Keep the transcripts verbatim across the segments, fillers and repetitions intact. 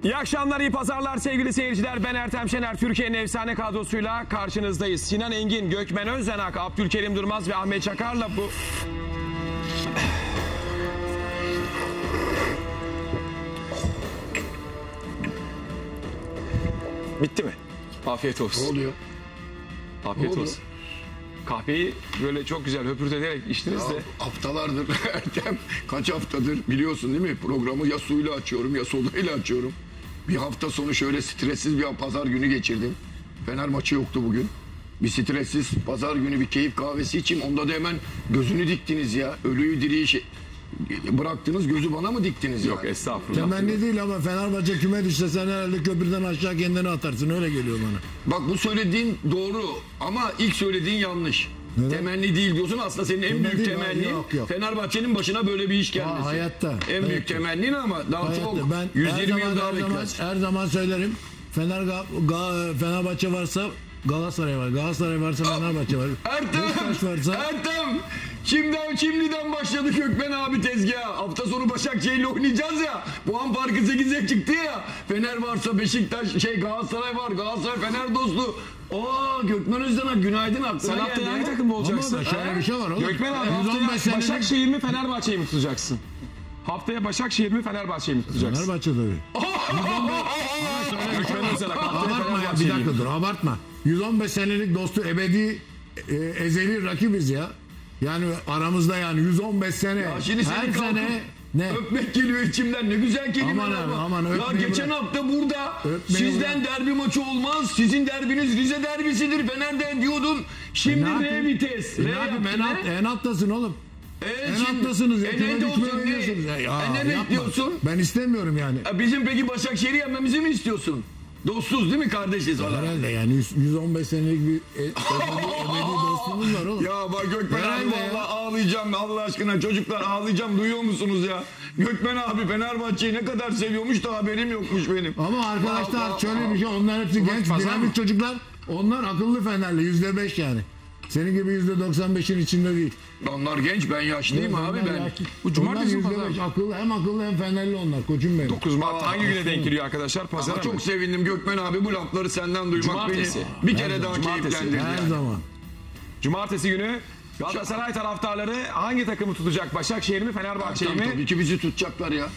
İyi akşamlar, iyi pazarlar sevgili seyirciler. Ben Ertem Şener. Türkiye'nin efsane kadrosuyla karşınızdayız. Sinan Engin, Gökmen Özdenak, Abdülkerim Durmaz ve Ahmet Çakar'la bu... Bitti mi? Afiyet olsun. Ne oluyor? Afiyet Ne olsun. Kahveyi böyle çok güzel höpürteterek içtiniz Ya, de. haftalardır Ertem, kaç haftadır biliyorsun değil mi? Programı ya suyla açıyorum ya sodayla açıyorum. Bir hafta sonu şöyle stressiz bir pazar günü geçirdim. Fener maçı yoktu bugün. Bir stressiz pazar günü bir keyif kahvesi içeyim. Onda da hemen gözünü diktiniz ya. Ölüyü diriyi şey... bıraktınız, gözü bana mı diktiniz ya? Yok estağfurullah. Temenni değil ama Fenerbahçe küme düşse sen herhalde köprüden aşağı kendini atarsın, öyle geliyor bana. Bak bu söylediğin doğru ama ilk söylediğin yanlış. Neden? Temenni değil diyorsun, aslında senin en Temenni büyük değil, temennin yok, yok. Fenerbahçe'nin başına böyle bir iş gelmesi. Ha, hayatta. En hayatta. büyük temennin ama daha Hayatta. çok Ben yüz her yirmi zaman, yıl daha her zaman, beklersin. her zaman söylerim. Fener Ga- Ga- Fenerbahçe varsa Galatasaray var. Galatasaray varsa Fenerbahçe var. Ertem, Beşiktaş varsa Ertem. Şimdiden, şimdiden başladı Gökmen abi tezgah. Hafta sonu Başakşehir'le oynayacağız ya. Puan farkı sekize çıktı ya. Fener varsa Beşiktaş, şey Galatasaray var. Galatasaray Fener dostu. Aa Gökmen Özdenak günaydın, aklına Sen geldi. haftaya hangi takımda olacaksın? ama şöyle bir şey var oğlum. Gökmen abi yüz on beş haftaya senelik Başakşehir mi Fenerbahçe'yi mi tutacaksın? Haftaya Başakşehir mi Fenerbahçe'yi mi tutacaksın? Fenerbahçe tabii. Gökmen Özdenak haftaya Abartma ya, bir Fenerbahçe'yi. dakika dur, abartma. yüz on beş senelik dostu, ebedi e, ezeli rakibiz ya. Yani aramızda yani yüz on beş sene. Ya şimdi her seni kalkıp sene ne? öpmek geliyor içimden, ne güzel kelimeler Aman abi, var. aman, ya öpmeyi geçen bırak. hafta burada Öpmeyi sizden derbi maçı olmaz. Sizin derbiniz Rize derbisidir. Fener'den diyordun. Şimdi Ne R yapayım? vites. E, R ne yapayım? yaptı En, alt, ne? en alttasın oğlum. E, En şimdi- alttasınız. E, E, ne küme diyorsun? düşmeye oynuyorsunuz. Ne? Ya, ya, E, ne yapma. bekliyorsun? Ben istemiyorum yani. Ya bizim peki Başakşehir'i yenmemizi mi istiyorsun? Dostuz değil mi, kardeşiz falan. Herhalde yani yüz- yüz on beş senelik bir e, ebedi, ebedi dostluğumuz var oğlum. Ya bak Gökmen abi Herhalde ya. vallahi ağlayacağım Allah aşkına, çocuklar ağlayacağım, duyuyor musunuz ya? Gökmen abi Fenerbahçe'yi ne kadar seviyormuş da haberim yokmuş benim. Ama arkadaşlar Aa, şöyle aa, bir şey, onlar hepsi genç pazar dinamik mı? çocuklar. Onlar akıllı Fenerli, yüzde beş yani. Senin gibi yüzde doksan beşin içinde değil. Onlar genç, ben yaşlıyım abi Onlar ben. yaşlı. Bu cumartesi mi, Onlar yüzde pazar beş mı? akıllı, hem akıllı hem Fenerli onlar. Koçum benim. dokuz Mart hangi güne denk geliyor arkadaşlar? Pazar Ama mı? çok sevindim Gökmen abi, bu lafları senden duymak Cumartesi. beni bir kere daha Cumartesi. keyiflendirdi. Her yani. zaman. Cumartesi günü Galatasaray taraftarları hangi takımı tutacak? Başakşehir mi Fenerbahçe'yi Tabii, mi? tabii ki bizi tutacaklar ya.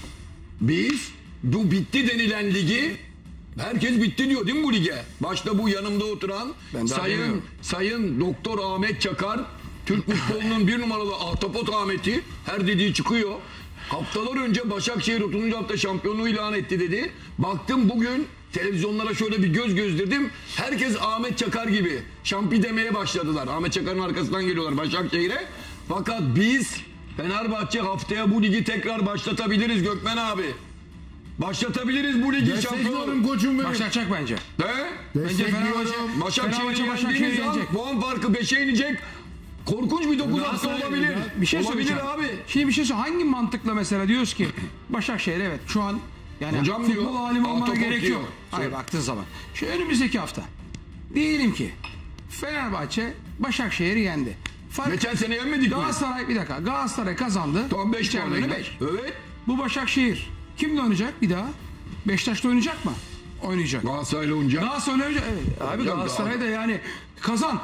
Biz bu bitti denilen ligi, herkes bitti diyor değil mi bu lige? Başta bu yanımda oturan Ben daha sayın demiyorum. sayın Doktor Ahmet Çakar, Türk futbolunun bir numaralı Ahtapot Ahmet'i, her dediği çıkıyor. Haftalar önce Başakşehir otuzuncu hafta şampiyonluğu ilan etti dedi. Baktım bugün televizyonlara şöyle bir göz gözdirdim. Herkes Ahmet Çakar gibi şampi demeye başladılar. Ahmet Çakar'ın arkasından geliyorlar Başakşehir'e. Fakat biz Fenerbahçe haftaya bu ligi tekrar başlatabiliriz Gökmen abi. Başlatabiliriz bu ligi Destekliyorum şampiyonu. koçum benim. Başlatacak bence. He? Bence Fenerbahçe, Destekliyorum. Başakşehir'i Fenerbahçe yendiğiniz Başakşehir'i an yenecek. puan farkı beşe inecek. Korkunç bir dokuz hafta Galatasaray olabilir. ya. Bir şey olabilir söyleyeceğim. abi. Şimdi bir şey söyleyeyim. Hangi mantıkla mesela diyoruz ki Başakşehir evet şu an yani Hocam futbol diyor, alimi olmana Ahtapot gerek diyor. yok. Hayır Söyle. baktığın zaman. Şu önümüzdeki hafta diyelim ki Fenerbahçe Başakşehir'i yendi. Fark, Geçen sene yenmedik mi? Galatasaray bir dakika Galatasaray kazandı. Tam beş puan. İçeride beş. Evet. Bu Başakşehir kimle oynayacak bir daha? Beşiktaş'ta oynayacak mı? Oynayacak. Galatasaray'la oynayacak. Galatasaray oynayacak. Evet. Abi Hocam, Galatasaray'da yani kazan.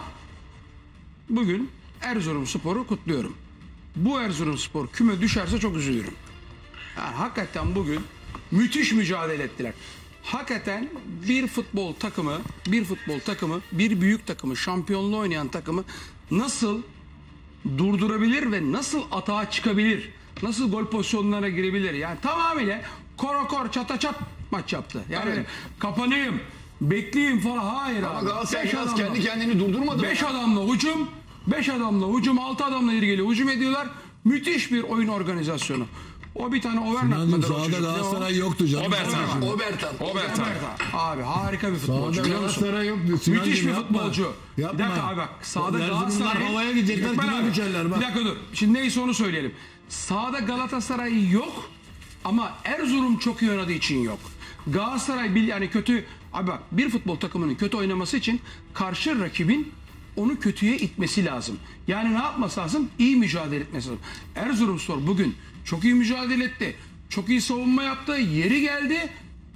Bugün Erzurumspor'u kutluyorum. Bu Erzurumspor küme düşerse çok üzülürüm. Yani hakikaten bugün müthiş mücadele ettiler. Hakikaten bir futbol takımı, bir futbol takımı, bir büyük takımı, şampiyonluğu oynayan takımı nasıl durdurabilir ve nasıl atağa çıkabilir? Nasıl gol pozisyonlarına girebilir? Yani tamamıyla korokor çata çat maç yaptı. Yani Evet. kapanayım, bekleyeyim falan. Hayır Ama abi. Galatasaray Beş biraz adamla- kendi kendini durdurmadı. Beş mı? adamla hücum, beş adamla hücum, altı adamla ilgili hücum ediyorlar. Müthiş bir oyun organizasyonu. O bir tane overlap Sinancım, mıdır o sahada çocuk? Ne o? Galatasaray yoktu canım. Obertan. Obertan. Obertan. Abi harika bir futbolcu Sahada biliyor musun? Galatasaray yoktu. Sinancım, Müthiş bir yapma. futbolcu. Yapma. Bir dakika abi bak. Sağda Erzurumlar Galatasaray. havaya gidecekler, Gökmen küme abi, düşerler bak. Bir dakika dur. Şimdi neyse onu söyleyelim. Sağda Galatasaray yok ama Erzurum çok iyi oynadığı için yok. Galatasaray bil yani kötü. Abi bak bir futbol takımının kötü oynaması için karşı rakibin onu kötüye itmesi lazım. Yani ne yapması lazım? İyi mücadele etmesi lazım. Erzurumspor bugün çok iyi mücadele etti. Çok iyi savunma yaptı. Yeri geldi.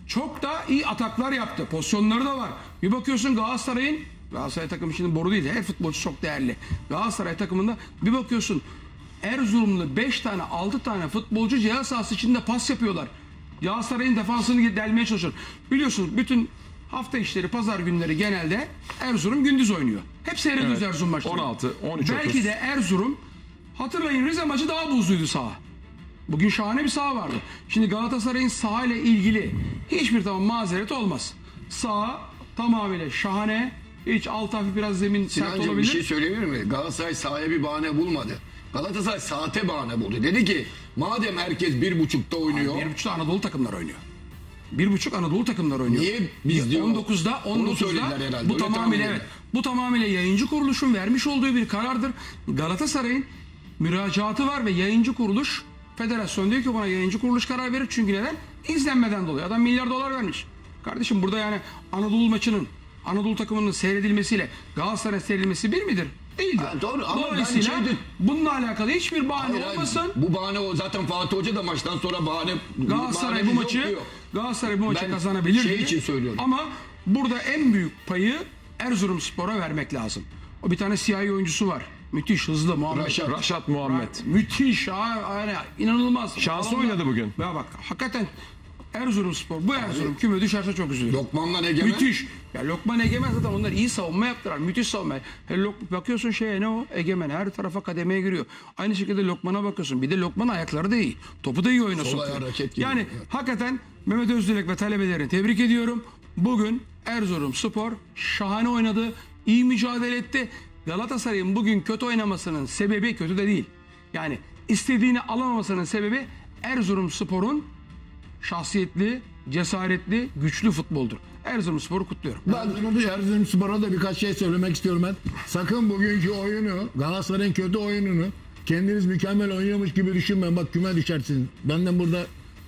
çok da iyi ataklar yaptı. Pozisyonları da var. Bir bakıyorsun Galatasaray'ın, Galatasaray takımı şimdi boru değil. Her futbolcu çok değerli. Galatasaray takımında bir bakıyorsun Erzurumlu beş tane altı tane futbolcu ceza sahası içinde pas yapıyorlar. Galatasaray'ın defansını delmeye çalışıyor. Biliyorsunuz bütün hafta işleri pazar günleri genelde Erzurum gündüz oynuyor. Hep seyrediyoruz Evet. Erzurum maçları. on altı, on üç, Belki otuz. de Erzurum, hatırlayın Rize maçı daha buzluydu saha. Bugün şahane bir saha vardı. Şimdi Galatasaray'ın saha ile ilgili hiçbir tamam mazeret olmaz. Saha tamamıyla şahane. Hiç alt hafif biraz zemin sert Sinancığım olabilir. bir şey söyleyebilir mi? Galatasaray sahaya bir bahane bulmadı. Galatasaray saate bahane buldu. Dedi ki madem herkes bir buçukta oynuyor. Bir buçukta Anadolu takımlar oynuyor. Bir buçuk Anadolu takımlar oynuyor. Niye biz diyor? on dokuzda Onu on dokuzda söylediler herhalde. bu Öyle tamamıyla tahmin evet. Bu tamamıyla yayıncı kuruluşun vermiş olduğu bir karardır. Galatasaray'ın müracaatı var ve yayıncı kuruluş federasyon diyor ki bana yayıncı kuruluş karar verir. Çünkü neden? İzlenmeden dolayı. Adam milyar dolar vermiş. Kardeşim burada yani Anadolu maçının Anadolu takımının seyredilmesiyle Galatasaray'ın seyredilmesi bir midir? Değildir. Ha, doğru ama ben Dolayısıyla şeyde- bununla alakalı hiçbir bahane Hayır, hayır. olmasın. Bu bahane o. Zaten Fatih Hoca da maçtan sonra bahane Galatasaray bu bahanemiz yok maçı diyor. Galatasaray bu maçı Ben kazanabilirdi. şey için söylüyorum. Ama burada en büyük payı Erzurumspor'a vermek lazım. O bir tane siyahi oyuncusu var. Müthiş hızlı Muhammed. Raşat. Raşat Muhammed. Müthiş. ha- Yani inanılmaz. Şanslı Alanda- oynadı bugün. Ya bak hakikaten Erzurumspor bu Erzurum küme düşerse çok üzülür. Lokman'la Egemen. Müthiş. Ya Lokman Egemen zaten onlar iyi savunma yaptılar. Müthiş savunma. Hele Lok, bakıyorsun şeye ne o? Egemen her tarafa kademeye giriyor. Aynı şekilde Lokman'a bakıyorsun. Bir de Lokman ayakları da iyi. Topu da iyi oyuna Sol ayağı sokuyor. raket gibi. Yani Evet. hakikaten Mehmet Özdilek ve talebelerini tebrik ediyorum. Bugün Erzurumspor şahane oynadı. İyi mücadele etti. Galatasaray'ın bugün kötü oynamasının sebebi kötü de değil. Yani istediğini alamamasının sebebi Erzurumspor'un şahsiyetli, cesaretli, güçlü futboldur. Erzurumspor'u kutluyorum. Ben bunu Erzurumspor'a da birkaç şey söylemek istiyorum ben. Sakın bugünkü oyunu, Galatasaray'ın kötü oyununu kendiniz mükemmel oynuyormuş gibi düşünmeyin. Bak küme düşersiniz. Benden burada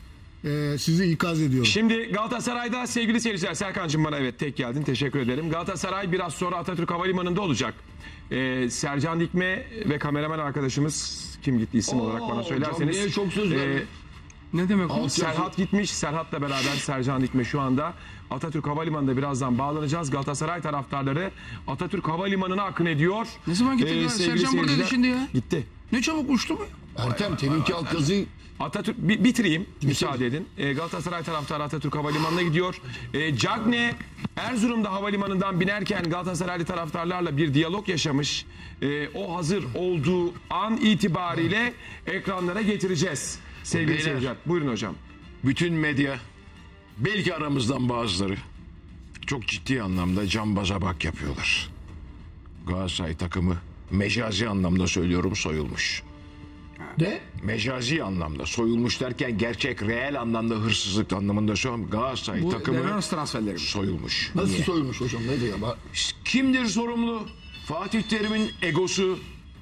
e, sizi ikaz ediyorum. Şimdi Galatasaray'da sevgili seyirciler, Serkan'cığım bana evet tek geldin, teşekkür ederim. Galatasaray biraz sonra Atatürk Havalimanı'nda olacak. Ee, Sercan Dikme ve kameraman arkadaşımız kim gitti isim Oo, olarak bana hocam söylerseniz. niye çok söz verdin? Ne demek o? Serhat gitmiş. Serhat'la beraber Sercan Dikme şu anda Atatürk Havalimanı'nda birazdan bağlanacağız. Galatasaray taraftarları Atatürk Havalimanı'na akın ediyor. Ne zaman gitti? Ee, Sercan sevgili buradaydı seyirciler, şimdi ya. Gitti. Ne çabuk uçtu mu? Ertem teminki altyazı Atatürk bi- bitireyim müsaade edin. Ee, Galatasaray taraftarı Atatürk Havalimanı'na gidiyor. Ee, Cagne Erzurum'da havalimanından binerken Galatasaraylı taraftarlarla bir diyalog yaşamış. Ee, o hazır olduğu an itibariyle ekranlara getireceğiz. Sevgili Beyler. seyirciler. Buyurun hocam. Bütün medya, belki aramızdan bazıları çok ciddi anlamda cambaza bak yapıyorlar. Galatasaray takımı mecazi anlamda söylüyorum soyulmuş. de Mecazi anlamda soyulmuş derken gerçek reel anlamda hırsızlık anlamında söylüyorum. Galatasaray Bu takımı devre arası transferleri. soyulmuş. nasıl Niye? soyulmuş hocam ne diyor? Bak, Kimdir sorumlu? Fatih Terim'in egosu,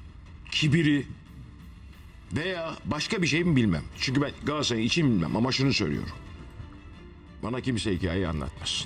kibiri veya başka bir şey mi bilmem. Çünkü ben Galatasaray için bilmem ama şunu söylüyorum. Bana kimse hikayeyi anlatmasın.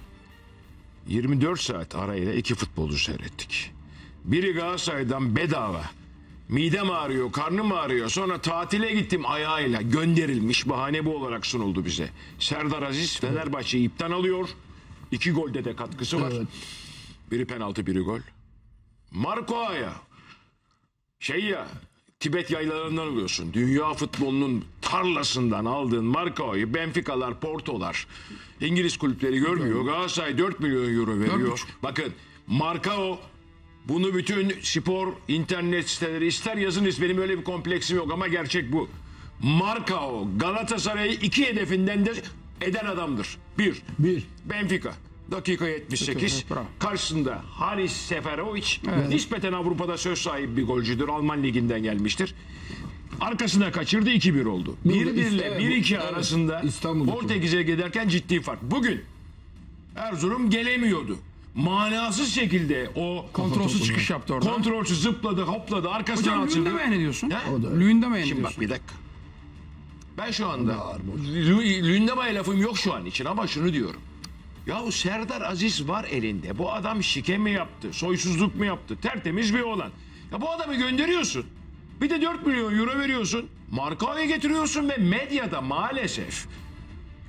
yirmi dört saat arayla iki futbolcu seyrettik. Biri Galatasaray'dan bedava. Midem ağrıyor, karnım ağrıyor. Sonra tatile gittim ayağıyla. Gönderilmiş bahane bu olarak sunuldu bize. Serdar Aziz Fenerbahçe'yi ipten alıyor. İki golde de katkısı var. Evet. Biri penaltı, biri gol. Marco Aya. Şey ya, Tibet yaylalarından alıyorsun. Dünya futbolunun tarlasından aldığın Marco'yu Benfica'lar, Porto'lar, İngiliz kulüpleri görmüyor. Galatasaray dört milyon euro veriyor. Bakın Marco, bunu bütün spor internet siteleri ister yazın, benim öyle bir kompleksim yok ama gerçek bu. Marco Galatasaray'ı iki hedefinden de eden adamdır. Bir, Bir. Benfica. Dakika yetmiş sekiz. Evet, bravo. Karşısında Haris Seferovic. Nispeten Avrupa'da söz sahibi bir golcüdür. Alman liginden gelmiştir. Arkasına kaçırdı, iki bir oldu. bir bir ile İşte, bir iki evet, arasında İstanbul'daki. Portekiz'e giderken ciddi fark. Bugün Erzurum gelemiyordu. Manasız şekilde o Kontrolsüz çıkış yaptı orada. kontrolsüz zıpladı, hopladı, arkasına Hocam açıldı. Lüyünde mi ediyorsun? Ha? Lüyünde mi Şimdi ediyorsun? bak bir dakika. Ben şu anda Lü- Lündema'ya lafım yok şu an için ama şunu diyorum. Yahu Serdar Aziz var elinde. Bu adam şike mi yaptı? Soysuzluk mu yaptı? Tertemiz bir oğlan. Ya bu adamı gönderiyorsun. Bir de dört milyon euro veriyorsun. Markao'ya getiriyorsun ve medyada maalesef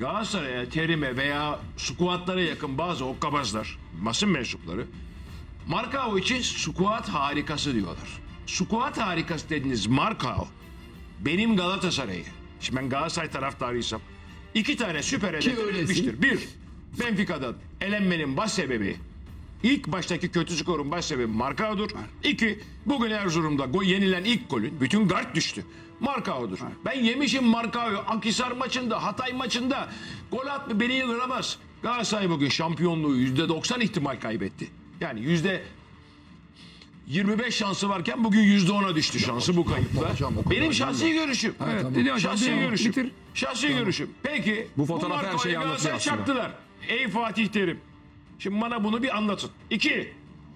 Galatasaray'a, terime veya squatlara yakın bazı okkabazlar, basın mensupları Markao için squat harikası diyorlar. Squat harikası dediğiniz Markao benim Galatasaray'ı, şimdi ben Galatasaray taraftarıysam iki tane süper hedef etmiştir. Bir, Benfica'da elenmenin baş sebebi, ilk baştaki kötü skorun baş sebebi Markao'dur. İki, bugün Erzurum'da go- yenilen ilk golün bütün guard düştü. Markao'dur. Ben yemişim Markao'yu. Akhisar maçında, Hatay maçında gol atma beni yıldıramaz. Galatasaray bugün şampiyonluğu yüzde doksan ihtimal kaybetti. Yani yüzde yirmi beş şansı varken bugün yüzde ona düştü şansı bu kayıpla. hocam, o kadar Benim şahsi görüşüm. Evet, dedi hocam, Şahsi devam, görüşüm. bitir. Şahsi görüşüm. Peki Bu fotoğraf her Markao'yu şeyi anlatıyor Galatasaray'a aslında. çaktılar. Ey Fatih Terim. Şimdi bana bunu bir anlatın. İki.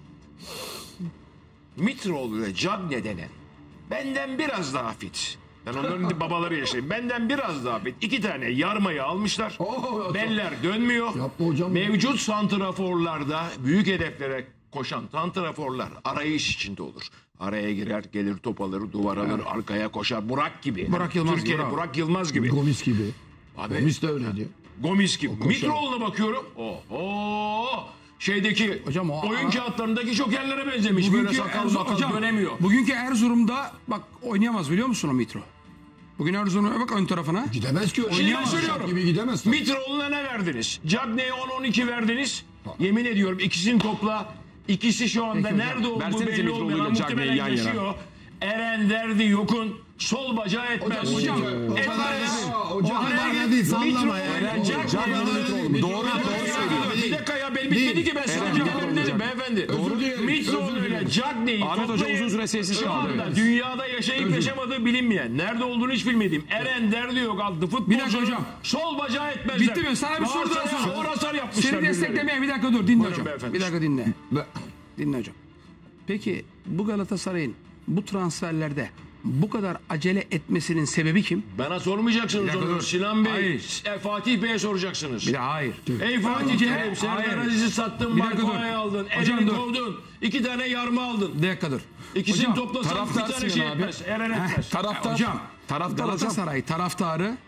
Mitroğlu ve Cagne denen benden biraz daha fit. Ben onların babaları yaşayayım. Benden biraz daha fit. İki tane yarmayı almışlar. Oo, Beller dönmüyor. Yapma hocam. Mevcut santraforlarda büyük hedeflere koşan santraforlar arayış içinde olur. Araya girer, gelir top alır, duvar alır, arkaya koşar. Burak gibi. Burak Yılmaz gibi, Türkiye'de bravo. Burak Yılmaz gibi. Gomis gibi. Abi, Gomis de öyleydi. Gomis gibi. Mitroğlu'na bakıyorum. Oho! Şeydeki Hocam o- oyun kağıtlarındaki jokerlere benzemiş. Böyle sakal Erzurum- makal hocam, dönemiyor. Bugünkü Erzurum'da bak oynayamaz biliyor musun o Mitro? Bugün Erzurum'a bak ön tarafına. Gidemez ki öyle. Şimdi ben Oynayamaz. söylüyorum. Gibi gidemez. tabii. Mitroğlu'na ne verdiniz? Cagney'e on on iki verdiniz. Yemin ediyorum ikisini topla. İkisi şu anda Peki nerede olduğu Versenize belli Mitroğlu'yla olmayan Cagney'i muhtemelen yan yana. yaşıyor. Eren derdi yokun. Sol bacağı etmez. Hocam, etmez. hocam, Araya bana değil, sallama ya. Mitroğlu, Cagney- Cagney Mitroğlu. Doğru, doğru söylüyor. Bir dakika ya ben bitmedi ki ben sana cevap dedim beyefendi. Özür dilerim, Mitroğlu özür dilerim. ile Cagney'i Ahmet Hoca toplayın. uzun süre sessiz Şu kaldı. anda dünyada yaşayıp yaşamadığı bilinmeyen, nerede olduğunu hiç bilmediğim Eren derdi yok adlı futbolcu. Bir dakika hocam. Sol bacağı etmezler. Bitti mi? Sana bir soru daha Galatasaray'a sorayım. ağır hasar yapmışlar. Seni birileri. desteklemeye bir dakika dur dinle Buyurun hocam. beyefendi. Bir dakika dinle. Be- Dinle hocam. Peki bu Galatasaray'ın bu transferlerde bu kadar acele etmesinin sebebi kim? Bana sormayacaksınız dakika onu. dur. Sinan Bey, Hayır. e, Fatih Bey'e soracaksınız. Bir de hayır. Ey Fatih Önce- Terim, Serdar hayır. Aziz'i sattın, Bir dakika dur. Marco'yu aldın, Hocam Eren'i dur. kovdun, iki tane yarma aldın. Bir dakika dur. İkisini Hocam, toplasan bir taraftar tane şey Sinan abi. etmez. Eren etmez. Taraftar. Hocam, Taraftar hocam. Galatasaray taraftarı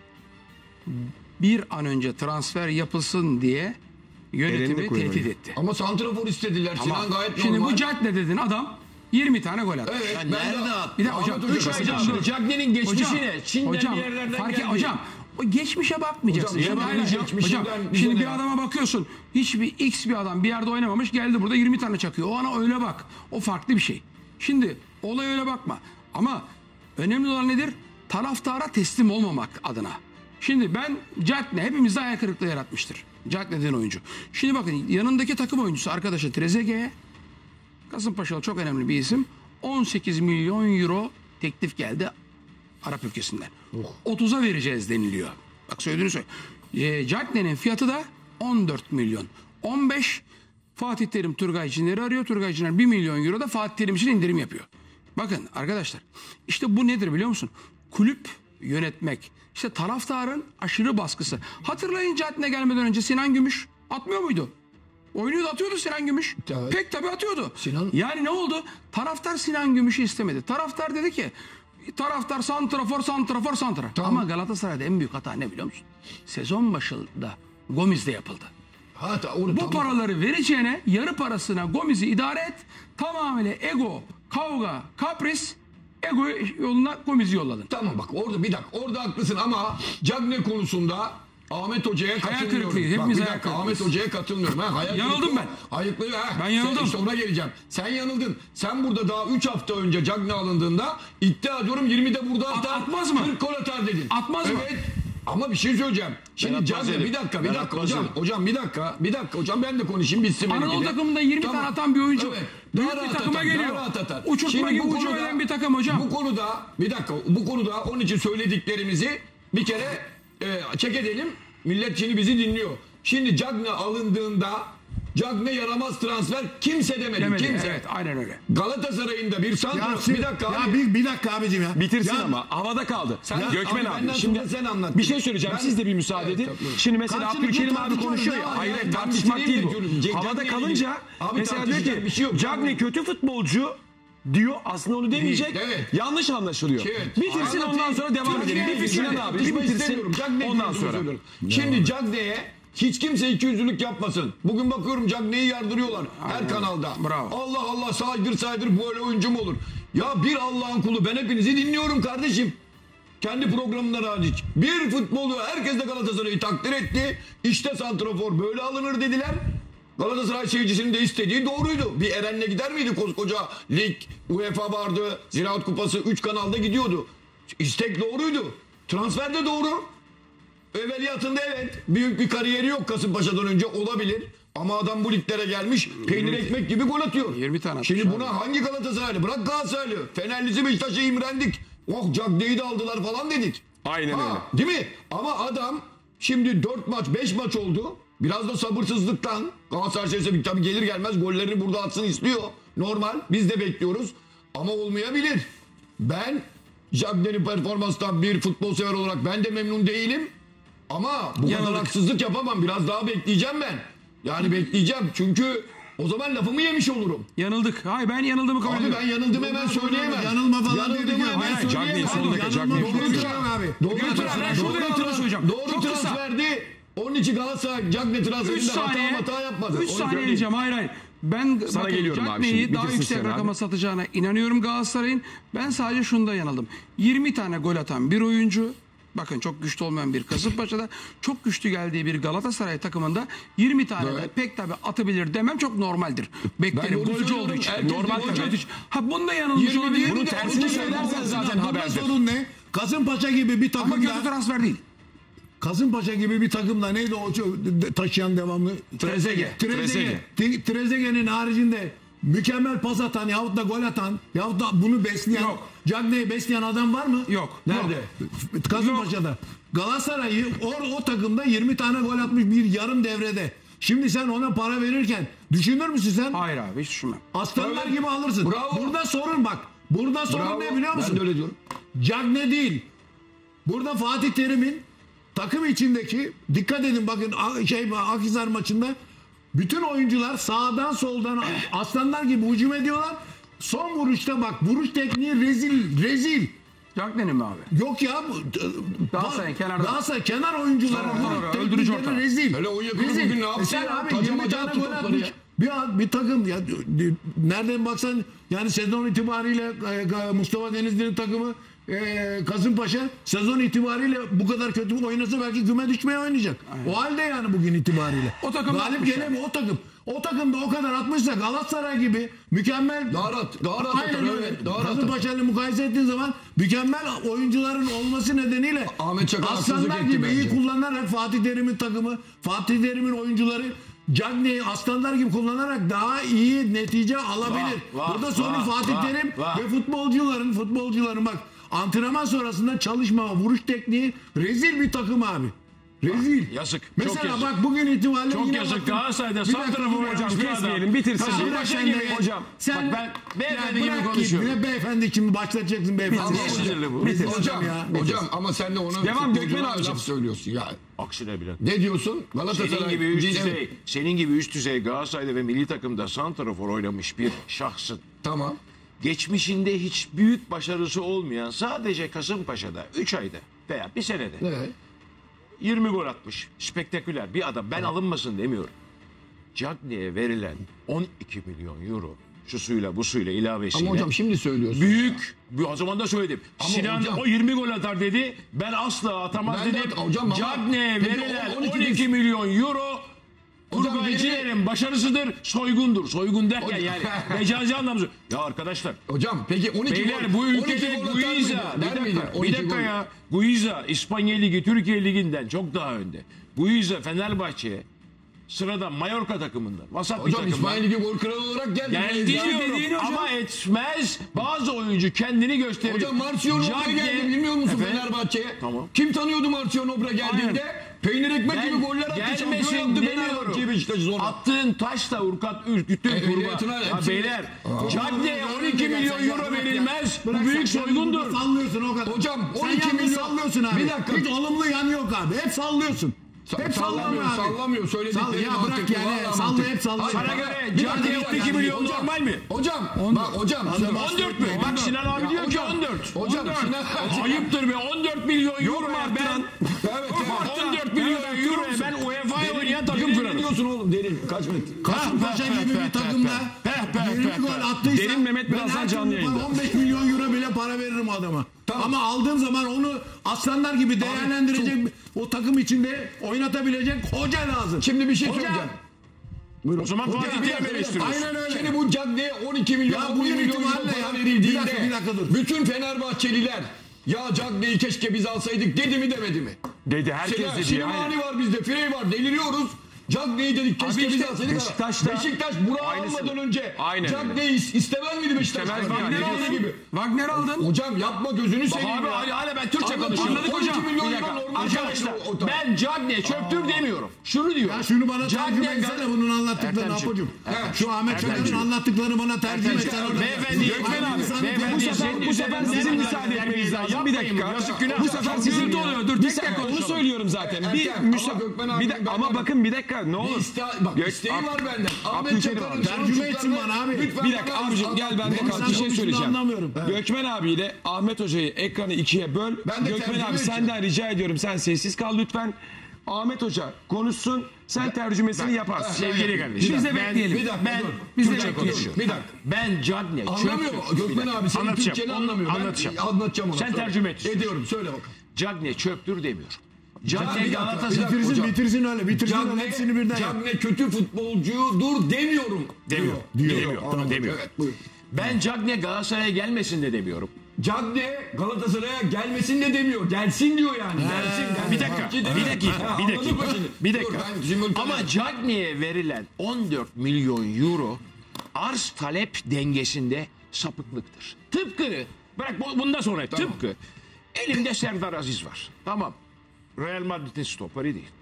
bir an önce transfer yapılsın diye Elini de yönetimi koyuyor. tehdit etti. Ama santrafor istediler. Sinan gayet Şimdi normal. bu Cagne dedin adam yirmi tane gol attı. Evet, ben nerede de- attı? Bir de hocam, Ahmet Üç Hoca- ay canlı. Cagney'in geçmişi Hocam, ne? Çin'den hocam, bir yerlerden fark et- geldi. hocam o geçmişe bakmayacaksın. Hocam, Şimdi, ya hayır, ben hayır, geçmişinden hocam, bize şimdi ne bir ya? adama bakıyorsun. Hiçbir X bir adam bir yerde oynamamış geldi burada yirmi tane çakıyor. O ana öyle bak. O farklı bir şey. Şimdi olay öyle bakma. Ama önemli olan nedir? Taraftara teslim olmamak adına. Şimdi ben Cagne hepimizde hayal kırıklığı yaratmıştır. Cagne denen oyuncu. Şimdi bakın yanındaki takım oyuncusu arkadaşı Trezeguet'e Kasımpaşalı çok önemli bir isim. on sekiz milyon euro teklif geldi Arap ülkesinden. otuza vereceğiz deniliyor. Bak söylediğini söyle. E, Cagne'nin fiyatı da on dört milyon. on beş Fatih Terim Turgay Ciner'i arıyor. Turgay Ciner bir milyon euro da Fatih Terim için indirim yapıyor. Bakın arkadaşlar işte bu nedir biliyor musun? Kulüp yönetmek. İşte taraftarın aşırı baskısı. Hatırlayın Cagne gelmeden önce Sinan Gümüş atmıyor muydu? Oynuyordu atıyordu Sinan Gümüş. Evet. Pek tabii atıyordu. Sinan- Yani ne oldu? Taraftar Sinan Gümüş'ü istemedi. Taraftar dedi ki taraftar santrafor santrafor santrafor. Tamam. Ama Galatasaray'da en büyük hata ne biliyor musun? Sezon başında Gomez'de yapıldı. Ha, ta- onu Bu tamam. paraları vereceğine yarı parasına Gomez'i idare et. Tamamıyla ego, kavga, kapris, ego yoluna Gomez'i yolladın. Tamam bak orada bir dakika orada haklısın ama Cagne konusunda Ahmet Hoca'ya katılmıyorum. kırıklığı, Bak, hepimiz bir hayal dakika kırıklığıyız. Ahmet Hoca'ya katılmıyorum. Ha, hayal Yanıldım kırıklığı- ben. Ayıklığı ha. Ben yanıldım. Sen, işte ona geleceğim. Sen yanıldın. Sen burada daha üç hafta önce Cagne alındığında iddia ediyorum yirmide burada At- atar. atmaz mı? kırk gol atar dedin. Atmaz mı? Evet. Ama bir şey söyleyeceğim. Şimdi atmaz Cagne dedim. bir dakika bir Ben dakika atmaz hocam. dedim. Hocam bir dakika bir dakika hocam ben de konuşayım bitsin Anadolu benimki de. takımında yirmi Tamam. tane atan bir oyuncu. Evet. Büyük Daha bir rahat takıma atar, geliyor. daha rahat atar. Uçurtma Şimdi gibi bu ucu konuda- ölen bir takım hocam. Bu konuda bir dakika bu konuda onun için söylediklerimizi bir kere e, çek edelim. Millet şimdi bizi dinliyor. Şimdi Cagne alındığında Cagne yaramaz transfer kimse demedi. Demedi. Kimse. Evet aynen öyle. Galatasaray'ın da bir santrafor. Bir dakika Ya abi. bir, bir dakika abicim ya. Bitirsin Ya, ama havada kaldı. Sen- Gökmen abi abi, benden şimdi sonra sen anlat. bir şey söyleyeceğim. Ben- Siz de bir müsaade Evet, edin. tabii. Şimdi mesela Karşılıklı Abdülkerim abi tartışıyoruz konuşuyor ya. ya. Hayır, Ben hayır, tartışmak bitireyim değil de bu. diyorum. Cenk- Havada Cagney'le kalınca ilgili- Abi mesela diyor tartışacak ki bir şey yok. Cagne kötü futbolcu diyor. Aslında onu demeyecek. Evet. Yanlış anlaşılıyor. Evet. Bitirsin ondan sonra devam edelim. Bir Sinan abi bir bitirsin. Ondan sonra. Şimdi Cagney'e hiç kimse ikiyüzlülük yapmasın. Bugün bakıyorum Cagney'i yardırıyorlar her kanalda. Bravo. Allah Allah saydır saydır böyle oyuncu mu olur? Ya bir Allah'ın kulu, ben hepinizi dinliyorum kardeşim. Kendi programından hariç. Bir futbolu herkes de Galatasaray'ı takdir etti. İşte santrafor böyle alınır dediler. Galatasaray seyircisinin de istediği doğruydu. Bir Eren'le gider miydi koskoca lig, UEFA vardı, Ziraat Kupası, üç kanalda gidiyordu. İstek doğruydu. Transfer de doğru. Evveliyatında evet büyük bir kariyeri yok Kasımpaşa'dan önce, olabilir. Ama adam bu liglere gelmiş peynir ekmek gibi gol atıyor. yirmi tane atmış Şimdi abi. buna hangi Galatasaraylı? Bırak Galatasaraylı. Fenerlisi Beşiktaş'a imrendik. Oh Cagney'i de aldılar falan dedik. Aynen Ha, değil mi? Ama adam şimdi dört maç beş maç oldu. Biraz da sabırsızlıktan Galatasaray seyircisi tabii gelir gelmez gollerini burada atsın istiyor. Normal. Biz de bekliyoruz. Ama olmayabilir. Ben Cagney'in performanstan bir futbol sever olarak ben de memnun değilim. Ama bu kadar haksızlık yapamam. Biraz daha bekleyeceğim ben. Yani bekleyeceğim. Çünkü o zaman lafımı yemiş olurum. Yanıldık. Hayır ben yanıldığımı kabul Abi ediyorum. ben yanıldım hemen söyleyemem. Yanılma falan Yanıldığımı dedik ya. hemen Hayır, Cagney'in söyleyemem. son dakika Yanılma Cagney'in doğru son söylüyorum abi. Doğru Gökhan, transfer. ben şurada Doğru yanıldığımı trans- söyleyeceğim. Doğru Çok kısa. transferdi. Onun için Galatasaray Cagney üç transferinde hata saniye. hata yapmadı. üç Onu saniye söyleyeyim. diyeceğim. Hayır hayır. Ben Sana bakın, geliyorum abi Cagney'i şimdi. daha Bitirsin yüksek sen rakama abi. satacağına inanıyorum Galatasaray'ın. Ben sadece şunda yanıldım. yirmi tane gol atan bir oyuncu, bakın çok güçlü olmayan bir Kasımpaşa'da, çok güçlü geldiği bir Galatasaray takımında yirmi tane de Evet. pek tabi atabilir demem çok normaldir. Beklerim doğru golcü söylüyorum. olduğu için. Herkes Normal golcü. olduğu için. Ha bunda yanılmış yirmi olabilir. değil, Bunun de tersini otuz söylersen zaten Burada haberdir. sorun ne? Kasımpaşa gibi bir Ama kötü takımda transfer değil. Kasımpaşa gibi bir takımda neydi o ço- taşıyan devamlı? Trezeguet. Trezeguet. Tre- Trezeguet'in haricinde mükemmel pas atan yahut da gol atan yahut da bunu besleyen, Yok. Cagney'i besleyen adam var mı? Yok. Nerede? Kasımpaşa'da. Galatasaray'ı o, o takımda yirmi tane gol atmış bir yarım devrede. Şimdi sen ona para verirken düşünür müsün sen? Hayır abi hiç düşünmem. Aslanlar Evet. gibi alırsın. Bravo. Burada sorun bak. Burada sorun Bravo. ne biliyor musun? Ben de öyle diyorum. Cagney değil. Burada Fatih Terim'in takım içindeki, dikkat edin bakın A- şey Akhisar maçında bütün oyuncular sağdan soldan aslanlar gibi hücum ediyorlar. Son vuruşta bak vuruş tekniği rezil rezil. Cagney'in mi abi? Yok ya bu Galatasaray kenarda. Galatasaray kenar oyuncuları Sonra, vuruş sonra, teknikleri öldürücü orta. rezil. Hele oyun yakını Rezil. bugün ne yaptı E sen ya? abi Tacamaca yirmi tane attı gol topları atmış. ya. Bir, bir takım ya nereden baksan yani sezon itibariyle e, Mustafa Denizli'nin takımı e, Kasımpaşa sezon itibariyle bu kadar kötü oynasa belki küme düşmeye oynayacak. O halde yani bugün itibariyle. O takım Galip atmış gelemiyor o takım. O takım da o kadar atmışsa Galatasaray gibi mükemmel Daha rahat, daha rahat Aynen atar, öyle. evet, daha rahat atar. Kasımpaşa'yla mukayese ettiğin zaman mükemmel oyuncuların olması nedeniyle Ahmet Çakar haksızlık aslanlar etti gibi iyi bence. kullanarak Fatih Terim'in takımı, Fatih Terim'in oyuncuları Cagney'i aslanlar gibi kullanarak daha iyi netice alabilir. vah, Burada sorun vah, Fatih vah, Terim vah. ve futbolcuların, futbolcuların bak antrenman sonrasında çalışma, vuruş tekniği rezil bir takım abi. Rezil. Yazık, çok Mesela yazık. bak bugün itibariyle Çok yine yazık. baktım. Galatasaray'da Bir dakika santrafor hocam, oynamış bir adam. Kesmeyelim, bitirsin. Kasımpaşa Sen gibi. de- Hocam, sen bak ben beyefendi Ya gibi bırak konuşuyorum. git, Ne beyefendi şimdi başlatacaksın beyefendi. Ne sinirli bu? Bitir Hocam, ya. hocam ama sen de ona Devam, futbolcuna Gökmen abicim. laf söylüyorsun ya. Aksine bile. Ne diyorsun? Galatasaray Senin gibi üst Evet, düzey, senin gibi üst düzey Galatasaray'da ve milli takımda santrafor oynamış bir şahsın Tamam. geçmişinde hiç büyük başarısı olmayan sadece Kasımpaşa'da üç ayda veya bir senede Evet. yirmi gol atmış. Spektaküler bir adam. Ben alınmasın demiyorum. Cagney'e verilen on iki milyon euro şu suyla bu suyla ilavesiyle. Ama hocam şimdi söylüyorsun. büyük. Bu- O zaman da söyledim. Ama Sinan hocam- o yirmi gol atar dedi. Ben asla atamaz Ben de dedim. at- hocam ama- Cagney'e Peki verilen o on iki on iki milyon euro Hocam Turgaycilerin başarısıdır, soygundur. Soygun derken Hocam- yani mecazi anlamda. Ya arkadaşlar Hocam peki on iki beyler gol, bu on iki ülkede gol atar Guiza mıydı? bir Der miydin? dakika, on bir iki dakika gol. ya. Guiza İspanya Ligi, Türkiye Ligi'nden çok daha önde. Guiza Fenerbahçe'ye sıradan Mallorca takımından, vasat bir Hocam takımdan. İsmail Ligi gol kralı olarak geldi. Geldi Ya, diyorum dediğin hocam. ama etmez. Bazı oyuncu kendini gösterir. Hocam Marcio Nobre Cagney- geldi bilmiyor musun Efendim? Fenerbahçe'ye? Tamam. Kim tanıyordu Marcio Nobre geldiğinde? Peynir ekmek Gel- gibi goller attı. Şampiyon gelmesin yaptı demiyorum. Fenerbahçe'yi Beşiktaş'ı sonra. Attığın taşla urkat ürküttün E, kurban. ehliyetine Ya hepsini- beyler, Cagney'e on iki milyon euro verilmez. Bu Bırak büyük sen soygundur. kendini Sallıyorsun o kadar. Hocam, Sen on iki yalnız milyon- sallıyorsun abi. Bir dakika. Hiç olumlu yanı yok abi. Hep sallıyorsun. Hep sallamıyor sallamıyor, abi. sallamıyor. Sall Söyledikleri ya bırak mantıklı, yani. vallahi Salla mantıklı. hep sallıyor. Hayır, Sana bak, göre bir Cagney'in dakika, bir dakika. iki milyon Hocam, normal mi? Hocam, bak hocam. Hocam, Sinan- on dört mü? Bak Sinan abi Ya diyor ki hocam, on dört. Hocam, Sinan... Ayıptır be on dört milyon euro mu ya arttıran? ben. Evet, evet. on dört milyon euro ben U E Fa'ya oynayan takım Derin ne kurarım. diyorsun oğlum? Derin. Kaç metre? Kasımpaşa gibi bir takımda yirmi gol attıysa Derin Mehmet ben birazdan her canlı türlü yayında. on beş milyon euro bile para veririm adama. Ama aldığım zaman onu aslanlar gibi değerlendirecek, o takım içinde oynatabilecek hoca lazım. Şimdi bir şey Hoca- söyleyeceğim. O zaman Hocam, Fatih bir Terim'i dakika, eleştiriyorsun. Aynen öyle. Şimdi bu Cagney'e on iki milyon, Ya on bugün milyon euro itibariyle para ya. verildiğinde Bir dakika, bir dakika dur. bütün Fenerbahçeliler ya Cagney'i keşke biz alsaydık dedi mi demedi mi? Dedi herkes Sina- dedi. Sinemani Aynen. var bizde, Frey var, deliriyoruz. Cagney'i dedik keşke işte biz alsaydık. Beşiktaş'ta- Beşiktaş Burak'ı Aynısı. almadan önce Aynen öyle. Cagney'i is- istemez miydi Beşiktaş? İstemez mi? Wagner Yani aldı dedi. gibi. Wagner aldın. Hocam yapma gözünü seveyim Abi ya. hala, hala ben Türkçe Anladık, konuşuyorum. anladık hocam. Bir milyon dakika. euro normal Arkadaşlar o- o- o- ben Cagney çöptür demiyorum. Şunu diyor. Ya şunu bana tercüme Cagney- etsene bunun anlattıklarını Ertemciğim, Apocuğum. Ertem- Şu Ahmet Çakar'ın Ertemciğim. anlattıkları bana tercüme Ertemciğim, etsene. orada. beyefendi, Gökmen abi, sana beyefendi, Bu tercüme- sefer, senin bu sefer üzerinden sizin ben- müsaade ben- etmeniz ben- lazım. Bir dakika. Yazık günah. Bu sefer sizin Gürültü oluyor. Dur, Bir tek tek saniye, onu konuşalım. söylüyorum zaten. Bir Ertem, müsa ama Gökmen bir abinin de, ama benden- bakın bir dakika ne Bir olur. iste- bak Gök- isteği Ab- var benden. Ahmet Abdülkerim Çakar'ın abi. Tercüme etsin bana abi. Lütfen Bir dakika bana- abicim gel ben de Ben kal. sana Bir şey konuştuğunu söyleyeceğim. anlamıyorum. Gökmen abiyle Ahmet Hoca'yı ekranı ikiye böl. Ben de Gökmen tercüme abi edeceğim. senden rica ediyorum sen sessiz kal lütfen. Ahmet Hoca konuşsun. Sen tercümesini yaparsın. Sevgili kardeşim. Biz de ben- bekleyelim. Bir dakika Ben dur. Biz de Türkçe bekleyelim. konuşuyor. Bir dakika. Ben Cagney Anlamıyor çöptür. mu? Gökmen abi senin Anlatacağım. Türkçeni Onu anlamıyor. anlatacağım. Ben anlatacağım ona. Sen Söyle. tercüme et istiyorsun. Ediyorum. Söyle bakalım. Cagney çöptür demiyorum. Bir Cagney dakika, bir Galatasaray dakika. Bitirsin, Hocam. bitirsin öyle. Bitirsin öyle. Cagney, Hepsini birden yap. Cagney kötü futbolcudur demiyorum. demiyor. Diyor. Demiyor. Tamam. Demiyor. Evet buyur. Ben Cagney Galatasaray'a gelmesin de demiyorum. Cagney Galatasaray'a gelmesin de demiyor. Gelsin diyor yani. Gelsin. gelsin. Bir dakika, Ki demiyor. bir dakika, Ha, bir anladın mı dakika, şimdi? bir Dur, dakika. ben simultane- Ama Cagney'e verilen on dört milyon euro arz talep dengesinde sapıklıktır. Tıpkı, bırak bu- bundan sonra tıpkı elimde Serdar Aziz var. Tamam. Real Madrid'in stoperi değil.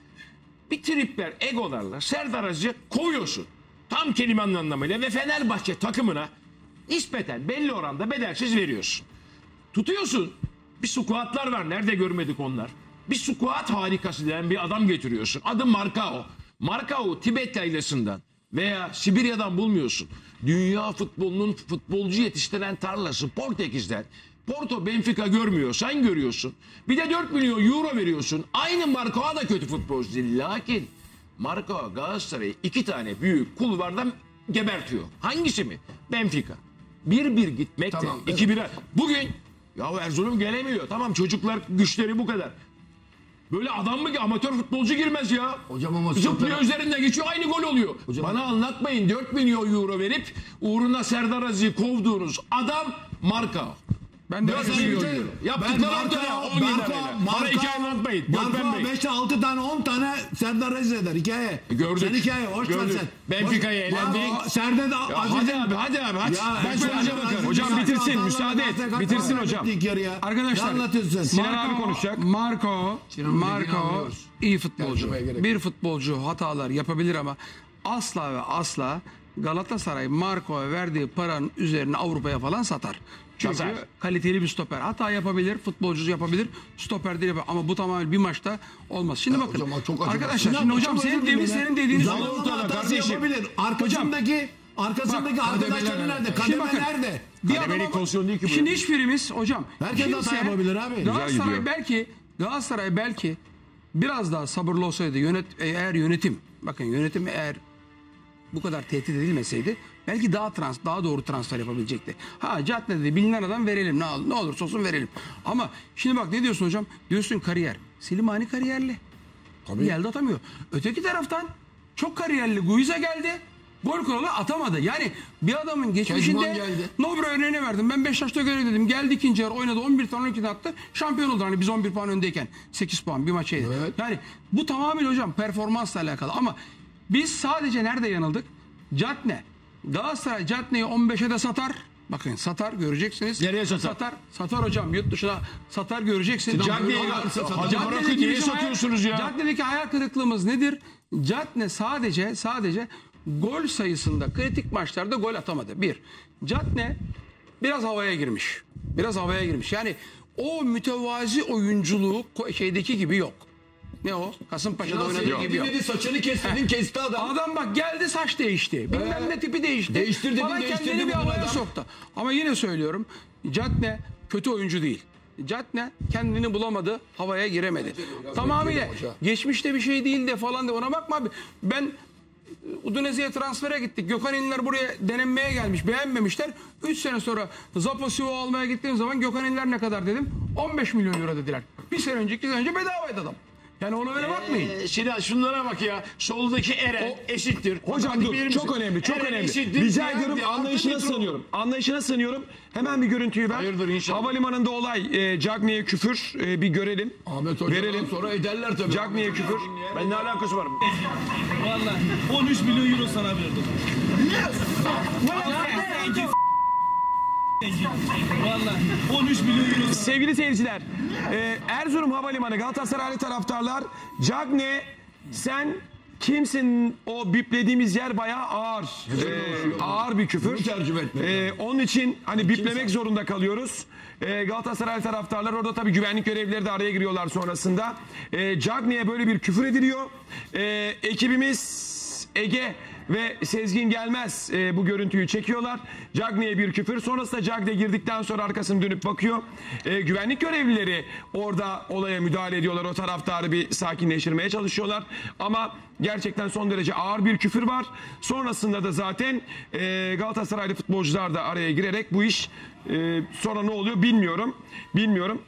Bir tripler, egolarla Serdar Aziz'i kovuyorsun. Tam kelimenin anlamıyla ve Fenerbahçe takımına nispeten belli oranda bedelsiz veriyorsun. Tutuyorsun. Bir squatlar var. Nerede görmedik onlar? Bir squat harikası denen bir adam getiriyorsun. Adı Marcao. Marcao Tibet yaylasından veya Sibirya'dan bulmuyorsun. Dünya futbolunun futbolcu yetiştiren tarlası Portekiz'den. Porto Benfica görmüyor. Sen görüyorsun. Bir de dört milyon euro veriyorsun. Aynı Marcao da kötü futbolcu değil. Lakin Marcao Galatasaray'ı iki tane büyük kulvardan gebertiyor. Hangisi mi? Benfica. Bir bir gitmekte. Tamam, iki bire. Bugün ya Erzurum gelemiyor. Tamam çocuklar güçleri bu kadar. Böyle adam mı ki amatör futbolcu girmez ya. Hocam ama Zıplıyor stoper- üzerinden geçiyor aynı gol oluyor. Bana anlatmayın dört milyon euro verip uğruna Serdar Aziz'i kovduğunuz adam Marcao. Ben de Dört öyle milyon söylüyorum. euro. Yaptıkları ortada on gün arayla. Bana hikaye anlatmayın. Gökmen Bey. beşte altı tane on tane Serdar Aziz eder hikaye. Gördük. Sen hikaye hoş ver Gördük. sen. Benfica'ya Hoş- elendik. Ya, Serdar da Ya Aziz'in- hadi abi hadi abi hadi. Ya, ben Hocam, sonuca bakarım. Hocam Hocam, bitirsin, hatalarla müsaade et. bahsettik, Bitirsin hatalarla hocam. bittik yarı ya. Arkadaşlar, Ne anlatıyorsun sen? Sinan abi konuşacak. Marco, Sinan'ın dediğini Marco anlıyoruz. iyi futbolcu. Tercümeye gerek Bir futbolcu hatalar yapabilir ama asla ve asla Galatasaray Marco'ya verdiği paranın üzerine Avrupa'ya falan satar. Çünkü Satar. kaliteli bir stoper. Hata yapabilir, futbolcu yapabilir, stoper değil yapabilir. Ama bu tamamen bir maçta olmaz. Şimdi bakın hocam, çok acı. arkadaşlar Sinan, şimdi hocam çok senin özür demin dilerim. senin dediğini Zamanla söylüyorum. hatası yapabilir. Arkasındaki arkasındaki Bak, arkadaşları kademeler nerede? nerede? Şimdi Kademe bakın, nerede? Bir Kademelik adama- pozisyon değil ki bu. Şimdi hiçbirimiz hocam. Herkes hata kimse- yapabilir abi. Güzel Galatasaray gidiyor. belki Galatasaray belki biraz daha sabırlı olsaydı yönet eğer yönetim bakın yönetim eğer bu kadar tehdit edilmeseydi belki daha trans daha doğru transfer yapabilecekti. Ha caddede bilinen adam verelim ne, ol- ne olursa olsun verelim. Ama şimdi bak ne diyorsun hocam? Diyorsun kariyer. Slimani kariyerli. Tabii. Geldi atamıyor. Öteki taraftan çok kariyerli Guiza geldi. Gol kralı atamadı. Yani bir adamın geçmişinde Kezban geldi. Nobra örneğini verdim. Ben Beşiktaş'ta görev dedim. Geldi ikinci yarı oynadı. on bir tane on iki tane attı. Şampiyon oldu. Hani biz on bir puan öndeyken. sekiz puan bir maç yedi. Evet. Yani bu tamamen hocam performansla alakalı. Ama biz sadece nerede yanıldık? Catne. Galatasaray Catne'yi on beşe de satar. Bakın satar göreceksiniz. Nereye satar? Satar. Satar hocam yurt dışına satar göreceksin. Cagney'i hadi bırakın niye satıyorsunuz ya? Cadne'deki hayal kırıklığımız nedir? Cadne sadece sadece gol sayısında kritik maçlarda gol atamadı. Bir. Cadne biraz havaya girmiş. Biraz havaya girmiş. Yani o mütevazi oyunculuğu ko- şeydeki gibi yok. Ne o? Kasımpaşa'da oynadığı Yok. gibi yok. Dedi, saçını kes dedin, kesti adam. Adam bak geldi saç değişti. Bilmem Ee, ne tipi değişti. değiştir dedin, Falan değiştirdi kendini bir bugün havaya adam. soktu. Ama yine söylüyorum. Cagne kötü oyuncu değil. Cagne kendini bulamadı. Havaya giremedi. Tamamıyla geçmişte bir şey değil de falan de ona bakma abi. Ben Udinese'ye transfere gittik. Gökhan İnler buraya denenmeye gelmiş. Beğenmemişler. üç sene sonra Zapo Sivo almaya gittiğim zaman Gökhan İnler ne kadar dedim? on beş milyon euro dediler. Bir sene önce, iki sene önce bedavaydı adam. Yani ona öyle bakmayın. Ee, Sinan şunlara bak ya. Soldaki Eren eşittir. Hocam Hadi dur bilir çok misin? önemli çok Eren önemli. eşittir, Rica diğer ediyorum bir altı anlayışına metre sığınıyorum. Anlayışına sığınıyorum. Hemen bir görüntüyü ver. Hayırdır inşallah. Havalimanında olay e, Cagne'ye küfür e, bir görelim. Ahmet Hoca'dan Verelim. sonra ederler tabii. Cagne'ye küfür. Ben ne alakası var? Vallahi on üç milyon euro sana verdim. Vallahi on üç milyon euro. Sevgili seyirciler, e, Erzurum Havalimanı Galatasaraylı taraftarlar, Cagne sen kimsin, o biplediğimiz yer bayağı ağır. E, ağır bir küfür. Bunu tercüme etmek E, onun için hani biplemek zorunda kalıyoruz. E, Galatasaray taraftarlar orada tabii güvenlik görevlileri de araya giriyorlar sonrasında. E, Cagne'ye böyle bir küfür ediliyor. E, ekibimiz Ege ve Sezgin Gelmez e, bu görüntüyü çekiyorlar. Cagne'ye bir küfür. Sonrasında Cagne girdikten sonra arkasını dönüp bakıyor. E, güvenlik görevlileri orada olaya müdahale ediyorlar. O taraftarı bir sakinleştirmeye çalışıyorlar. Ama gerçekten son derece ağır bir küfür var. Sonrasında da zaten e, Galatasaraylı futbolcular da araya girerek bu iş e, sonra ne oluyor bilmiyorum. Bilmiyorum.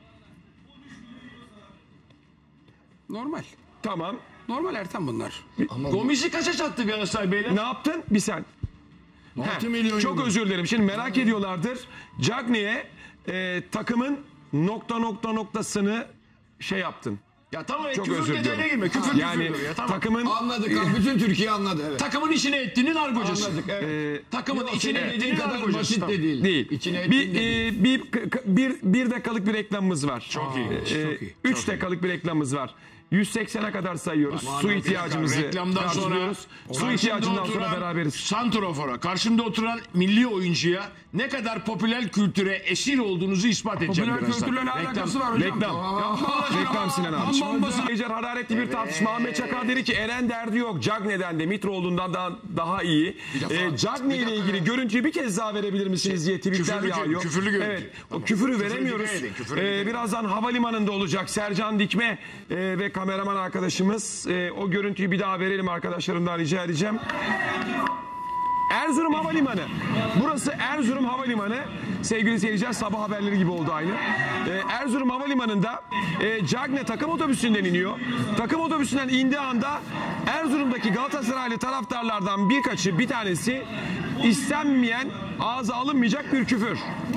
Normal. Tamam. Normal Ertem bunlar. Gomis'i kaça sattı Galatasaray beyler? Ne yaptın? Bir sen. altı Heh, milyon çok euro. özür dilerim. Şimdi merak ediyorlardır. Cagne'ye e, takımın nokta nokta noktasını şey yaptın. Ya tamam Çok küfür özür detayına diliyorum. girme. Küfür Yani küfürdür ya tamam. takımın Anladık abi. Bütün Türkiye anladı. Evet. Takımın içine ettiğinin argocası. Anladık. Evet. e, Takımın içine Senin dediğin ettiğinin kadar argocası. basit Tamam. de değil. değil. İçine bir, ettiğin de değil. e, bir, k- k- bir, bir dakikalık bir reklamımız var. Çok iyi. E, Çok iyi. üç dakikalık bir reklamımız var. yüz seksene kadar sayıyoruz. Su ihtiyacımızı Reklamdan sonra karşılıyoruz. Su ihtiyacından sonra beraberiz. Santrofor'a, karşımda oturan milli oyuncuya ne kadar popüler kültüre esir olduğunuzu ispat edeceğim Popüler birazdan. kültürle ne alakası var hocam? Reklam. Reklam Sinan abi. Tam bombası. Gece hararetli bir tartışma. Ahmet Çakar dedi ki Eren derdi yok. Cagne'den de Mitroğlu'ndan daha, daha iyi. Ee, Cagne ile ilgili görüntüyü bir kez daha verebilir misiniz diye tweetler Küfürlü- yağıyor. küfürlü görüntü. Evet. Tamam. O küfürü Küfürü veremiyoruz. dikkat edin, küfürü Ee, dikkat edin. birazdan havalimanında olacak Sercan Dikme e, ve kameraman arkadaşımız. E, o görüntüyü bir daha verelim arkadaşlarımdan rica edeceğim. Erzurum Havalimanı. Burası Erzurum Havalimanı. Sevgili seyirciler, sabah haberleri gibi oldu aynı. Ee, Erzurum Havalimanı'nda e, Cagne takım otobüsünden iniyor. Takım otobüsünden indiği anda Erzurum'daki Galatasaraylı taraftarlardan birkaçı, bir tanesi istenmeyen, ağza alınmayacak bir küfür.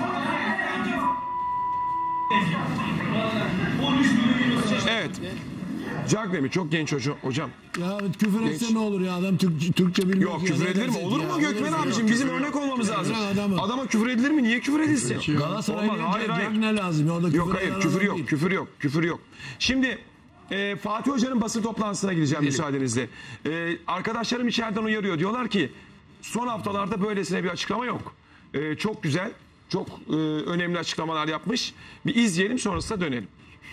Evet. Cagne mi? Çok genç hocam. hocam. Ya küfür etse ne olur ya, adam Türk, Türkçe bilmiyor. Yok ki. küfür Ya, edilir mi? edersin Olur ya. mu Gökmen Olur. abicim? Bizim örnek olmamız lazım. Adamı. Adama küfür edilir mi? Niye küfür edilsin? Galatasaray'ın Olmaz. Hayır hayır. ne lazım? Orada Yok küfür hayır eden küfür adam yok değil. küfür yok küfür yok. Şimdi e, Fatih Hoca'nın basın toplantısına gireceğim müsaadenizle. E, arkadaşlarım içeriden uyarıyor. Diyorlar ki son haftalarda böylesine bir açıklama yok. E, çok güzel, çok e, önemli açıklamalar yapmış. Bir izleyelim sonrasında dönelim.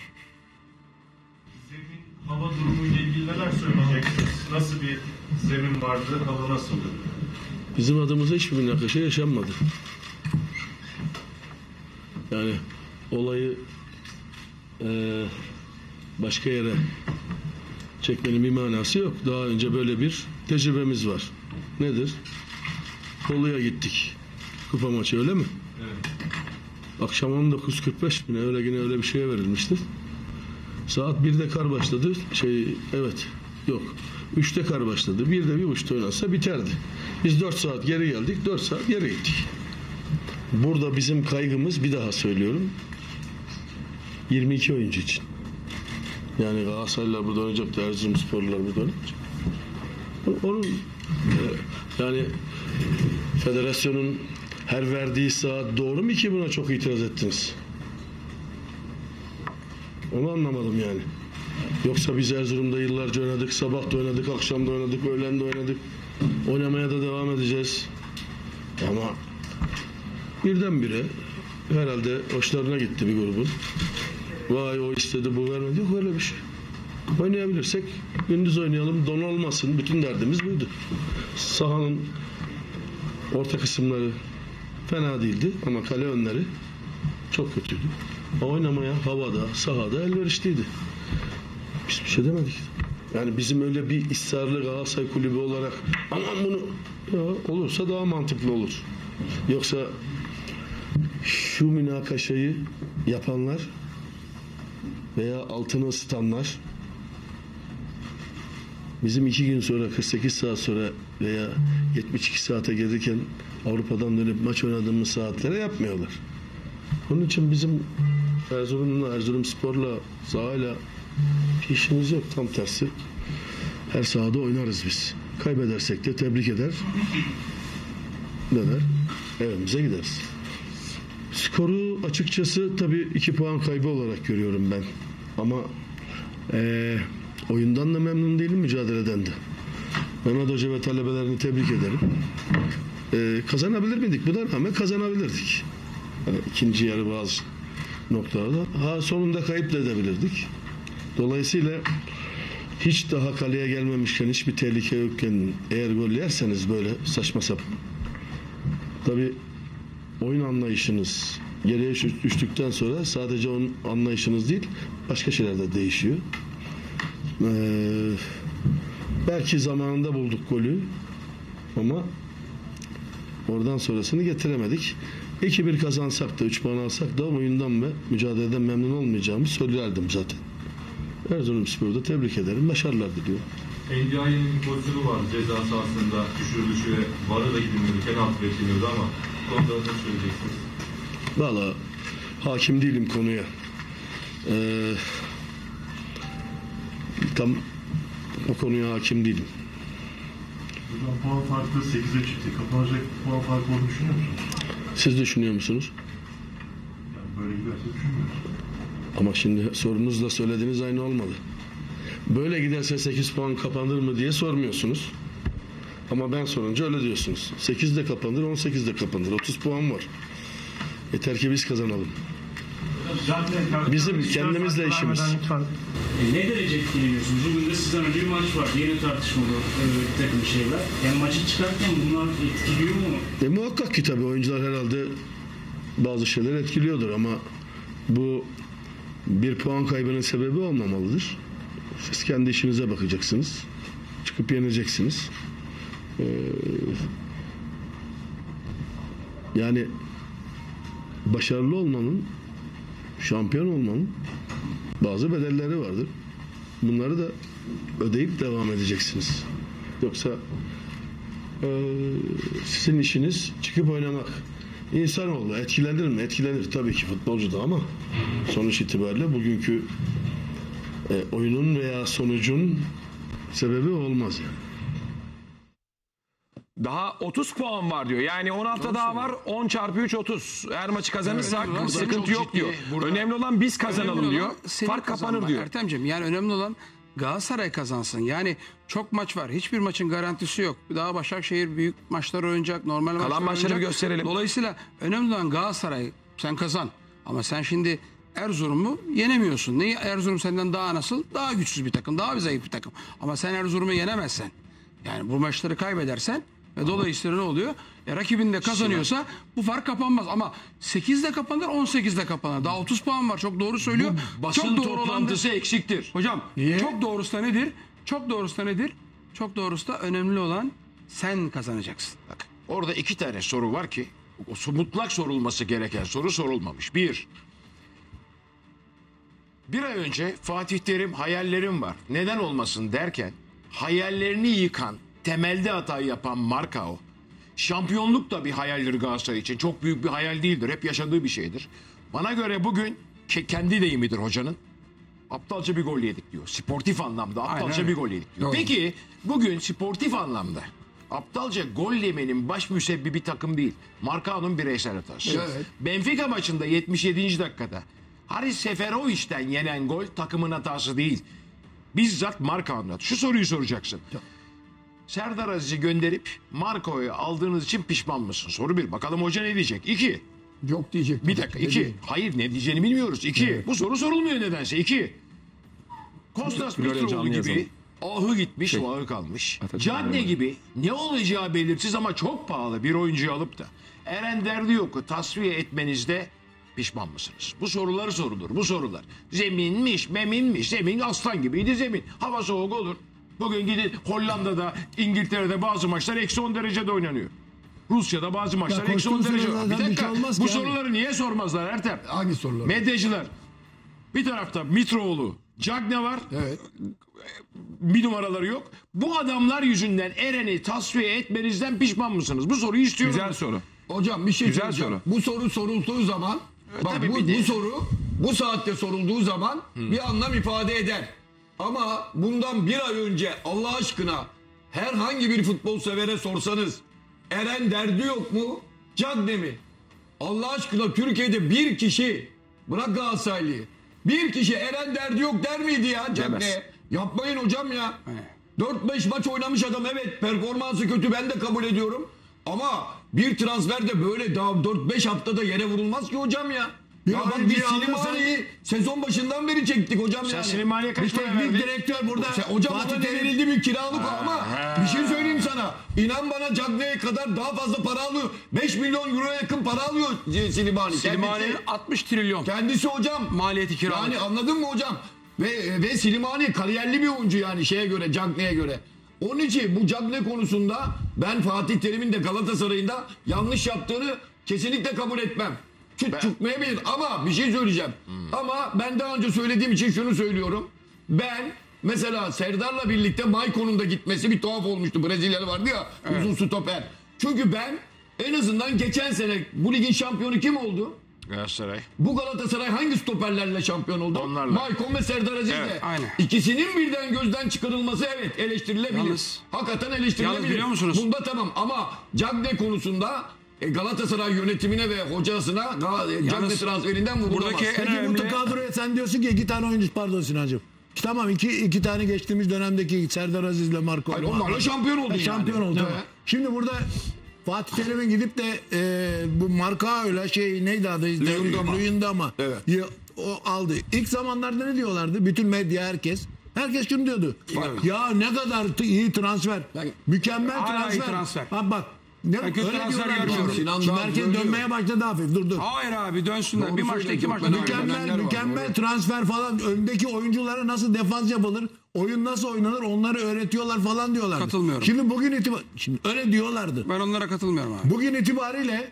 Hava durumuyla ilgili neler söyleyeceksiniz? Nasıl bir zemin vardı? Hava nasıldı? Bizim adımıza hiçbir münakaşa yaşanmadı. Yani olayı eee, başka yere çekmenin bir manası yok. Daha önce böyle bir tecrübemiz var. Nedir? Bolu'ya gittik. Kupa maçı öyle mi? Evet. Akşam on dokuz kırk beş mi ne öyle yine öyle bir şeye verilmişti. Saat birde kar başladı. Şey evet. Yok. üçte kar başladı. birde bir buçukta oynansa biterdi. Biz dört saat geri geldik. dört saat geri gittik. Burada bizim kaygımız, bir daha söylüyorum, yirmi iki oyuncu için. Yani Galatasaraylılar burada oynayacak da Erzurumsporlular burada oynayacak. Onun e, yani federasyonun her verdiği saat doğru mu ki buna çok itiraz ettiniz? Onu anlamadım yani. Yoksa biz Erzurum'da yıllarca oynadık, sabah da oynadık, akşam da oynadık, öğlen de oynadık. Oynamaya da devam edeceğiz. Ama birdenbire herhalde hoşlarına gitti bir grubun. Vay o istedi bu vermedi. Yok öyle bir şey. Oynayabilirsek gündüz oynayalım, don olmasın. Bütün derdimiz buydu. Sahanın orta kısımları fena değildi ama kale önleri çok kötüydü. Oynamaya havada, sahada elverişliydi. Biz bir şey demedik. Yani bizim öyle bir ısrarlı Galatasaray kulübü olarak aman bunu ya, olursa daha mantıklı olur. Yoksa şu münakaşayı yapanlar veya altını ısıtanlar bizim iki gün sonra kırk sekiz saat sonra veya yetmiş iki saate gelirken Avrupa'dan dönüp maç oynadığımız saatlere yapmıyorlar. Onun için bizim Erzurum'la, Erzurumspor'la, sahayla işimiz yok. Tam tersi. Her sahada oynarız biz. Kaybedersek de tebrik eder. Döner. Evimize gideriz. Skoru açıkçası tabii iki puan kaybı olarak görüyorum ben. Ama ee, oyundan da memnun değilim, mücadeleden de. Mehmet Hoca ve talebelerini tebrik ederim. E, kazanabilir miydik? Buna rağmen kazanabilirdik. Yani ikinci yarı bazı noktalarda. Ha, sonunda kayıp da edebilirdik. Dolayısıyla hiç daha kaleye gelmemişken, hiçbir tehlike yokken eğer gol yerseniz böyle saçma sapan. Tabii oyun anlayışınız geriye düştükten sonra sadece onun anlayışınız değil, başka şeyler de değişiyor. Ee, belki zamanında bulduk golü ama oradan sonrasını getiremedik. iki bir kazansak da üç puan alsak da oyundan ve mücadeleden memnun olmayacağımı söylerdim zaten. Erzurumspor'u da tebrik ederim. Başarılar diliyorum. N D I'nin bir pozisyonu var ceza sahasında düşürülüşü ve vara da gidilmiyordu, penaltı bekleniyordu ama konuda ne söyleyeceksiniz? Valla hakim değilim konuya. Ee, tam o konuya hakim değilim. Buradan puan farkı sekize çıktı. Kapanacak puan farkı olduğunu düşünüyor musunuz? Siz düşünüyor musunuz? Yani böyle giderse düşünmüyoruz. Ama şimdi sorunuzla söylediğiniz aynı olmadı. Böyle giderse sekiz puan kapanır mı diye sormuyorsunuz. Ama ben sorunca öyle diyorsunuz. sekiz de kapanır, on sekiz de kapanır. otuz puan var. Yeter ki biz kazanalım. Bizim kendimizle işimiz. E, ne derece etkileniyorsunuz? Bugün de sizden önce bir maç var. Yeni tartışmalı e, bir takım şeyler. Yani maçı çıkarken bunlar etkiliyor mu? E, muhakkak ki tabii oyuncular herhalde bazı şeyler etkiliyordur ama bu bir puan kaybının sebebi olmamalıdır. Siz kendi işinize bakacaksınız. Çıkıp yeneceksiniz. Ee, yani başarılı olmanın, şampiyon olmanın bazı bedelleri vardır. Bunları da ödeyip devam edeceksiniz. Yoksa e, sizin işiniz çıkıp oynamak. İnsanoğlu etkilenir mi? Etkilenir tabii ki futbolcu da ama sonuç itibariyle bugünkü e, oyunun veya sonucun sebebi olmaz yani. Daha otuz puan var diyor. Yani on hafta daha var. on çarpı üç otuz. Her maçı kazanırsak Önemli olan sıkıntı çok yok ciddi. diyor. Burada önemli olan biz kazanalım Önemli diyor. olan senin Fark kapanır kazanman diyor. Ertemciğim, yani önemli olan Galatasaray kazansın. Yani çok maç var. Hiçbir maçın garantisi yok. Daha Başakşehir büyük maçlar oynayacak. Normal maçlar maçları oynayacak. bir gösterelim. Dolayısıyla önemli olan Galatasaray. Sen kazan. Ama sen şimdi Erzurum'u yenemiyorsun. Neyi? Erzurum senden daha nasıl? Daha güçsüz bir takım. Daha bir zayıf bir takım. Ama sen Erzurum'u yenemezsen. Yani bu maçları kaybedersen ve dolayısıyla ne oluyor? E, rakibin de kazanıyorsa bu fark kapanmaz. Ama sekizde kapanır, on sekizde kapanır. Daha otuz puan var. Çok doğru söylüyor. Basın çok doğru olan da- toplantısı eksiktir. Hocam çok doğrusu da nedir? Çok doğrusu da nedir? Çok doğrusu da önemli olan sen kazanacaksın. Bak, orada iki tane soru var ki o mutlak sorulması gereken soru sorulmamış. Bir, bir ay önce Fatih Terim hayallerim var. Neden olmasın derken hayallerini yıkan, temelde hata yapan Marcao. Şampiyonluk da bir hayaldir Galatasaray için. Çok büyük bir hayal değildir. Hep yaşadığı bir şeydir. Bana göre bugün ke- kendi deyimidir hocanın. Aptalca bir gol yedik diyor. Sportif anlamda aptalca Aynen öyle. bir gol yedik diyor. Doğru. Peki bugün sportif anlamda aptalca gol yemenin baş müsebbibi takım değil. Marcao'nun bireysel hatası. Evet. Benfica maçında yetmiş yedinci dakikada Haris Seferovic'den yenen gol takımın hatası değil. Bizzat Marcao'nun hatası. Şu soruyu soracaksın. Serdar Aziz'i gönderip Marco'yu aldığınız için pişman mısın? Soru bir. Bakalım hoca ne diyecek? İki. Yok diyecek. Bir dakika. İki. Hayır, ne diyeceğini bilmiyoruz. İki. Bu soru sorulmuyor nedense. İki. Kostas Florya Mitroğlu canlı yazalım. gibi ahı gitmiş, Şey, vahı kalmış. Atatürk Cagne Bayramı. gibi ne olacağı belirsiz ama çok pahalı bir oyuncuyu alıp da Eren Derdiyok'u tasfiye etmenizde pişman mısınız? Bu sorular sorulur. Bu sorular. Zeminmiş, meminmiş. Zemin aslan gibiydi zemin. Hava soğuk olur. Bugün gidin Hollanda'da, İngiltere'de bazı maçlar eksi on derecede oynanıyor. Rusya'da bazı maçlar eksi on koştuğun derece. sırada Bir zaten bir dakika. şey olmaz Bu ki abi. soruları niye sormazlar Ertem? Hangi sorular? Medyacılar. Bir tarafta Mitroğlu, Cagne var. Evet. Bir numaraları yok. Bu adamlar yüzünden Eren'i tasfiye etmenizden pişman mısınız? Bu soruyu istiyorum. Güzel soru. Hocam bir şey Güzel söyleyeceğim. soru. Bu soru sorulduğu zaman bak tabii bu, bir de- bu soru bu saatte sorulduğu zaman bir anlam ifade eder. Ama bundan bir ay önce Allah aşkına herhangi bir futbol severe sorsanız Eren derdi yok mu? Cagne mi? Allah aşkına Türkiye'de bir kişi bırak Galatasaraylı'yı bir kişi Eren derdi yok der miydi ya Demez. Cagne? Yapmayın hocam ya. dört beş maç oynamış adam, evet performansı kötü, ben de kabul ediyorum. Ama bir transferde böyle daha dört beş haftada yere vurulmaz ki hocam ya. Ya bak biz Slimani'yi sezon başından beri çektik hocam Sen yani. Slimani'ye kaç Bir para teknik verdin? direktör burada. Sen, hocam bana ne verildi bir kiralık ama bir şey söyleyeyim sana. İnan bana Cagne'ye kadar daha fazla para alıyor. beş milyon euroya yakın para alıyor Slimani. Slimani'nin Kendisi, altmış trilyon kendisi hocam. maliyeti kiralık. Yani anladın mı hocam? Ve ve Slimani kariyerli bir oyuncu yani şeye göre, Cagne'ye göre. Onun için bu Cagne konusunda ben Fatih Terim'in de Galatasaray'ında yanlış yaptığını kesinlikle kabul etmem. Çıt çıkmayabilir ama bir şey söyleyeceğim. Ama ben daha önce söylediğim için şunu söylüyorum. Ben mesela Serdar'la birlikte Maicon'un da gitmesi bir tuhaf olmuştu. Brezilyalı vardı ya, uzun stoper. Çünkü ben en azından geçen sene bu ligin şampiyonu kim oldu? Galatasaray. Bu Galatasaray hangi stoperlerle şampiyon oldu? Onlarla. Maicon ve Serdar Aziz'le. Evet, aynen. İkisinin birden gözden çıkarılması evet eleştirilebilir. Yalnız- Hakikaten eleştirilebilir. Yalnız biliyor musunuz? Bunda tamam ama Cagne konusunda e, Galatasaray yönetimine ve hocasına Gal- e, Cagne Yalnız transferinden vurulamaz. buradaki en Peki bu önemli- kadroya sen diyorsun ki iki tane oyuncu, pardon Sinancığım. Tamam iki, iki tane geçtiğimiz dönemdeki Serdar Aziz'le Marco. Hayır, onlarla şampiyon oldun E, Şampiyon yani. oldu. Evet. Tamam. Şimdi burada Fatih Terim'in gidip de e, bu Marcao'yla şey neydi adı? Luyendama. Luyendama. Evet. Ya, o aldı. İlk zamanlarda ne diyorlardı? Bütün medya, herkes. Herkes şunu diyordu. Ya ne kadar t- iyi transfer. Mükemmel Hala iyi transfer. transfer. Ha bak. Ne, Ben kötü öyle transfer diyorlar. görmüyorum. Şimdi, Sinan şimdi daha herkes söylüyor. dönmeye başladı hafif. Dur dur. Hayır abi dönsünler. Doğru Bir maçta iki söylüyor, maçta çok dönüyor. önemli. Mükemmel var, mükemmel doğru. transfer falan, öndeki oyunculara nasıl defans yapılır, oyun nasıl oynanır onları öğretiyorlar falan diyorlar. Katılmıyorum. Şimdi bugün itibar şimdi öyle diyorlardı. Ben onlara katılmıyorum abi. Bugün itibariyle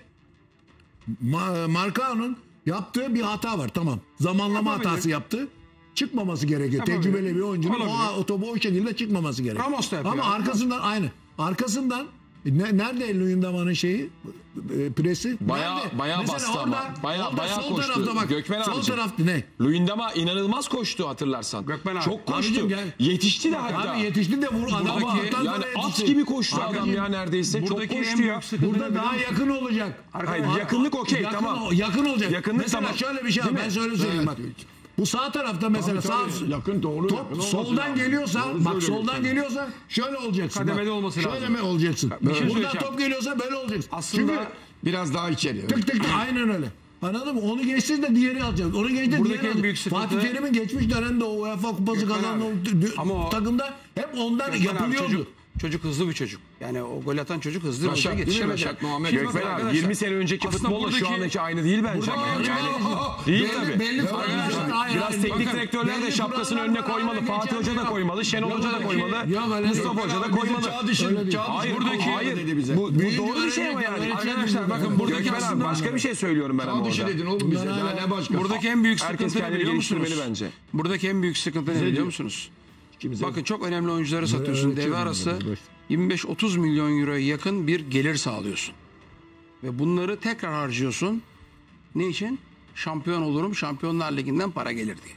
Ma- Marcao'nun yaptığı bir hata var, tamam. Zamanlama Yapabilir. hatası yaptı. Çıkmaması gerekiyor. Yapabilir. Tecrübeli bir oyuncunun Olabilir. o, o topu o şekilde çıkmaması gerekiyor. Ramos da yapıyor. Ama arkasından aynı. Arkasından ne, nerede Luyendama'nın şeyi e, presi? Bayağı- Nerede? bayağı Mesela bastı ama. orada- Bayağı- orada bayağı sol koştu. tarafta bak. Gökmen sol abicim. tarafta ne? Luyendama inanılmaz koştu hatırlarsan. Gökmen abi. Çok koştu. Abicim gel. Yetişti de hatta. Abi yetişti de vur adam Buradaki- alttan Yani sonra at yetişti. gibi koştu Abicim, adam ya neredeyse. Çok buradaki en koştu büyük ya. sıkıntı ne Burada biliyor daha musun? yakın olacak. Hayır, yakınlık okey, Yakın tamam. o- yakın olacak. Yakınlık mesela tamam. şöyle bir şey var. Değil Ben mi? şöyle söyleyeyim bak. Bu sağ tarafta mesela sağ Yakın doğru. top yakın olması soldan lazım. geliyorsa Doğru bak söylüyorsun. soldan geliyorsa şöyle olacaksın. Kademeli bak. olması şöyle lazım. mi olacaksın? Bir şey Buradan söyleyeceğim. top geliyorsa böyle olacaksın. Aslında Çünkü Biraz daha içeri. tık tık tık aynen öyle. Anladın mı? Onu geçsiz de diğeri alacak. Onu geçti de Buradaki diğeri en alacak. büyük sıkıntı- Fatih Terim'in geçmiş dönemde o UEFA kupası Gökmen kazanan abi. o dü- dü- Ama o- takımda hep ondan Gökmen abi, yapılıyordu. Çocuk, çocuk hızlı bir çocuk. Yani o gol atan çocuk hızlı bir Başak çocuk. değil mi? Yetişemedi. Başak Muhammed. Şimdi Gökmen bakın abi arkadaşlar, yirmi sene önceki aslında futbolla şu buradaki- andaki aynı değil bence. Burada- Yani. Aa, Değil belli- tabii. belli kurallar- hayır, Biraz hayır. teknik Bakın, direktörler de belli şapkasını kurallar önüne var, koymalı. hala Fatih geçen Hoca da yok. koymalı. Şenol Yok, Hoca da öyle koymalı. şey- yok, öyle Mustafa değil. Hoca da Bizi koymalı. çağ dışı- Öyle değil. çağ dışı Hayır, futbol hayır. dedi bize. Bu, bu Büyücü doğru bir şey ama öğrenecek, yani. öğretecek Arkadaşlar bizi. bakın buradaki Gökmen abi aslında başka bir şey söylüyorum ben ama Çağ dışı orada. dedin oğlum bize. Bunlar Daha hala- ne başka? buradaki en büyük Herkes sıkıntı ne kendini biliyor musunuz? geliştirmeli bence. Buradaki en büyük sıkıntı ne biliyor musunuz? Bakın çok önemli oyuncuları satıyorsun. Devre arası yirmi beş otuz milyon euroya yakın bir gelir sağlıyorsun. Ve bunları tekrar harcıyorsun. Ne için? Şampiyon olurum, Şampiyonlar Ligi'nden para gelir diye.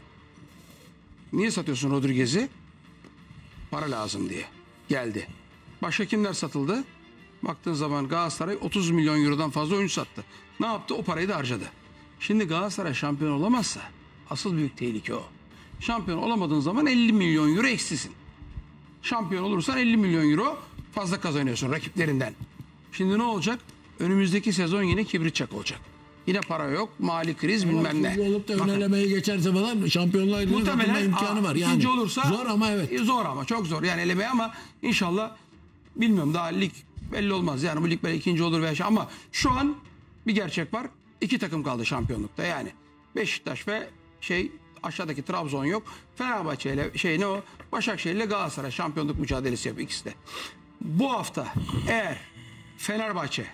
Niye satıyorsun Rodriguez'i? Para lazım diye. Geldi. Başka kimler satıldı? Baktığın zaman Galatasaray otuz milyon eurodan fazla oyuncu sattı. Ne yaptı? O parayı da harcadı. Şimdi Galatasaray şampiyon olamazsa asıl büyük tehlike o. Şampiyon olamadığın zaman elli milyon euro eksisin. Şampiyon olursan elli milyon euro fazla kazanıyorsun rakiplerinden. Şimdi ne olacak? Önümüzdeki sezon yine kibrit çak olacak. Yine para yok. Mali kriz bilmem ne. İkinci olup da Bakın, ön elemeyi geçerse falan şampiyonluğa katılma muhtemelen imkanı aa, var. Yani ikinci olursa zor ama evet. Zor ama çok zor. Yani elemeye ama inşallah bilmiyorum daha lig belli olmaz. Yani bu lig belki ikinci olur veya şey ama şu an bir gerçek var. İki takım kaldı şampiyonlukta yani. Beşiktaş ve şey aşağıdaki Trabzon yok. Fenerbahçe ile şey ne o? Başakşehir ile Galatasaray şampiyonluk mücadelesi yapıyor ikisi de. Bu hafta eğer Fenerbahçe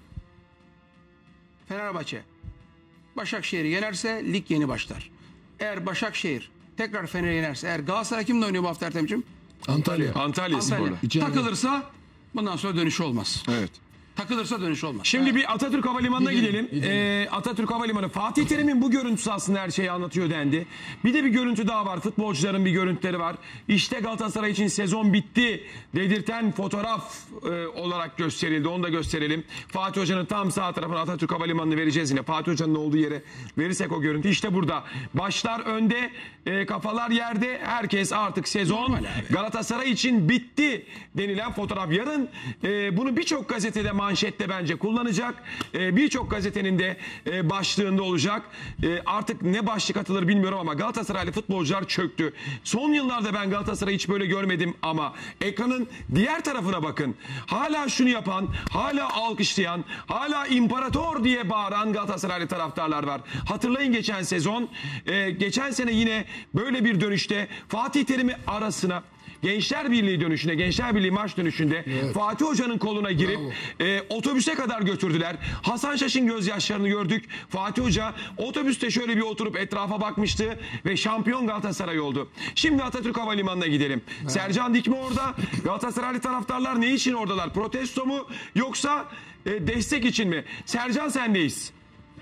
Fenerbahçe Başakşehir'i yenerse lig yeni başlar. Eğer Başakşehir tekrar Fener'i yenerse, eğer Galatasaray kimle oynuyor bu hafta Ertem'ciğim? Antalya. Antalya Spor'la. Antalya. Takılırsa bundan sonra dönüşü olmaz. Evet. Takılırsa dönüş olmaz. Şimdi bir Atatürk Havalimanı'na gidelim. Ee, Atatürk Havalimanı. Fatih Terim'in bu görüntüsü aslında her şeyi anlatıyor dendi. Bir de bir görüntü daha var. Futbolcuların bir görüntüleri var. İşte Galatasaray için sezon bitti dedirten fotoğraf e, olarak gösterildi. Onu da gösterelim. Fatih Hoca'nın tam sağ tarafına Atatürk Havalimanı'nı vereceğiz yine. Fatih Hoca'nın olduğu yere verirsek o görüntü. İşte burada. Başlar önde, e, kafalar yerde. Herkes artık sezon Galatasaray için bitti denilen fotoğraf. Yarın e, bunu birçok gazetede manşette bence kullanacak. Ee, Birçok gazetenin de e, başlığında olacak. E, artık ne başlık atılır bilmiyorum ama Galatasaraylı futbolcular çöktü. Son yıllarda ben Galatasaray'ı hiç böyle görmedim ama ekranın diğer tarafına bakın. Hala şunu yapan, hala alkışlayan, hala imparator diye bağıran Galatasaraylı taraftarlar var. Hatırlayın geçen sezon, e, geçen sene yine böyle bir dönüşte Fatih Terim'i arasına Gençler Birliği dönüşünde, Gençler Birliği maç dönüşünde evet. Fatih Hoca'nın koluna girip e, otobüse kadar götürdüler. Hasan Şaş'ın gözyaşlarını gördük. Fatih Hoca otobüste şöyle bir oturup etrafa bakmıştı ve şampiyon Galatasaray oldu. Şimdi Atatürk Havalimanı'na gidelim. Evet. Sercan Dikme orada. Galatasaraylı taraftarlar ne için oradalar? Protesto mu yoksa e, destek için mi? Sercan sendeyiz.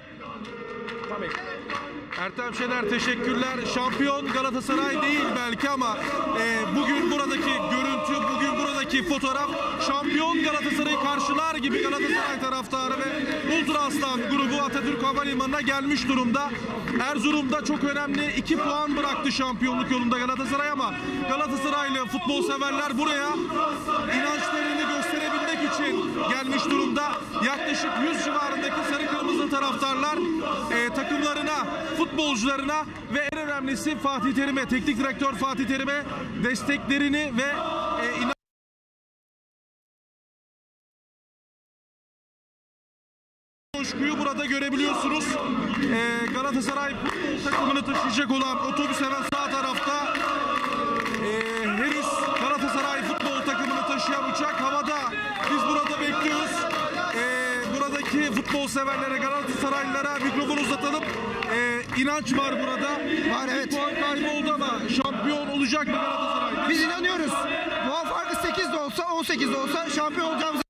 Tabii. Ertem Şener teşekkürler. Şampiyon Galatasaray değil belki ama e, bugün buradaki görüntü, bugün buradaki fotoğraf şampiyon Galatasaray'ı karşılar gibi Galatasaray taraftarı ve Ultra Aslan grubu Atatürk Havalimanı'na gelmiş durumda. Erzurum'da çok önemli iki puan bıraktı şampiyonluk yolunda Galatasaray ama Galatasaraylı futbol severler buraya inançlarını gösterebilmek için gelmiş durumda. Yaklaşık yüz civarındaki sarı kırmızı taraftarlar e, takımlarına, futbolcularına ve en önemlisi Fatih Terim'e, teknik direktör Fatih Terim'e desteklerini ve e, inan coşkuyu burada görebiliyorsunuz. E, Galatasaray futbol takımını taşıyacak olan otobüs hemen sağ tarafta. E, henüz Galatasaray futbol takımını taşıyan uçak havada. Biz burada bekliyoruz. E, buradaki futbol severlere, Galatasaraylılara mikrofon uzatalım. Ee, inanç var burada. Var evet. Bir puan kaybı oldu ama şampiyon olacak mı Galatasaray? Biz inanıyoruz. Puan farkı sekiz de olsa on sekiz de olsa şampiyon olacağımız.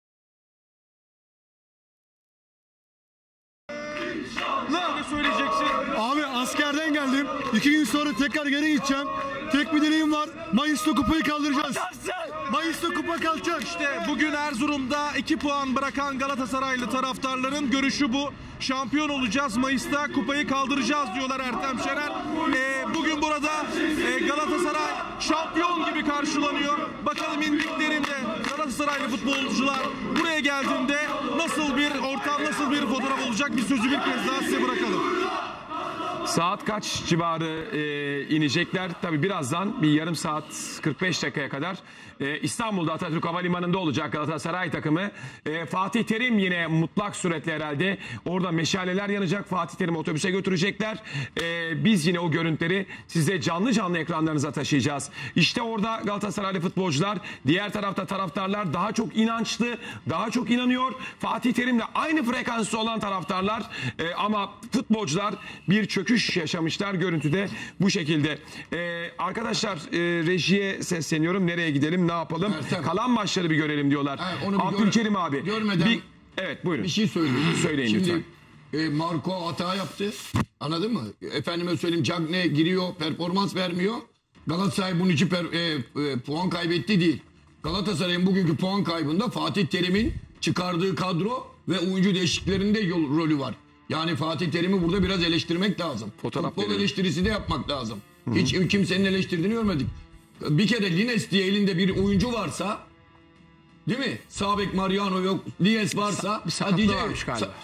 Ne söyleyeceksin? Abi askerden geldim. İki gün sonra tekrar geri gideceğim. Tek bir dileğim var. Mayıs'ta kupayı kaldıracağız. Mayıs'ta kupa kalacak. İşte bugün Erzurum'da iki puan bırakan Galatasaraylı taraftarların görüşü bu. Şampiyon olacağız. Mayıs'ta kupayı kaldıracağız diyorlar Ertem Şener. Ee, bugün burada e, Galatasaray şampiyon gibi karşılanıyor. Bakalım indiklerinde Galatasaraylı futbolcular buraya geldiğinde nasıl bir ortam, nasıl bir fotoğraf olacak? Bir sözü bir kez daha size bırakalım. Saat kaç civarı e, inecekler? Tabii birazdan bir yarım saat kırk beş dakikaya kadar e, İstanbul'da Atatürk Havalimanı'nda olacak Galatasaray takımı. E, Fatih Terim yine mutlak suretle herhalde orada meşaleler yanacak. Fatih Terim'i otobüse götürecekler. E, biz yine o görüntüleri size canlı canlı ekranlarınıza taşıyacağız. İşte orada Galatasaraylı futbolcular, diğer tarafta taraftarlar daha çok inançlı, daha çok inanıyor. Fatih Terim'le aynı frekansta olan taraftarlar e, ama futbolcular bir çöküş yaşamışlar görüntüde bu şekilde. Ee, arkadaşlar e, rejiye sesleniyorum. Nereye gidelim, ne yapalım? Ertem. Kalan maçları bir görelim diyorlar. Ha, onu bir Abdülkerim gör, abi. Görmeden bir, evet buyurun. Bir şey söyleyeyim. Söyleyin Şimdi, lütfen. E, Marco hata yaptı. Anladın mı? Efendime söyleyeyim, Cagne giriyor, performans vermiyor. Galatasaray bunun için per, e, e, puan kaybetti değil. Galatasaray'ın bugünkü puan kaybında Fatih Terim'in çıkardığı kadro ve oyuncu değişikliklerinde yol, rolü var. Yani Fatih Terim'i burada biraz eleştirmek lazım. Fotoğraf Futbol verelim. eleştirisi de yapmak lazım. Hı-hı. Hiç kimsenin eleştirdiğini görmedik. Bir kere Lines diye elinde bir oyuncu varsa, değil mi? Sağ bek Mariano yok, Lines varsa, bir sakatlığı varmış galiba. Sa-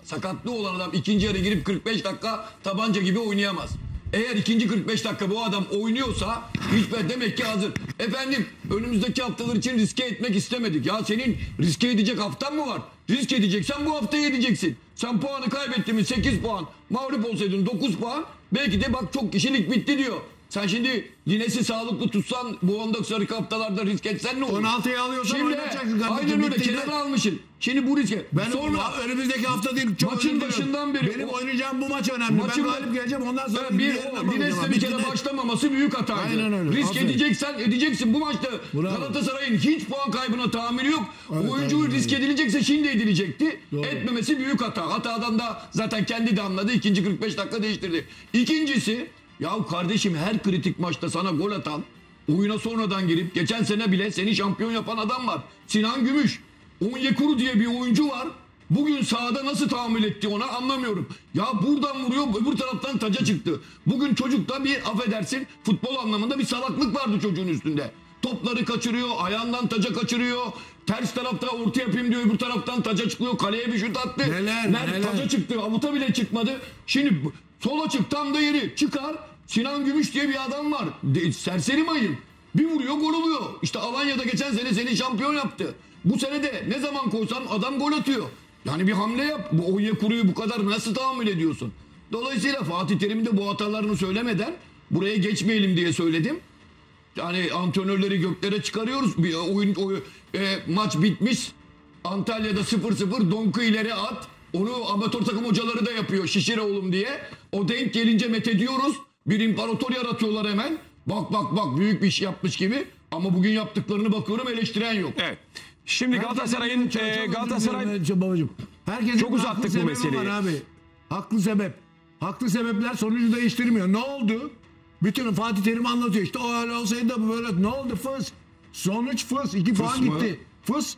sakatlığı olan adam ikinci yarı girip kırk beş dakika tabanca gibi oynayamaz. Eğer ikinci kırk beş dakika bu adam oynuyorsa hiç demek ki hazır. Efendim önümüzdeki haftalar için riske etmek istemedik. Ya senin riske edecek haftan mı var? Risk edeceksen bu haftayı edeceksin. Sen puanı kaybettin mi sekiz puan. Mağlup olsaydın dokuz puan. Belki de bak çok kişilik bitti diyor. Sen şimdi Lines'i sağlıklı tutsan bu on dokuz sonraki haftalarda risk etsen ne olur? on altıya alıyorsan Şimdi oynayacaksın kardeşim. aynen öyle Bitti de. kenara almışsın. Şimdi bu riske. Ben Sonra önümüzdeki hafta değil. Çok maçın özür dilerim. başından beri Benim o- oynayacağım bu maç önemli. Maçın ben galip geleceğim ondan sonra bir bir o Lines'le bir kere başlamaması büyük hataydı. Aynen öyle. Risk Aferin. edeceksen edeceksin. Bu maçta Bravo. Galatasaray'ın hiç puan kaybına tahammülü yok. Evet, Oyuncu aynen risk öyle. edilecekse şimdi edilecekti. Doğru. Etmemesi büyük hata. Hatadan da zaten kendi de anladı. İkinci kırk beş dakika değiştirdi. İkincisi ya kardeşim her kritik maçta sana gol atan, oyuna sonradan girip geçen sene bile seni şampiyon yapan adam var. Sinan Gümüş. Onyekuru diye bir oyuncu var. Bugün sahada nasıl tahammül etti ona anlamıyorum. Ya buradan vuruyor öbür taraftan taca çıktı. Bugün çocukta bir affedersin futbol anlamında bir salaklık vardı çocuğun üstünde. Topları kaçırıyor, ayağından taca kaçırıyor. Ters tarafta orta yapayım diyor, öbür taraftan taca çıkıyor. Kaleye bir şut attı. Neler, Nerede neler. taca çıktı, avuta bile çıkmadı. Şimdi bu- sola çık tam da yeri çıkar. Sinan Gümüş diye bir adam var. De, serseri mayın. Bir vuruyor gol oluyor. İşte Alanya'da geçen sene seni şampiyon yaptı. Bu sene de ne zaman koysan adam gol atıyor. Yani bir hamle yap. Bu Onyekuru'yu bu kadar nasıl tahammül ediyorsun? Dolayısıyla Fatih Terim de bu hatalarını söylemeden buraya geçmeyelim diye söyledim. Yani antrenörleri göklere çıkarıyoruz. Bir oyun, oyun e, maç bitmiş. Antalya'da sıfır sıfır donku ileri at. Onu amatör takım hocaları da yapıyor. Şişir oğlum diye. O denk gelince met diyoruz. Bir imparator yaratıyorlar hemen. Bak bak bak büyük bir iş yapmış gibi. Ama bugün yaptıklarını bakıyorum eleştiren yok. Evet. Şimdi Galatasaray'ın e, Galatasaray babacığım. Herkesin Çok bir uzattık haklı bu sebebi meseleyi. var abi. Haklı sebep. Haklı sebepler sonucu değiştirmiyor. Ne oldu? Bütün Fatih Terim anlatıyor. İşte o öyle olsaydı da bu böyle. Ne oldu? Fıs. Sonuç fıs. İki puan mı? gitti. Fıs.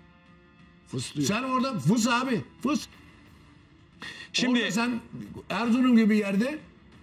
Fıs diyor. Sen orada fıs abi. Fıs. Şimdi Orada sen Erzurum gibi yerde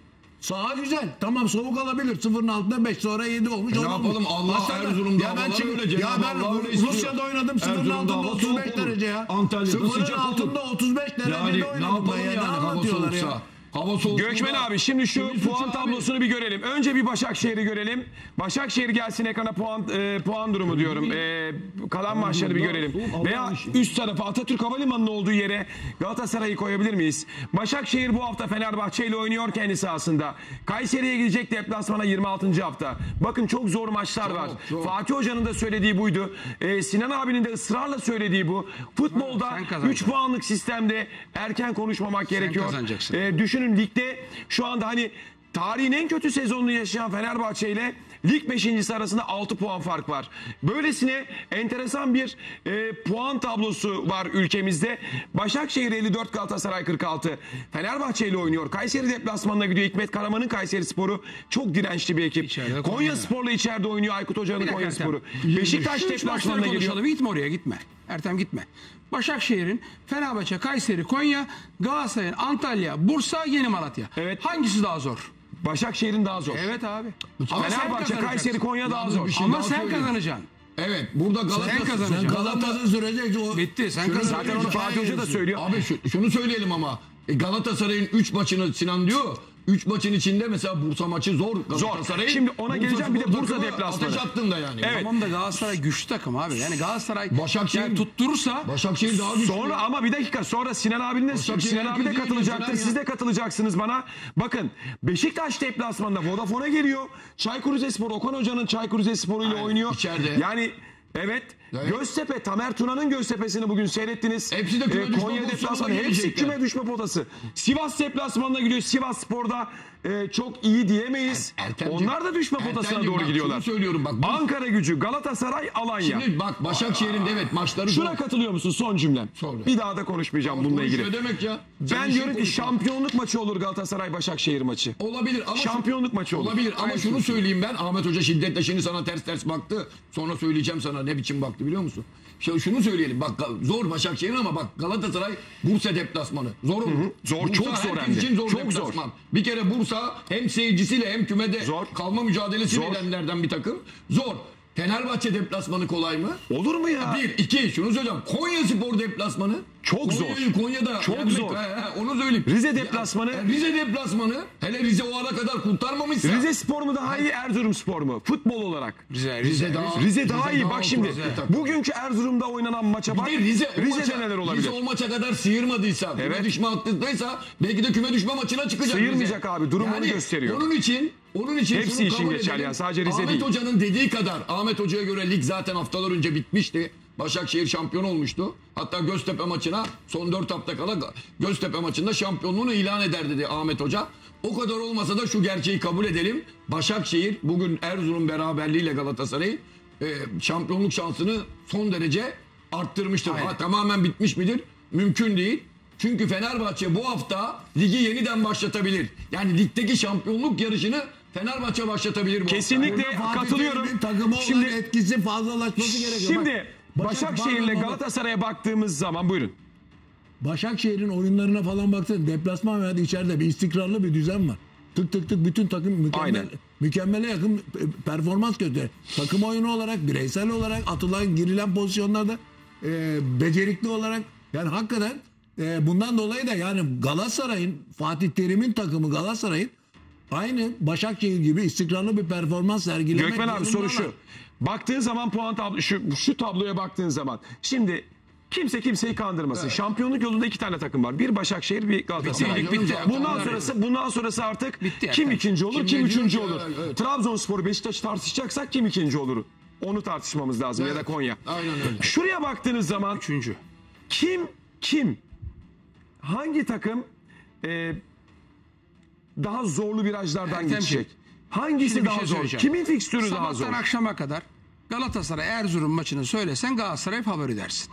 saha güzel. Tamam soğuk alabilir. Sıfırın altında beş sonra yedi olmuş. E on ne olmuş. yapalım? Allah Aşağıda- Erzurum'da ya ben havalar çık- öyle. Ya Cenab-ı ben Allah öyle istiyor. Rusya'da oynadım. Sıfırın Erzurum'da altında hava otuz beş soğuk olur. derece ya. Antalya'da Sıfırın sıcak olur. altında otuz beş derecede Yani ne oynadım yapalım ben ya. yani Ne hava anlatıyorlar ya? soğuksa? Hava soğuksa. Gökmen abi şimdi şu puan tablosunu bir görelim. Önce bir Başakşehir'i görelim. Başakşehir gelsin ekrana puan e, puan durumu diyorum. E, kalan maçları bir görelim. Veya üst tarafa Atatürk Havalimanı'nın olduğu yere Galatasaray'ı koyabilir miyiz? Başakşehir bu hafta Fenerbahçe ile oynuyor kendi sahasında. Kayseri'ye gidecek deplasmana yirmi altıncı hafta. Bakın çok zor maçlar var. çok. Fatih Hoca'nın da söylediği buydu. E, Sinan abinin de ısrarla söylediği bu. Futbolda Sen kazanacaksın. üç puanlık sistemde erken konuşmamak gerekiyor. kazanacaksın. E, düşünün ligde şu anda hani tarihin en kötü sezonunu yaşayan Fenerbahçe ile lig beşincisi arasında altı puan fark var. Böylesine enteresan bir e, puan tablosu var ülkemizde. Başakşehir elli dört, Galatasaray kırk altı. Fenerbahçe ile oynuyor. Kayseri deplasmanına gidiyor. Hikmet Karaman'ın Kayseri Sporu çok dirençli bir ekip. İçeride Konya Konya. Spor'la içeride oynuyor Aykut Hoca'nın Konya Ertem. Sporu. Beşiktaş Şu üç maçları deplasmanına geliyor. konuşalım. Gitme oraya gitme. Ertem gitme. Başakşehir'in Fenerbahçe, Kayseri, Konya, Galatasaray'ın Antalya, Bursa, Yeni Malatya. Evet. Hangisi daha zor? Başakşehir'in daha zor. Evet abi. Ama sen Fenerbahçe, kazanacaksın. Kayseri, Konya daha Yalnız zor. bir şey Ama daha sen söyleyeyim. kazanacaksın. Evet burada Sen Galatasaray. kazanacaksın. Kazanmadığın sürece o Bitti. Sen Şunu kazanacaksın. Zaten onu Fatih Hoca da söylüyor. Abi şu- şunu söyleyelim ama e, Galatasaray'ın üç maçını Sinan diyor. üç maçın içinde mesela Bursa maçı zor. Galatasaray'ın. Şimdi ona geleceğim, bir de Spor Bursa takımı deplasmanı. Ateş attığında yani. Evet. Tamam da Galatasaray güçlü takım abi. Yani Galatasaray Başakşehir- yani tutturursa Başakşehir daha güçlü. Sonra ama bir dakika sonra Sinan abinin de Başakşehir Sinan abi de herkes katılacaktır. yeniyor Siz de katılacaksınız bana. Bakın Beşiktaş deplasmanında Vodafone'a geliyor. Çaykur Rizespor, Okan Hoca'nın Çaykur Rizespor ile Aynen, oynuyor. içeride. Yani evet. Evet. Göztepe, Tamer Tuna'nın Göztepe'sini bugün seyrettiniz. Hepsi de küme düşme Konya pozisyonuna deplasmanı, hepsi gelecekler. küme düşme potası. Sivas deplasmanına gidiyor. Sivas Spor'da e, çok iyi diyemeyiz. Er- Ertemciğim, Onlar da düşme potasına Ertemciğim, doğru bak gidiyorlar. şunu söylüyorum bak. bu- Ankara Gücü, Galatasaray, Alanya. Şimdi bak Başakşehir'in de evet maçları Şuna zor. katılıyor musun son cümlem? Sonra. Bir daha da konuşmayacağım bununla ilgili. Ne demek ya? Sen Ben bir şey diyorum ki konuşma. şampiyonluk maçı olur Galatasaray Başakşehir maçı. Olabilir ama Şampiyonluk maçı olur. Olabilir ama şunu söyleyeyim ben. Ahmet Hoca şiddetle şimdi sana ters ters baktı. Sonra söyleyeceğim sana ne biçim baktı biliyor musun? Şu- Şunu söyleyelim. Bak zor Başakşehir ama bak Galatasaray Bursa deplasmanı. Zor olur. Zor, Bursa çok zor herkes hem de. için zor Çok deplasman. Bir kere Bursa hem seyircisiyle hem kümede Zor. kalma mücadelesi Zor. verenlerden bir takım. Zor. Fenerbahçe deplasmanı kolay mı? Olur mu ya? Bir, iki, şunu söyleyeceğim. Konya Spor deplasmanı. Çok zor. Konya'yı Konya'da Çok yenmek, zor. he, he, onu söyleyeyim. Rize deplasmanı. Ya, Rize deplasmanı. Hele Rize o ana kadar kurtarmamışsa. Rize Spor mu daha iyi, Erzurum Spor mu? Futbol olarak. Rize, Rize Rize, daha, Rize daha iyi. Bak şimdi. oturuyor takım. Bugünkü Erzurum'da oynanan maça bak. Bir de Rize, o Rize'de maça, neler olabilir? Rize o maça kadar sıyırmadıysa, Evet. küme düşme hattındaysa belki de küme düşme maçına çıkacak. Sıyırmayacak Rize. abi, durum onu gösteriyor. Onun için, onun için Hepsi şunu için kabul geçerli edelim. ya, sadece Rize Ahmet değil. Hoca'nın dediği kadar, Ahmet Hoca'ya göre lig zaten haftalar önce bitmişti. Başakşehir şampiyon olmuştu. Hatta Göztepe maçına son dört hafta kala Göztepe maçında şampiyonluğunu ilan eder dedi Ahmet Hoca. O kadar olmasa da şu gerçeği kabul edelim. Başakşehir bugün Erzurum beraberliğiyle Galatasaray'ı e, şampiyonluk şansını son derece arttırmıştır. Ha, tamamen bitmiş midir? Mümkün değil. Çünkü Fenerbahçe bu hafta ligi yeniden başlatabilir. Yani ligdeki şampiyonluk yarışını Fenerbahçe başlatabilir bu Kesinlikle hafta. Fatih katılıyorum. Terim'in takıma olan Şimdi etkisi fazlalaşması gerekiyor. Şimdi Bak, Başakşehir'le pardon, Galatasaray'a baktığımız zaman buyurun. Başakşehir'in oyunlarına falan baksana, deplasman veya da içeride bir istikrarlı bir düzen var. Tık tık tık bütün takım mükemmel, Aynen. mükemmele yakın performans gösteriyor. Takım oyunu olarak, bireysel olarak atılan, girilen pozisyonlarda e, becerikli olarak, yani hakikaten e, bundan dolayı da yani Galatasaray'ın, Fatih Terim'in takımı Galatasaray'ın aynı Başakşehir gibi istikrarlı bir performans sergilemek Gökmen abi soru zorundalar. şu. Baktığın zaman puan tablo şu, şu tabloya baktığın zaman şimdi kimse kimseyi kandırmasın. Şampiyonluk yolunda iki tane takım var. Bir Başakşehir, bir Galatasaray. Bitti, bitti. Bundan sonrası bundan sonrası artık Bitti kim yani. ikinci olur, Kim kim ne üçüncü diyor ki? olur. Evet, evet. Trabzonspor, Beşiktaş'ı tartışacaksak kim ikinci olur? Onu tartışmamız lazım ya da Konya. Aynen öyle. Şuraya baktığınız zaman Üçüncü. kim kim hangi takım e, daha zorlu virajlardan Ertemciğim, geçecek? Hangisi Şimdi bir daha şey zor? söyleyeceğim. Kimin fikstürü daha Sabahtan zor? akşama kadar Galatasaray Erzurum maçını söylesen Galatasaray favori dersin.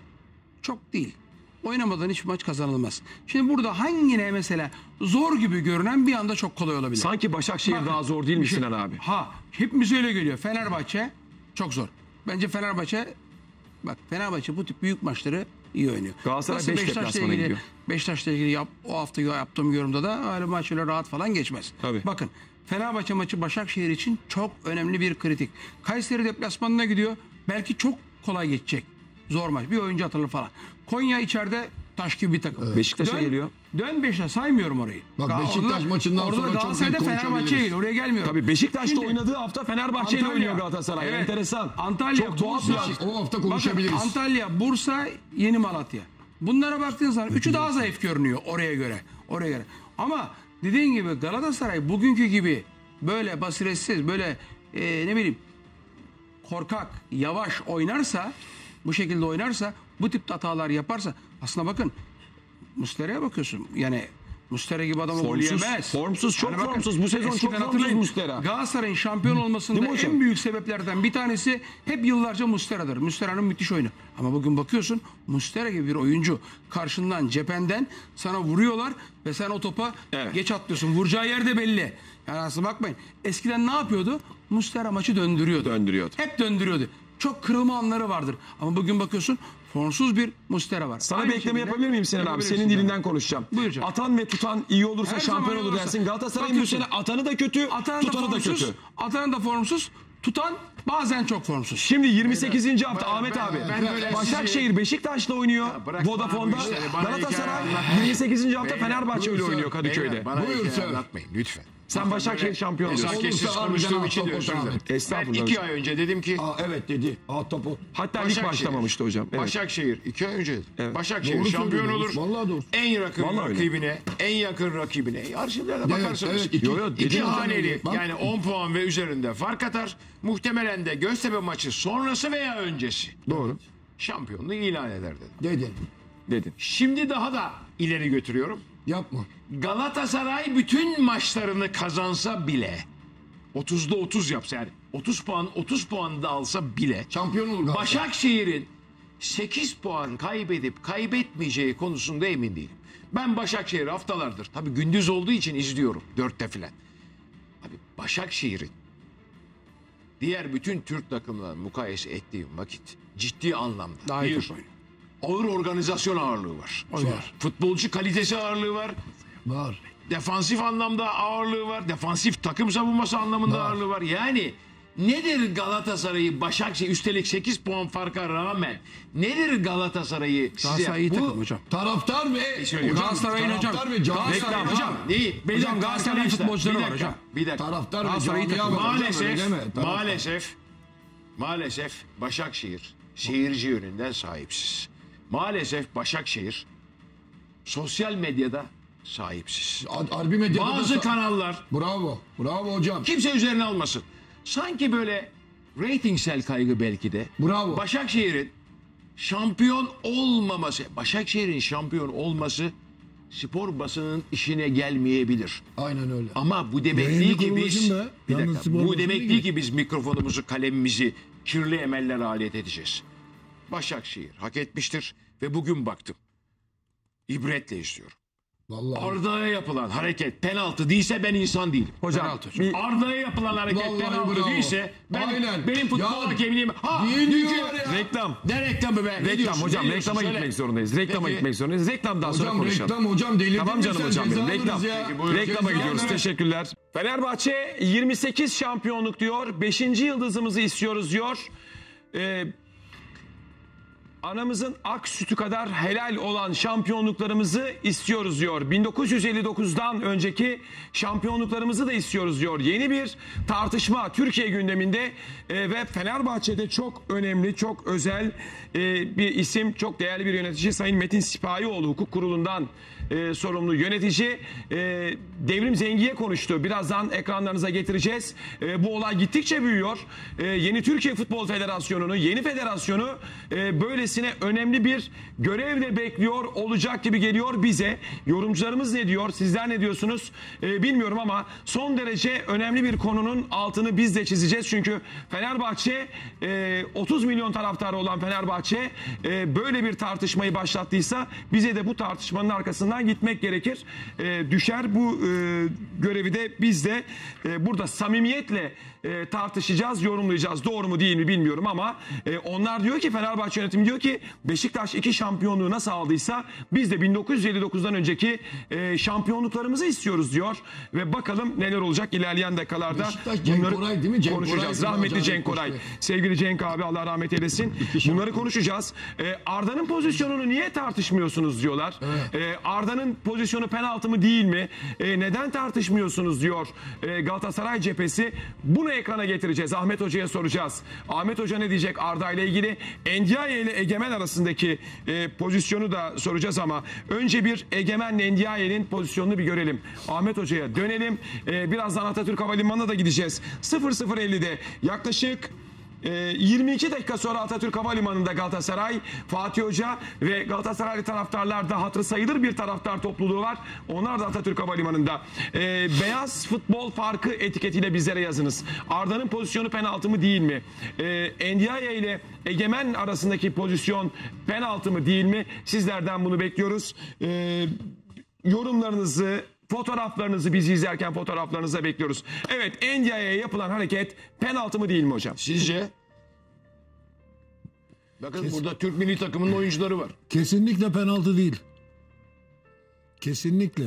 Çok değil. Oynamadan hiçbir maç kazanılmaz. Şimdi burada hangine mesela zor gibi görünen bir anda çok kolay olabilir. Sanki Başakşehir Bak, daha zor değil mi bir şey- Sinan abi? Ha, hepimiz öyle geliyor. Fenerbahçe çok zor. Bence Fenerbahçe bak Fenerbahçe bu tip büyük maçları iyi oynuyor. Galatasaray Nasıl beş Beşiktaş'la deplasmana ilgili, gidiyor. Beşiktaş'la ilgili yap, o hafta yaptığım yorumda da öyle maç öyle rahat falan geçmez. Tabii. Bakın Fenerbahçe maçı Başakşehir için çok önemli bir kritik. Kayseri deplasmanına gidiyor. Belki çok kolay geçecek. Zor maç. Bir oyuncu atılır falan. Konya içeride taş gibi bir takım. Beşiktaş'a Dön- geliyor. Dön Beşiktaş, saymıyorum orayı. Bak, Ga- Beşiktaş orada- maçından orada sonra çok Galatasaray'da net Fenerbahçe'ye konuşabiliriz. geliyor. Oraya gelmiyorum. Tabii Beşiktaş'ta Şimdi- oynadığı hafta Fenerbahçe ile oynuyor Galatasaray. Evet. Enteresan. Antalya, Çok tuhaf Bursa, bir O hafta konuşabiliriz. Bakın, Antalya, Bursa, Yeni Malatya. Bunlara baktığın zaman üçü daha zayıf görünüyor oraya göre. Oraya göre. Ama dediğin gibi Galatasaray bugünkü gibi böyle basiretsiz, böyle e, ne bileyim korkak, yavaş oynarsa, bu şekilde oynarsa, bu tip hatalar yaparsa aslında bakın Muslera'ya bakıyorsun. Yani Muslera gibi adam gol Formsuz, yemez. formsuz, çok bakın, formsuz. Bu sezon çok eskiden formsuz hatırlayın, Muslera. Galatasaray'ın şampiyon olmasında Değil mi hocam? en büyük sebeplerden bir tanesi hep yıllarca Muslera'dır. Muslera'nın müthiş oyunu. Ama bugün bakıyorsun Muslera gibi bir oyuncu karşından, cephenden sana vuruyorlar ve sen o topa Evet. geç atlıyorsun. Vuracağı yer de belli. Yani aslında bakmayın. Eskiden ne yapıyordu? Muslera maçı döndürüyordu. Döndürüyordu. Hep döndürüyordu. Çok kırılma anları vardır. Ama bugün bakıyorsun formsuz bir Muslera var. Sana Aynı bir ekleme şekilde yapabilir miyim Sinan abi? yapabilirsin Senin yani. dilinden konuşacağım. Buyur canım. Atan ve tutan iyi olursa Her şampiyon zaman olur olursa. dersin. Galatasaray'ın bu Bakıyorsun. sene atanı da kötü, Atan tutanı da formsuz, kötü. Atan da formsuz, tutan bazen çok formsuz. Şimdi yirmi sekizinci hafta Ahmet abi. ben böyle Başakşehir Beşiktaş'la oynuyor. bırak bana Vodafone'da. bu işleri, bana Galatasaray hikaye anlatmayın. yirmi sekizinci hafta Beyler, Fenerbahçe ile buyursa- oynuyor Kadıköy'de. Beyler, bana Buyur hikaye sen. anlatmayın lütfen. Sen Başakşehir şampiyon diyorsun. Nezaketsiz Olursa konuştuğum harbiden için de ahtapot özür dilerim. Ahmet. Ben Estağfurullah iki hocam. ay önce dedim ki Aa, evet dedi. Ahtapot. Hatta lig Başakşehir. başlamamıştı hocam. Evet. Başakşehir iki ay önce Evet. Başakşehir Doğru şampiyon söylüyorsun. olur. Vallahi doğru. En yakın Vallahi öyle. rakibine, en yakın rakibine. Arşivlere bakarsınız. evet, iki- Yo, yo, İki dedim haneli Bak. yani on puan ve üzerinde fark atar. Muhtemelen de Göztepe maçı sonrası veya öncesi Doğru. şampiyonluğu ilan eder dedim. Dedi. Dedin. Şimdi daha da ileri götürüyorum. Yapma. Galatasaray bütün maçlarını kazansa bile otuzda otuz yapsa yani otuz puan otuz puan da alsa bile Şampiyon olur Galatasaray. Başakşehir'in sekiz puan kaybedip kaybetmeyeceği konusunda emin değilim. Ben Başakşehir haftalardır tabii gündüz olduğu için izliyorum dörtte filan. Abi Başakşehir'in diğer bütün Türk takımlarına mukayese ettiğim vakit ciddi anlamda Daha iyi bir top oynuyor. ağır organizasyon ağırlığı var. Oynar. Futbolcu kalitesi ağırlığı var. Var. Defansif anlamda ağırlığı var. Defansif takım savunması anlamında Var. ağırlığı var. Yani Nedir Galatasaray'ı Başakşehir üstelik sekiz puan farka rağmen nedir Galatasaray'ı size Galatasaray iyi takım hocam. Taraftar ve hocam, Galatasaray'ın hocam. taraftar ve camia- Galatasaray Reklam hocam. Değil. Bir Hocam dakika Galatasaray'ın arkadaşlar, futbolcuları bir var dakika, hocam. Bir dakika. taraftar ve Galatasaray iyi camia takım. var hocam, öyle Maalesef, deme. Taraftar. maalesef, maalesef Başakşehir seyirci yönünden sahipsiz. Maalesef Başakşehir sosyal medyada sahipsiz. Harbi medyada da Bazı sa- kanallar Bravo. Bravo hocam. kimse üzerine almasın. Sanki böyle reytingsel kaygı belki de. Bravo. Başakşehir'in şampiyon olmaması, Başakşehir'in şampiyon olması spor basının işine gelmeyebilir. Aynen öyle. Ama bu demek Yayıncı değil ki kuruluşun biz da bir yalnız dakika, spor bu basını demek değil değil ki. ki biz mikrofonumuzu, kalemimizi kirli emeller alet edeceğiz. Başakşehir hak etmiştir ve bugün baktım. İbretle istiyorum. Vallahi. Arda'ya yapılan hareket penaltı değilse ben insan değilim. Hocam bir Arda'ya yapılan hareket Vallahi penaltı bravo. değilse ben Aynen. benim futbol Ya, hakemliğim. Ha, değil çünkü- diyorlar ya. reklam. Ne reklamı be? Ne Reklam diyorsun? hocam Ne diyorsun? reklama Söyle. gitmek zorundayız. Reklama Peki. gitmek zorundayız. Reklamdan sonra Hocam konuşalım. reklam hocam delirdin Tamam mi canım sen? hocam benim. Ceza Reklam. alırız ya. Peki, buyurun. Reklama Ceza gidiyoruz. alırız. Teşekkürler. Fenerbahçe yirmi sekiz şampiyonluk diyor. beşinci yıldızımızı istiyoruz diyor. Ee, anamızın ak sütü kadar helal olan şampiyonluklarımızı istiyoruz diyor. bin dokuz yüz elli dokuzdan önceki şampiyonluklarımızı da istiyoruz diyor. Yeni bir tartışma Türkiye gündeminde e, ve Fenerbahçe'de çok önemli, çok özel e, bir isim, çok değerli bir yönetici Sayın Metin Sipahioğlu, hukuk kurulundan e, sorumlu yönetici e, Devrim Zengi'ye konuştu. Birazdan ekranlarınıza getireceğiz. E, bu olay gittikçe büyüyor. E, yeni Türkiye Futbol Federasyonu'nu, yeni federasyonu e, böylesine önemli bir görevle bekliyor olacak gibi geliyor bize. Yorumcularımız ne diyor? Sizler ne diyorsunuz? E, bilmiyorum ama son derece önemli bir konunun altını biz de çizeceğiz. Çünkü Fenerbahçe e, otuz milyon taraftarı olan Fenerbahçe e, böyle bir tartışmayı başlattıysa bize de bu tartışmanın arkasından gitmek gerekir. E, düşer bu e, görevi de biz de e, burada samimiyetle e, tartışacağız, yorumlayacağız. Doğru mu değil mi bilmiyorum ama e, onlar diyor ki, Fenerbahçe yönetimi diyor ki Beşiktaş iki şampiyonluğu nasıl aldıysa biz de bin dokuz yüz elli dokuzdan önceki e, şampiyonluklarımızı istiyoruz diyor. Ve bakalım neler olacak ilerleyen dakikalarda. Beşiktaş, Cenk bunları Koray değil mi? Cenk konuşacağız. Koray Rahmetli müracaat Cenk Koray. etmişti. Sevgili Cenk abi, Allah rahmet eylesin. Bunları konuşacağız. E, Arda'nın pozisyonunu niye tartışmıyorsunuz diyorlar. E, Arda'nın pozisyonu penaltı mı değil mi? E, neden tartışmıyorsunuz diyor e, Galatasaray cephesi. Bunu ekrana getireceğiz. Ahmet Hoca'ya soracağız. Ahmet Hoca ne diyecek Arda ile ilgili? Endiaye ile Egemen arasındaki e, pozisyonu da soracağız ama önce bir Egemen'le Endiaye'nin pozisyonunu bir görelim. Ahmet Hoca'ya dönelim. E, birazdan Atatürk Havalimanı'na da gideceğiz. sıfır sıfır elli'de yaklaşık Ee, yirmi iki dakika sonra Atatürk Havalimanı'nda Galatasaray, Fatih Hoca ve Galatasaraylı taraftarlarda hatırı sayılır bir taraftar topluluğu var. Onlar da Atatürk Havalimanı'nda. Ee, beyaz futbol farkı etiketiyle bizlere yazınız. Arda'nın pozisyonu penaltı mı değil mi? Ee, Ndiaye ile Egemen arasındaki pozisyon penaltı mı değil mi? Sizlerden bunu bekliyoruz. Ee, yorumlarınızı, fotoğraflarınızı, bizi izlerken fotoğraflarınızı bekliyoruz. Evet, Ndiaye'ye yapılan hareket penaltı mı değil mi hocam? Sizce? Bakın burada Türk milli takımının oyuncuları var. Kesinlikle penaltı değil. Kesinlikle.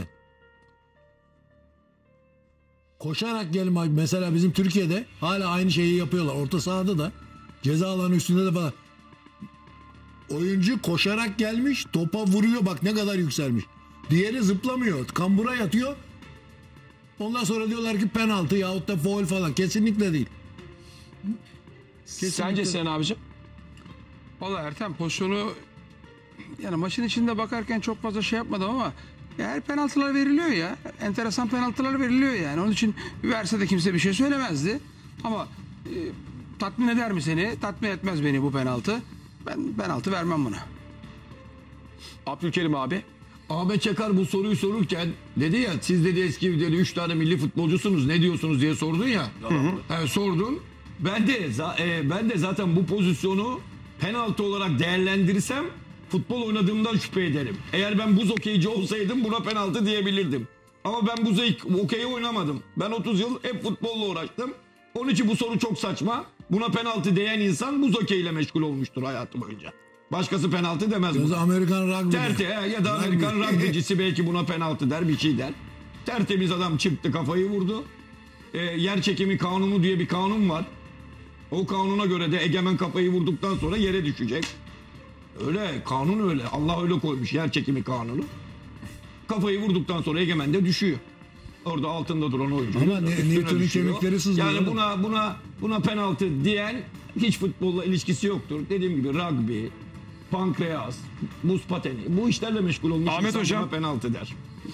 Koşarak gelme, mesela bizim Türkiye'de hala aynı şeyi yapıyorlar. Orta sahada da, ceza alanı üstünde de falan. Oyuncu koşarak gelmiş, topa vuruyor, bak ne kadar yükselmiş. Diğeri zıplamıyor, kambura yatıyor. Ondan sonra diyorlar ki penaltı yahut da faul falan. Kesinlikle değil. Kesinlikle. Sence Sinan abicim? Valla Ertem pozisyonu, yani maçın içinde bakarken çok fazla şey yapmadım ama ya her penaltılar veriliyor ya. Enteresan penaltılar veriliyor yani. Onun için verse de kimse bir şey söylemezdi. Ama e, tatmin eder mi seni? Tatmin etmez beni bu penaltı. Ben penaltı vermem buna. Abdülkerim abi. Ahmet Çakar bu soruyu sorurken dedi ya, siz dedi eski dedi üç tane milli futbolcusunuz, ne diyorsunuz diye sordun ya. He, sordun. Ben de za- e, ben de zaten bu pozisyonu penaltı olarak değerlendirirsem futbol oynadığımdan şüphe ederim. Eğer ben buz okeyci olsaydım buna penaltı diyebilirdim. Ama ben buz okeyi oynamadım. Ben otuz yıl hep futbolla uğraştım. Onun için bu soru çok saçma. Buna penaltı diyen insan buz okeyiyle meşgul olmuştur hayatı boyunca. Başkası penaltı demez Sözü buna. Amerikan rugby. Terti he, ya da Amerikan rugbycisi belki buna penaltı der, bir şey der. Tertemiz adam çıktı, kafayı vurdu. Ee, yer çekimi kanunu diye bir kanun var. O kanuna göre de Egemen kafayı vurduktan sonra yere düşecek. Öyle kanun öyle. Allah öyle koymuş yer çekimi kanunu. Kafayı vurduktan sonra Egemen de düşüyor. Orada altında duran oyuncu. Ama ne- üstüne Newton'un düşüyor. kemikleri sızlıyor. Yani buna buna buna penaltı diyen hiç futbolla ilişkisi yoktur. Dediğim gibi rugby, pankreas, buz pateni bu işlerle meşgul olmuş Ahmet insan Hocam. buna penaltı der.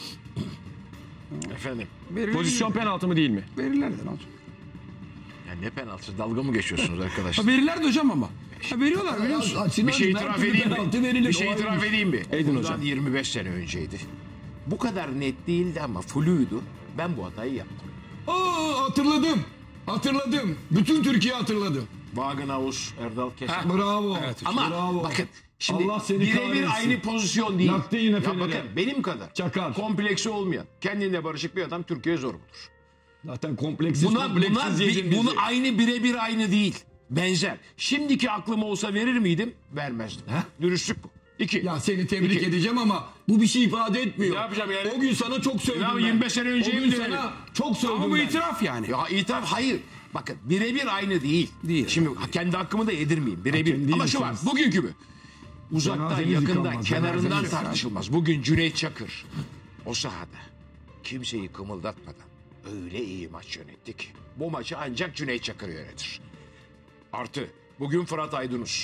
Efendim. Pozisyon penaltı mı değil mi? Verirler de ne olacak? Ya ne penaltısı? Dalga mı geçiyorsunuz arkadaşlar? Ha, verirler de hocam ama. Ha, veriyorlar biliyor musun? Bir şey itiraf edeyim mi? Bir şey O itiraf ayrı. edeyim mi? Edin Bundan hocam. yirmi beş sene önceydi. Bu kadar net değildi ama fluydu. Ben bu hatayı yaptım. Aa, hatırladım. Hatırladım. Bütün Türkiye hatırladı. Wagenhaus, Erdal Keser. Bravo. Ama Bravo. bakın şimdi Allah seni birebir kahretsin. aynı pozisyon değil. Yaktı yine Ya Fener'i. bakın benim kadar Çakar. kompleksi olmayan, kendinle barışık bir adam Türkiye zor bulur. Zaten kompleksiz Buna, kompleksiz buna yedin bi- bunu bizi. aynı birebir aynı değil. Benzer. Şimdiki aklım olsa verir miydim? Vermezdim. Dürüstlük bu. İki. Ya seni tebrik İki. edeceğim ama bu bir şey ifade etmiyor. Ne yapacağım yani? O gün sana çok sövdüm Ya ben. yirmi beş sene önce O gün mi sana demedim? çok sövdüm Ama bu ben. itiraf yani. Ya itiraf hayır. Bakın birebir aynı değil. Değil. Şimdi kendi hakkımı da yedirmeyeyim. Birebir. Hakem Ama şu var. değilsiniz. Bugünkü mü? Uzaktan, Cenazeniz yakından, yıkanmaz, kenarından cenazeniz tartışılmaz. Bugün Cüneyt Çakır o sahada kimseyi kımıldatmadan öyle iyi maç yönetti ki. Bu maçı ancak Cüneyt Çakır yönetir. Artı bugün Fırat Aydınus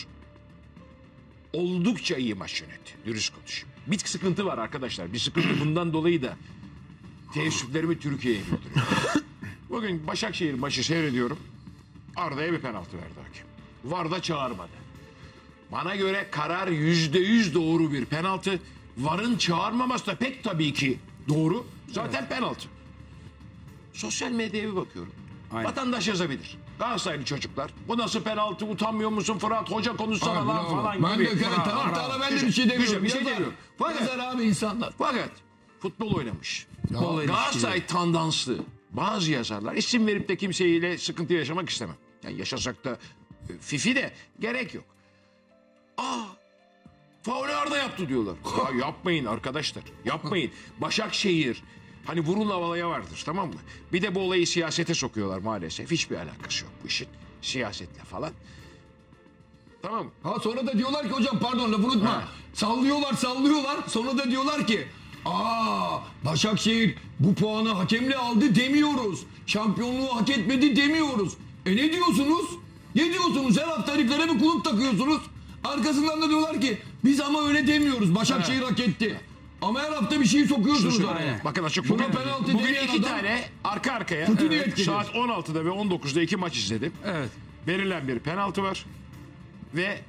oldukça iyi maç yönetti. Dürüst konuşayım. Bir sıkıntı var arkadaşlar. Bir sıkıntı bundan dolayı da teessüplerimi Türkiye'ye bildiriyorum. Bugün Başakşehir maçı seyrediyorum. Arda'ya bir penaltı verdi hakem. VAR da çağırmadı. Bana göre karar yüzde yüz doğru bir penaltı. VAR'ın çağırmaması da pek tabii ki doğru. Zaten penaltı. Sosyal medyaya bir bakıyorum. Aynen. Vatandaş yazabilir. Galatasaraylı çocuklar. Bu nasıl penaltı, utanmıyor musun Fırat? Hoca konuşsana Abi, lan bravo. falan Ben gibi. de taraftara ben de bir şey demiyorum. Bir şey Yazarım. demiyorum. Fakat, Yazar abi insanlar. fakat futbol oynamış. Futbolla Galatasaray tandanslı bazı yazarlar isim verip de kimseyle sıkıntı yaşamak istemem. Yani yaşasak da e, Fifi de gerek yok. Aa faul Arda yaptı diyorlar. Ya yapmayın arkadaşlar. Yapmayın. Başakşehir hani vurun havalaya vardır tamam mı? Bir de bu olayı siyasete sokuyorlar maalesef. Hiçbir alakası yok bu işin. Siyasetle falan. Tamam mı? Ha sonra da diyorlar ki hocam pardon lafı unutma. Ha. Sallıyorlar sallıyorlar. Sonra da diyorlar ki aa Başakşehir bu puanı hakemle aldı demiyoruz. Şampiyonluğu hak etmedi demiyoruz. E ne diyorsunuz? Ne diyorsunuz? Her hafta heriflere bir kulüp takıyorsunuz. Arkasından da diyorlar ki biz ama öyle demiyoruz. Başakşehir hak etti. Ama her hafta bir şey sokuyorsunuz Şunu araya. söyleyeyim. Bakın açık Buna bugün, penaltı bugün demeyen iki adam- tane arka arkaya Kötü evet, niyetlidir. saat on altıda ve on dokuzda iki maç izledim. Evet. Verilen bir penaltı var ve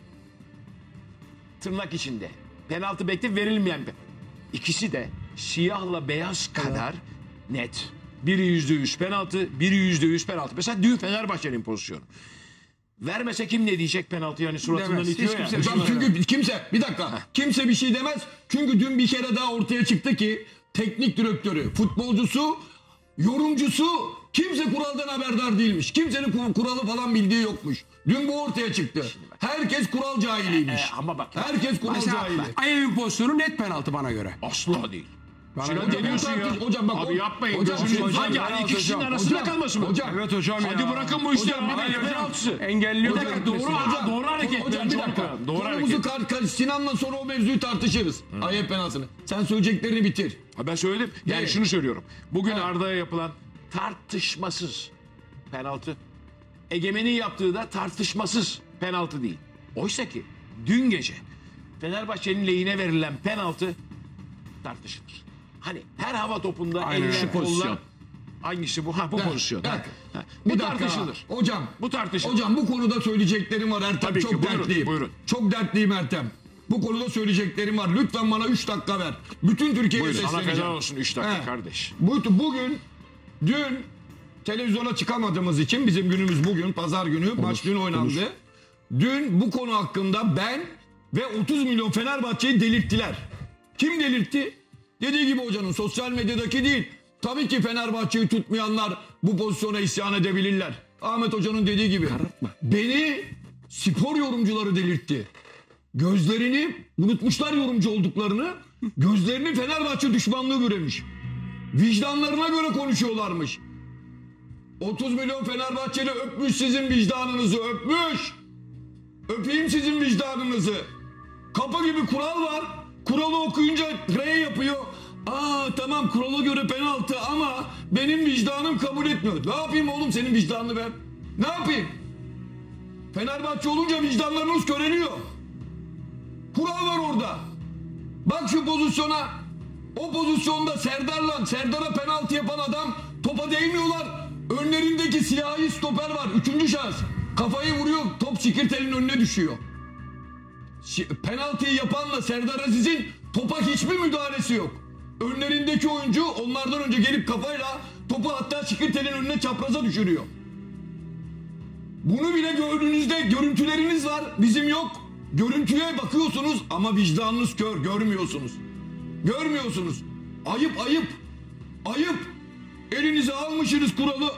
tırnak içinde penaltı bekle verilmeyen bir. İkisi de siyahla beyaz kadar net. Biri yüzde yüz penaltı, biri yüzde yüz penaltı. Mesela dün Fenerbahçe'nin pozisyonu. Vermese kim ne diyecek penaltı yani suratından Demez. itiyor Hiç ya. kimse- Hocam çünkü kimse bir dakika kimse bir şey demez. Çünkü dün bir kere daha ortaya çıktı ki teknik direktörü, futbolcusu, yorumcusu kimse kuraldan haberdar değilmiş. Kimsenin ku- kuralı falan bildiği yokmuş. Dün bu ortaya çıktı. Herkes kural cahiliymiş. E, ama bak- Herkes kural Mesela cahili. Ayev'in pozisyonu net penaltı bana göre. Asla değil. Sinan Hocam ne diyorsun ya? tartış- hocam bak o- Abi yapmayın. hocam, Gözünüzü- hocam, Hadi hocam, hani ikisinin hocam, arasında hocam, kalmasın mı? hocam. Evet hocam ya. Hadi bırakın bu işleri. Hocam, Bir dakika hocam. penaltısı. Engelliyor. Bir dakika doğru, Hocam, doğru hareket. Hocam Bence bir dakika. onu- Doğru Konumuzu hareket. kar, kar, Sinan'la sonra o mevzuyu tartışırız. Ayıp penaltısını. Sen söyleyeceklerini bitir. Ha, ben söyledim. Yani Ne? şunu söylüyorum. Bugün Ha. Arda'ya yapılan tartışmasız penaltı. Egemen'in yaptığı da tartışmasız penaltı değil. Oysa ki dün gece Fenerbahçe'nin lehine verilen penaltı tartışılır. Hani her hava topunda Aynen elle öyle. kollar. Hangisi bu? Ha bu Bir pozisyon. dakika. Ha. Bir Bu dakika. tartışılır. Hocam. Bu tartışılır. Hocam bu konuda söyleyeceklerim var Ertem. Tabii ki, çok buyurun, dertliyim. buyurun. Çok dertliyim Ertem. Bu konuda söyleyeceklerim var. Lütfen bana üç dakika ver. Bütün Türkiye'ye Buyurun. Sana sesleneceğim. feda olsun üç dakika He. kardeş. Bu, bugün, dün televizyona çıkamadığımız için bizim günümüz bugün, pazar günü, maç dün oynandı. Dün bu konu hakkında ben ve otuz milyon Fenerbahçe'yi delirttiler. Kim delirtti? Dediği gibi hocanın sosyal medyadaki değil. Tabii ki Fenerbahçe'yi tutmayanlar bu pozisyona isyan edebilirler. Ahmet Hoca'nın dediği gibi. Beni spor yorumcuları delirtti. Gözlerini unutmuşlar yorumcu olduklarını. Gözlerini Fenerbahçe düşmanlığı göremiş. Vicdanlarına göre konuşuyorlarmış. otuz milyon Fenerbahçeli öpmüş sizin vicdanınızı, öpmüş. Öpeyim sizin vicdanınızı. Kapı gibi kural var. Kuralı okuyunca R yapıyor. Aa tamam, kurala göre penaltı ama benim vicdanım kabul etmiyor. Ne yapayım oğlum senin vicdanını ben? Ne yapayım? Fenerbahçe olunca vicdanlarınız köreliyor. Kural var orada. Bak şu pozisyona. O pozisyonda Serdar'la Serdar'a penaltı yapan adam topa değmiyorlar. Önlerindeki siyahi stoper var. Üçüncü şans. Kafayı vuruyor. Top Şikirtel'in önüne düşüyor. Penaltıyı yapanla Serdar Aziz'in topa hiçbir müdahalesi yok. Önlerindeki oyuncu onlardan önce gelip kafayla topu hatta Şikirtel'in önüne çapraza düşürüyor. Bunu bile gördüğünüzde görüntüleriniz var. Bizim yok. Görüntüye bakıyorsunuz ama vicdanınız kör. Görmüyorsunuz. Görmüyorsunuz. Ayıp ayıp. Ayıp. Elinize almışsınız kuralı.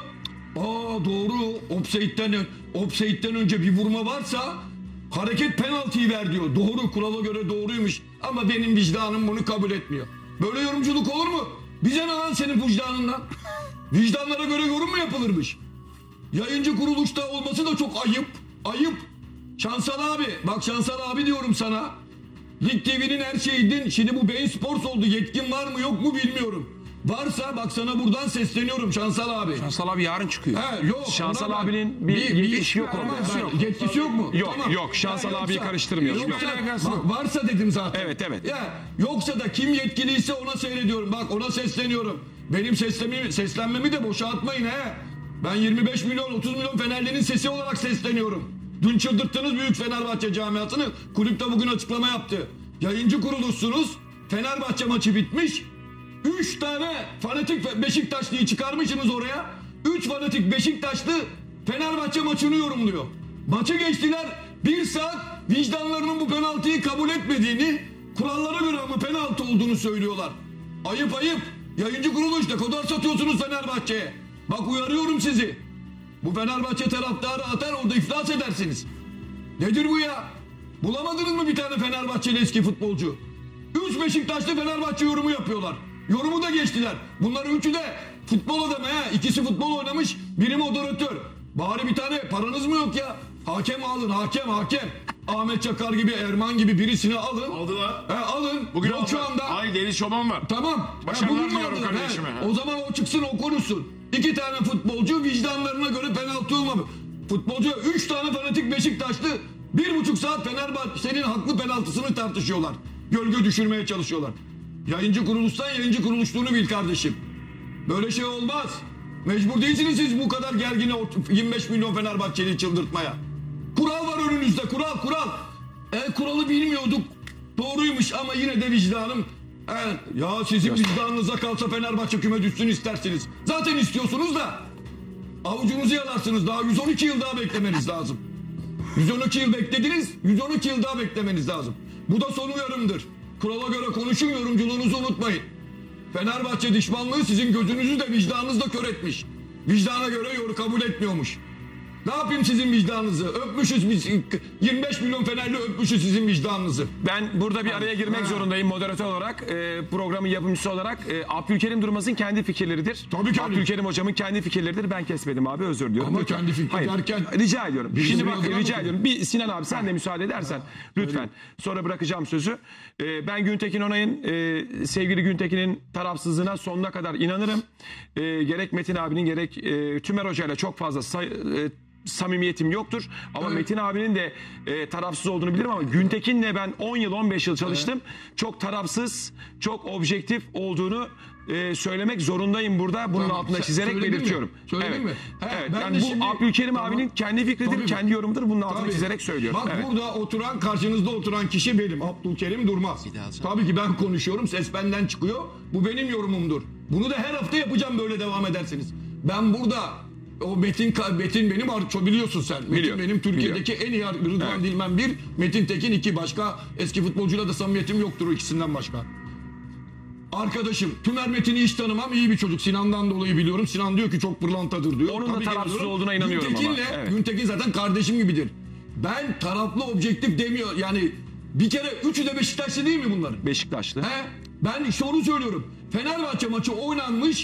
Aa doğru. Offside'den, offside'den önce bir vurma varsa hareket penaltıyı ver diyor. Doğru, kurala göre doğruymuş. Ama benim vicdanım bunu kabul etmiyor. Böyle yorumculuk olur mu? Bize ne lan senin vicdanından? Vicdanlara göre yorum mu yapılırmış? Yayıncı kuruluşta olması da çok ayıp. Ayıp. Şansal abi. Bak Şansal abi diyorum sana. Lig T V'nin her şeyiydin. Şimdi bu Bein Sports oldu. Yetkin var mı yok mu bilmiyorum. Varsa bak sana buradan sesleniyorum Şansal abi. Şansal abi yarın çıkıyor. He, yok, Şansal ben- abinin bir, bir- yetkisi bir- yok ama orada. ben- Yetkisi yok mu? Yok, Tamam. yok. Şansal Ya abiyi yoksa- karıştırmıyoruz. Yoksa, Yok. bak, varsa dedim zaten. Evet, evet. Ya, yoksa da kim yetkiliyse ona seyrediyorum. Bak ona sesleniyorum. Benim seslenmemi, seslenmemi de boşa atmayın he. Ben yirmi beş milyon otuz milyon Fenerli'nin sesi olarak sesleniyorum. Dün çıldırttınız büyük Fenerbahçe camiasını. Kulüpte bugün açıklama yaptı. Yayıncı kuruluşsunuz. Fenerbahçe maçı bitmiş. Üç tane fanatik Beşiktaşlı'yı çıkarmışsınız oraya. Üç fanatik Beşiktaşlı Fenerbahçe maçını yorumluyor. Maçı geçtiler. Bir saat vicdanlarının bu penaltıyı kabul etmediğini, kurallara göre ama penaltı olduğunu söylüyorlar. Ayıp ayıp. Yayıncı kuruluş ne kadar satıyorsunuz Fenerbahçe'ye? Bak uyarıyorum sizi. Bu Fenerbahçe taraftarı atar, orada iflas edersiniz. Nedir bu ya? Bulamadınız mı bir tane Fenerbahçeli eski futbolcu? Üç Beşiktaşlı Fenerbahçe yorumu yapıyorlar. Yorumu da geçtiler. Bunların üçü de futbol adamı he. İkisi futbol oynamış, biri moderatör. Bari bir tane paranız mı yok ya? Hakem alın, hakem, hakem. Ahmet Çakar gibi, Erman gibi birisini alın. Aldılar. He, alın. Bugün Yok şu aldılar. anda. Ay Deniz Çoban var. Tamam. Başarılar Ha, bugün mü diliyorum aldılar? kardeşime, He. he. O zaman o çıksın, o konuşsun. İki tane futbolcu vicdanlarına göre penaltı olmamış. Futbolcu üç tane fanatik Beşiktaşlı bir buçuk saat Fenerbahçe'nin haklı penaltısını tartışıyorlar. Gölge düşürmeye çalışıyorlar. Yayıncı kuruluştan yayıncı kuruluşluğunu bil kardeşim. Böyle şey olmaz. Mecbur değilsiniz siz bu kadar gergine yirmi beş milyon Fenerbahçeli'yi çıldırtmaya. Kural var önünüzde, kural kural. E kuralı bilmiyorduk. Doğruymuş ama yine de vicdanım. E, ya sizin vicdanınıza kalsa Fenerbahçe küme düşsün istersiniz. Zaten istiyorsunuz da. Avucunuzu yalarsınız. Daha yüz on iki yıl daha beklemeniz lazım. yüz on iki yıl beklediniz. yüz on iki yıl daha beklemeniz lazım. Bu da son uyarımdır. Kurala göre konuşun, yorumculuğunuzu unutmayın. Fenerbahçe düşmanlığı sizin gözünüzü de vicdanınızı da kör etmiş. Vicdana göre yorum kabul etmiyormuş. Ne yapayım sizin vicdanınızı? Öpmüşüz biz. yirmi beş milyon Fenerli öpmüşüz sizin vicdanınızı. Ben burada bir araya girmek Ha. zorundayım moderatör olarak, e, programın yapımcısı olarak. E, Abdülkerim Durmaz'ın kendi fikirleridir. Tabii ki. Abdülkerim hocamın kendi fikirleridir. Ben kesmedim abi, özür diliyorum. Ama Lütfen. kendi fikri Hayır, derken- rica ediyorum. Birini Şimdi bak bırakın rica ama- ediyorum. Bir Sinan abi sen de müsaade edersen lütfen. Sonra bırakacağım sözü. E, ben Güntekin Onay'ın, e, sevgili Güntekin'in tarafsızlığına sonuna kadar inanırım. E, gerek Metin abinin gerek e, Tümer Hoca ile çok fazla say, e, samimiyetim yoktur. Ama Evet. Metin abinin de e, tarafsız olduğunu bilirim ama Güntekin'le ben on yıl on beş yıl çalıştım. Çok tarafsız, çok objektif olduğunu e, söylemek zorundayım burada. Bunun Tamam. altında Sen çizerek söyledin belirtiyorum. mi? Söyledin evet. mi? He, Evet. ben Yani de bu şimdi- Abdülkerim Tamam. abinin kendi fikridir, Tabii. kendi yorumudur. Bunun altını Tabii. çizerek söylüyorum. Bak Evet. burada oturan, karşınızda oturan kişi benim. Abdülkerim Durmaz. Tabii ki ben konuşuyorum. Ses benden çıkıyor. Bu benim yorumumdur. Bunu da her hafta yapacağım böyle devam ederseniz. Ben burada o Metin, Metin benim ar- biliyorsun sen. Metin Biliyorum, benim Türkiye'deki en iyi Rıdvan Evet. Dilmen bir, Metin Tekin iki. Başka eski futbolcuyla da samimiyetim yoktur o ikisinden başka. Arkadaşım Tümer Metin'i hiç tanımam, iyi bir çocuk. Sinan'dan dolayı biliyorum. Sinan diyor ki çok pırlantadır diyor. Onun da Tabii ki tarafsız inanıyorum. olduğuna inanıyorum ama. Güntekin'le, Evet. Güntekin zaten kardeşim gibidir. Ben taraflı objektif demiyor. Yani bir kere üçü de Beşiktaşlı değil mi bunların? Beşiktaşlı. He? Ben işte onu söylüyorum. Fenerbahçe maçı oynanmış.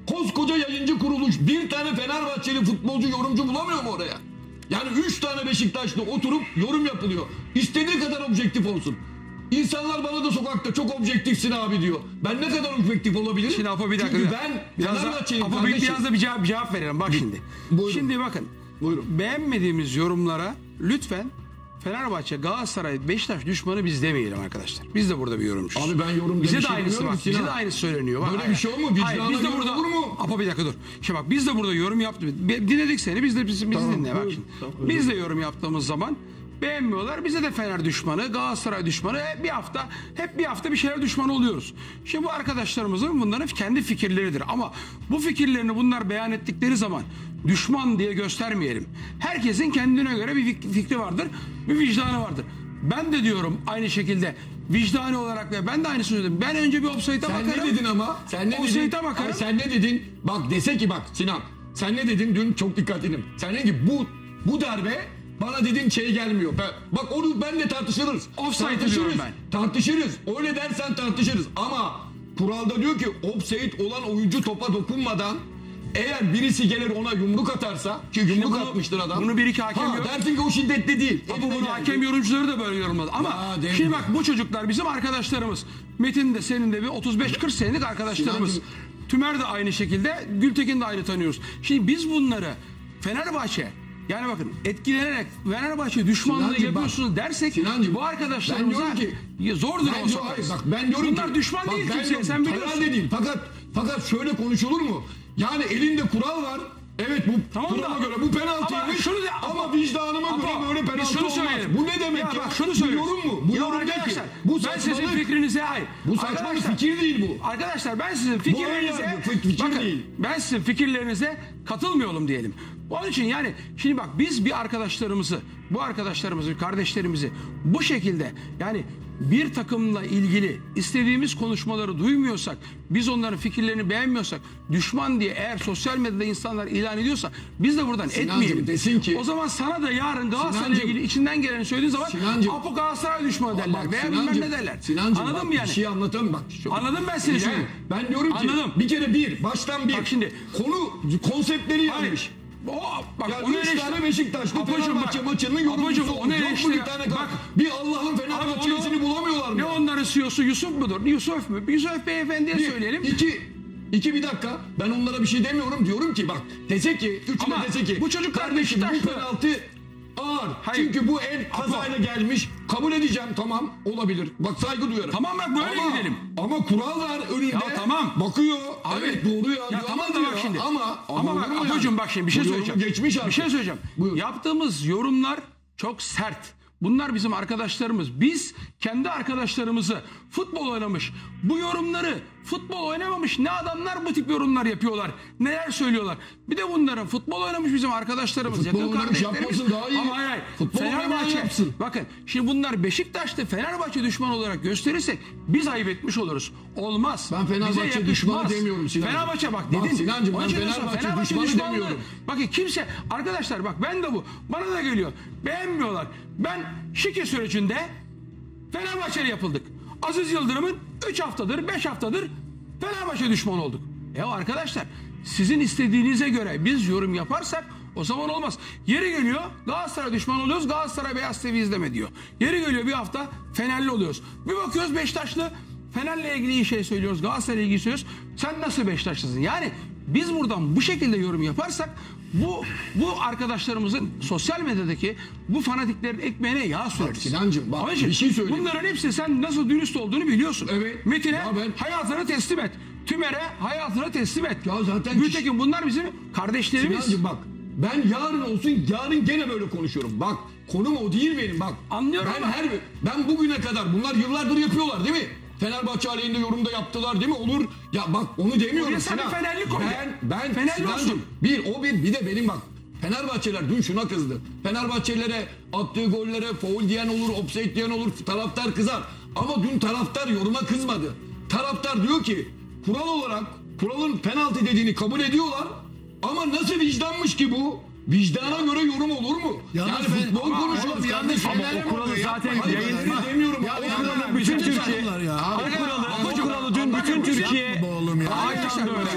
Koskoca yayıncı kuruluş bir tane Fenerbahçeli futbolcu yorumcu bulamıyor mu oraya? Yani üç tane Beşiktaşlı oturup yorum yapılıyor. İstediği kadar objektif olsun. İnsanlar bana da sokakta çok objektifsin abi diyor. Ben ne kadar objektif olabilirim? Şimdi Apo bir dakika. Çünkü bir dakika. ben biraz da, Fenerbahçeliyim Apo kardeşim. biraz da bir cevap, cevap verelim. Bak şimdi. Buyurun. Şimdi bakın. Buyurun. Beğenmediğimiz yorumlara lütfen Fenerbahçe, Galatasaray, Beşiktaş düşmanı biz demeyelim arkadaşlar. Biz de burada bir yorumcuyuz. Abi ben yorum bize de demiş aynısı demiyorum bak. ki Bize Sinan. de aynısı söyleniyor. Bak, Böyle hayır. bir şey olur mu? Vicdana Hayır, biz de göre burada olur mu? Apo bir dakika dur. Şimdi bak biz de burada yorum yaptık. Be- Dinledik seni. Biz de bizi, bizi Tamam, dinle bak buyur. şimdi. Tamam, Biz de yorum yaptığımız zaman beğenmiyorlar. Bize de Fener düşmanı, Galatasaray düşmanı. Hep bir hafta, hep bir hafta bir şeyler düşmanı oluyoruz. Şimdi bu arkadaşlarımızın bunların kendi fikirleridir. Ama bu fikirlerini bunlar beyan ettikleri zaman düşman diye göstermeyelim. Herkesin kendine göre bir fik- fikri vardır, bir vicdanı vardır. Ben de diyorum aynı şekilde vicdani olarak ve ben de aynı söyledim. Ben önce bir offside'a Sen bakarım. ne dedin ama? Sen ne dedin? Offside'a bakarım. Ay sen ne dedin? Bak dese ki bak Sinan. Sen ne dedin? Dün çok dikkatlidim. Sen dedin ki bu bu darbe bana dedin şey gelmiyor. Ben, bak onu ben de tartışırız. Offside tartışırız. diyorum ben. Tartışırız. Öyle dersen tartışırız. Ama kuralda diyor ki offside olan oyuncu topa dokunmadan eğer birisi gelir ona yumruk atarsa ki yumruk bunu- atmıştır adam. bunu bir iki hakem ha, yok. dersin ki o şiddetli değil. Ama Eline bunu geldi. hakem yorumcuları da böyle yorumladı. Ama Ya, değil şimdi mi? bak bu çocuklar bizim arkadaşlarımız. Metin de senin de bir otuz beş kırk senelik arkadaşlarımız. Sinancığım- Tümer de aynı şekilde, Gültekin de aynı tanıyoruz. Şimdi biz bunları Fenerbahçe yani bakın etkilenerek Fenerbahçe düşmanlığı Sinancığım bak, yapıyorsunuz dersek Sinancığım, bu arkadaşlarımıza ben diyorum ki- zordur Ben o diyor- hayır, sokarız. bak ben diyorum Bunlar ki, düşman bak değil ben kimseye diyorum, sen biliyorsun. herhalde değil. Fakat fakat şöyle konuşulur mu? Yani elinde kural var. Evet bu Tamam kurala da- göre bu penaltıymış Ama şunu da- ama, Ama- vicdanıma Ama göre böyle biz penaltı şunu olmaz. söyleyelim. Bu ne demek ya? bak şunu bu söylüyoruz. yorum mu? Bu Ya yorum değil ki. arkadaşlar, Bu ben sizin saçmalık. fikrinize hayır. Bu saçmalık Arkadaşlar- fikir değil bu. Arkadaşlar ben sizin fikirlerinize önyargı, fikir bakın, değil. ben sizin fikirlerinize katılmıyorum diyelim. Onun için yani şimdi bak biz bir arkadaşlarımızı, bu arkadaşlarımızı, kardeşlerimizi bu şekilde yani bir takımla ilgili istediğimiz konuşmaları duymuyorsak, biz onların fikirlerini beğenmiyorsak, düşman diye eğer sosyal medyada insanlar ilan ediyorsa biz de buradan Sinancığım etmeyelim. desin ki- O zaman sana da yarın Galatasaray'la Sinancığım- ilgili içinden geleni söylediğin zaman Sinancığım- Apo Galatasaray düşmanı derler Bak, veya bilmem Sinancığım, ne derler. Sinancığım, Anladın bak, mı yani? Bir şey anlatamam bak. Şu- Anladım ben seni Yani söyleyeyim. ben diyorum ki Anladım. bir kere bir baştan bir Bak şimdi- konu konseptleri Hayır. yanlış. O, bak Ya onu üç eleştir- tane Beşiktaşlı Apocuğum Fenerbahçe bak, maçının Apocuğum yorumcusu onu oldu. Yok mu eleştir- bir tane bak, bak, bir Allah'ın Abi Fenerbahçe'lisini onu- bulamıyorlar mı? Ne onların C E O'su Yusuf mudur? Yusuf mu? Yusuf Beyefendi'ye Bir, söyleyelim. İki, iki bir dakika. Ben onlara bir şey demiyorum. Diyorum ki bak dese ki, üçüne Ama dese ki. bu çocuklar kardeşim bu Beşiktaşlı. penaltı ağır. Hayır. Çünkü bu el kazayla gelmiş. Kabul edeceğim tamam olabilir. Bak saygı duyarım. Tamam, bak böyle ama, gidelim. Ama kural var önünde. Ya tamam. Bakıyor. Abi, evet doğru ya. Ya diyor, tamam ama da bak diyor. şimdi. Ama, Ama bak olur mu Apocuğum yani? bak şimdi bir şey Bu yorum söyleyeceğim. Geçmiş Bir artık. şey söyleyeceğim. Buyur. Yaptığımız yorumlar çok sert. Bunlar bizim arkadaşlarımız. Biz kendi arkadaşlarımızı futbol oynamış. Bu yorumları futbol oynamamış ne adamlar bu tip yorumlar yapıyorlar. Neler söylüyorlar. Bir de bunların futbol oynamış bizim arkadaşlarımız. Futbol yakın oynamış kardeşlerimiz. yapmasın daha iyi. Ama hayır hayır. Futbol Fenerbahçe. oynayan yapsın. Bakın şimdi bunlar Beşiktaş'ta Fenerbahçe düşmanı olarak gösterirsek biz ayıp etmiş oluruz. Olmaz. Ben Fenerbahçe Bize düşmanı yakışmaz. demiyorum Sinancığım. Fenerbahçe bak Bak dedin. Sinancığım, Onun ben için diyorsun, Fenerbahçe düşmanı düşmanlığı- demiyorum. Bakın kimse arkadaşlar bak ben de bu. Bana da geliyor. Beğenmiyorlar. Ben şike sürecinde Fenerbahçe'yle yapıldık. Aziz Yıldırım'ın üç haftadır beş haftadır Fenerbahçe düşmanı olduk. Ya arkadaşlar sizin istediğinize göre biz yorum yaparsak o zaman olmaz. Yeri geliyor Galatasaray düşmanı oluyoruz. Galatasaray Beyaz T V izleme diyor. Yeri geliyor bir hafta Fenerli oluyoruz. Bir bakıyoruz Beşiktaşlı Fener'le ilgili iyi şey söylüyoruz. Galatasaray'la ilgili söylüyoruz. Sen nasıl Beşiktaşlısın? Yani biz buradan bu şekilde yorum yaparsak bu bu arkadaşlarımızın sosyal medyadaki bu fanatiklerin ekmeğine yağ süreriz. Sinancığım, bak, Onun için bir şey söyleyeyim. bunların hepsi sen nasıl dürüst olduğunu biliyorsun. Evet. Metin'e Ya ben- hayatını teslim et. Tümer'e hayatını teslim et. Ya zaten Gültekin bunlar bizim kardeşlerimiz. Sinancığım bak ben yarın olsun yarın gene böyle konuşuyorum. Bak konum o değil benim bak. Anlıyorum Ben ama- her ben bugüne kadar bunlar yıllardır yapıyorlar değil mi? Fenerbahçe aleyhinde yorumda yaptılar değil mi? Olur. Ya bak onu demiyorum Oraya sen Sinan. bir Fenerli koy. Ben ben Fenerli Sinancığım, olsun. bir o bir bir de benim bak. Fenerbahçeliler dün şuna kızdı. Fenerbahçelilere attığı gollere faul diyen olur, offside diyen olur, taraftar kızar. Ama dün taraftar yoruma kızmadı. Taraftar diyor ki kural olarak kuralın penaltı dediğini kabul ediyorlar. Ama nasıl vicdanmış ki bu? Vicdana göre yorum olur mu? Yalnız yani Fe- futbol ama konuşuyoruz oğlum yalnız kardeşim. Fener'e o kuralı mi oluyor? zaten Yapmayın Hayır yayın- ben ya. de demiyorum. Ya O ya, kuralı bütün bütün Türkiye- takımlar ya. O kuralı, o Hocam, kuralı dün bakın, bütün bakın, Türkiye yapma be oğlum ya. aynen Arkadaşlar, böyle. bakıyoruz. Kimse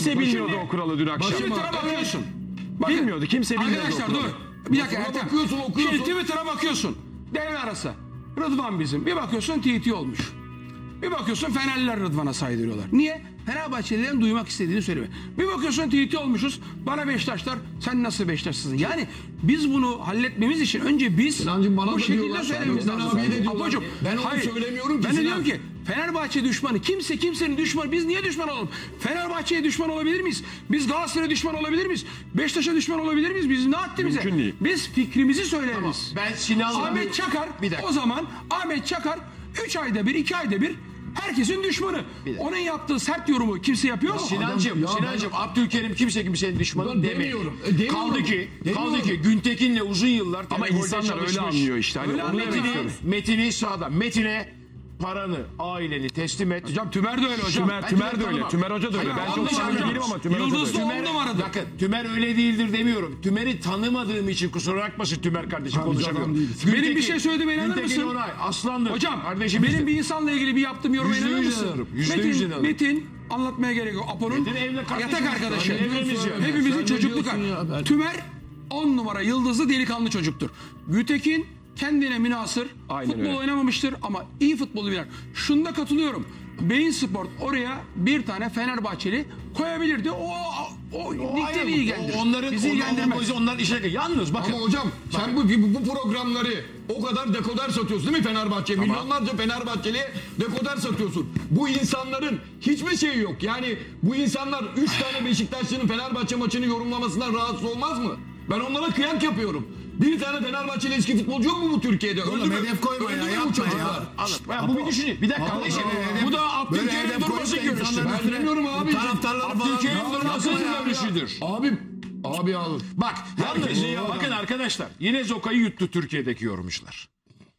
Kimse Başım- bilmiyordu o kuralı dün akşam. Twitter'a bakıyorsun. Bakın, Bilmiyordu. Kimse bilmiyordu arkadaşlar o kuralı. dur. Bir dakika Ertem. bakıyorsun, okuyorsun. Şimdi Twitter'a bakıyorsun. Devre arası. Rıdvan bizim. Bir bakıyorsun T T olmuş. Bir bakıyorsun Fenerliler Rıdvan'a saydırıyorlar. Niye? Fenerbahçelilerin duymak istediğini söyleme. Bir bakıyorsun T T olmuşuz. Bana Beşiktaşlar sen nasıl Beşiktaşlısın? Yani biz bunu halletmemiz için önce biz Sinancım bana bu da şekilde diyorlar. söylememiz Sinan lazım. abiye de diyorlar. Apocuğum, Ben onu hayır. söylemiyorum ki Ben de Sinan. diyorum ki Fenerbahçe düşmanı. Kimse kimsenin düşmanı. Biz niye düşman olalım? Fenerbahçe'ye düşman olabilir miyiz? Biz Galatasaray'a düşman olabilir miyiz? Beşiktaş'a düşman olabilir miyiz? Biz ne attı bize? Mümkün değil. Biz fikrimizi söyleriz. Ben Sinan'la... Ahmet Çakar Bir dakika. o zaman Ahmet Çakar üç ayda bir iki ayda bir herkesin düşmanı. dakika. Onun yaptığı sert yorumu kimse yapıyor mu? Sinancım, Ya Sinancım, Abdülkerim kimse kimsenin düşmanı Ben demiyor. demiyorum. E, demiyorum. Kaldı ki, Demiyorum. kaldı ki Güntekin'le uzun yıllar Ama Telegol'de insanlar öyle çalışmış. anlıyor işte. Hani Öyle onu anlıyor. demek Metin'i, istiyorum. Metin'i sağda. Metin'e paranı, aileni teslim et. Hocam Tümer de öyle hocam. Tümer, Ben Tümer de Tümer'i öyle. tanımam. Tümer Hoca da öyle. Hayır, Ben çok yanlış samimi anlıyorsun. değilim ama Tümer Hoca da Yıldız öyle. on numaradır. Bakın Tümer öyle değildir demiyorum. Tümer'i tanımadığım için kusura bakmasın Tümer kardeşim konuşamıyorum. Benim bir şey söylediğime inanır Güntekin mısın? Onay, aslandır. Hocam Kardeşimizdir. benim bir insanla ilgili bir yaptığım yoruma Yüzde inanır yüz mısın? inanırım, yüzde yüz Metin, inanırım. Metin anlatmaya gerek yok. Apo'nun Metin evli kardeşimiz. yatak arkadaşı. Hani evremiz ya. Hepimizin Sen ne çocukluk diyorsun ya? Ben- Tümer on numara yıldızlı delikanlı çocuktur. Gültekin kendine münasır. Aynen futbol öyle. oynamamıştır ama iyi futbolu bilir. Şunda katılıyorum. Beyin Sport oraya bir tane Fenerbahçeli koyabilirdi. O o ligde bir ilgilendirir. Onların, Bizi onlar, ilgilendirmez. onların işe Yalnız bakın. Ama hocam sen bu, bu, bu programları o kadar dekoder satıyorsun değil mi Fenerbahçe? Milyonlarca Fenerbahçeli'ye dekoder satıyorsun. Bu insanların hiçbir şeyi yok. Yani bu insanlar üç tane Beşiktaşlı'nın Fenerbahçe maçını yorumlamasından rahatsız olmaz mı? Ben onlara kıyak yapıyorum. Bir tane Fenerbahçeli eski futbolcu yok mu bu Türkiye'de? Öldü Oğlum mü? hedef koyma Öldü ya, mü bu yapma çocuklar? ya. Anlat. Ben bu bir düşüneyim. Bir dakika kardeşim. Bu da Böyle Abdülkerim hedef Durmaz'ın koyup da görüşü. insanların Ben üstüne bilmiyorum abi. taraftarları falan. Abdülkerim Ya, Durmaz'ın yapma ya. görüşüdür. Abi, abi abi. Bak yalnız Herkesin ya bakın adam. arkadaşlar yine Zoka'yı yuttu Türkiye'deki yorumcular.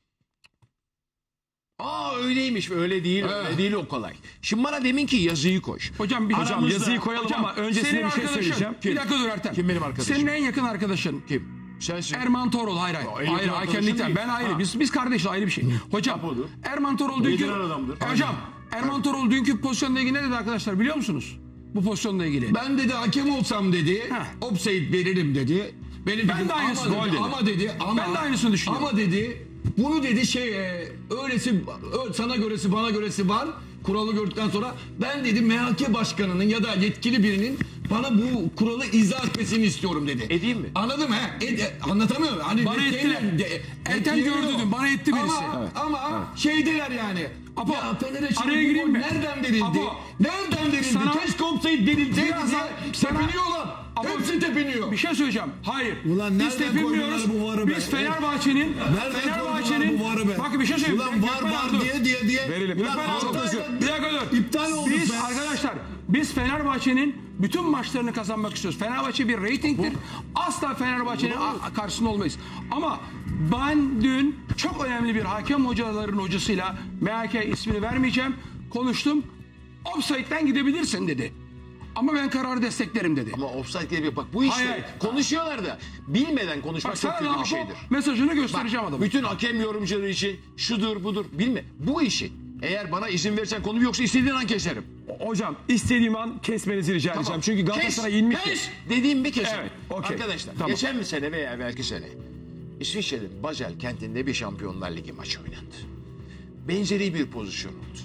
Aa öyleymiş öyle değil öyle değil o kolay. Şimdi bana demin ki yazıyı koy. Hocam bir Hocam Aramızda- yazıyı koyalım Hocam, ama öncesinde senin bir şey arkadaşın- söyleyeceğim. Bir dakika dur Ertem. Kim benim arkadaşım? Senin en yakın arkadaşın. Kim? Sensin. Erman Torol hayır hayır. Ya, en yakın Hayır arkadaşım hakemlikten. değil. Ben ayrı. Ha. Biz biz kardeşiz ayrı bir şey. Hocam Apo'dur. Erman Torol dünkü Yediren adamdır. E, Hocam Erman Torol dünkü pozisyonla ilgili ne dedi arkadaşlar biliyor musunuz? Bu pozisyonla ilgili. Ben dedi hakem olsam dedi, Heh. offside veririm dedi. Benim Ben dedim, de aynısını- ama Gol dedi, dedi. ama dedi, ama Ben de aynısını düşünüyorum. Ama dedi, bunu dedi şey, e, öylesi, ö- sana göresi, bana göresi var. Kuralı gördükten sonra ben dedi M H K başkanının ya da yetkili birinin bana bu kuralı izah etmesini istiyorum dedi. Edeyim mi? Anladım he. Ed, e, anlatamıyorum. Hani Bana de- ettiler. de- Ertem etkileniyor. gördü dün, bana etti birisi. Ama, Evet. ama şeydeler yani. Apo, ya Fener'e şimdi araya bu gireyim gol mi? nereden verildi? Apo, nereden verildi? sana- Keşke offside verilseydi Biraz diye daha- sana- tepiniyorlar. Apo, Hepsi tepiniyor. Bir şey söyleyeceğim. Hayır. Ulan Biz nereden tepinmiyoruz. koydular bu varı be? Biz Fenerbahçe'nin Nereden Fenerbahçe'nin koydular bu varı be? Bak bir şey söyleyeyim. Ulan var Gökmen var abi, dur. diye diye diye. Verelim. Ulan Gökmen abi, çok dur. özür. Bir dakika dur. İptal olduk Biz be. arkadaşlar biz Fenerbahçe'nin bütün maçlarını kazanmak istiyoruz. Fenerbahçe bir reytingdir. Asla Fenerbahçe'nin a- karşısında olmayız. Ama ben dün çok önemli bir hakem hocaların hocasıyla M H K ismini vermeyeceğim. Konuştum. Offside'den gidebilirsin dedi. Ama ben kararı desteklerim dedi. Ama offside diye bir bak bu işte Hayır, hayır. konuşuyorlar da bilmeden konuşmak Bak çok sana kötü da bir şeydir. Apo mesajını göstereceğim Bak, adamı. bütün hakem yorumcuları için şudur budur bilme. Bu işi eğer bana izin verirsen konu yoksa istediğin an keserim. Hocam istediğim an kesmenizi rica edeceğim. Çünkü Galatasaray Kes, inmiş. kes dediğim bir kesim. Evet, okey. Arkadaşlar Tamam. geçen bir sene veya evvelki sene İsviçre'nin Basel kentinde bir Şampiyonlar Ligi maçı oynandı. Benzeri bir pozisyon oldu.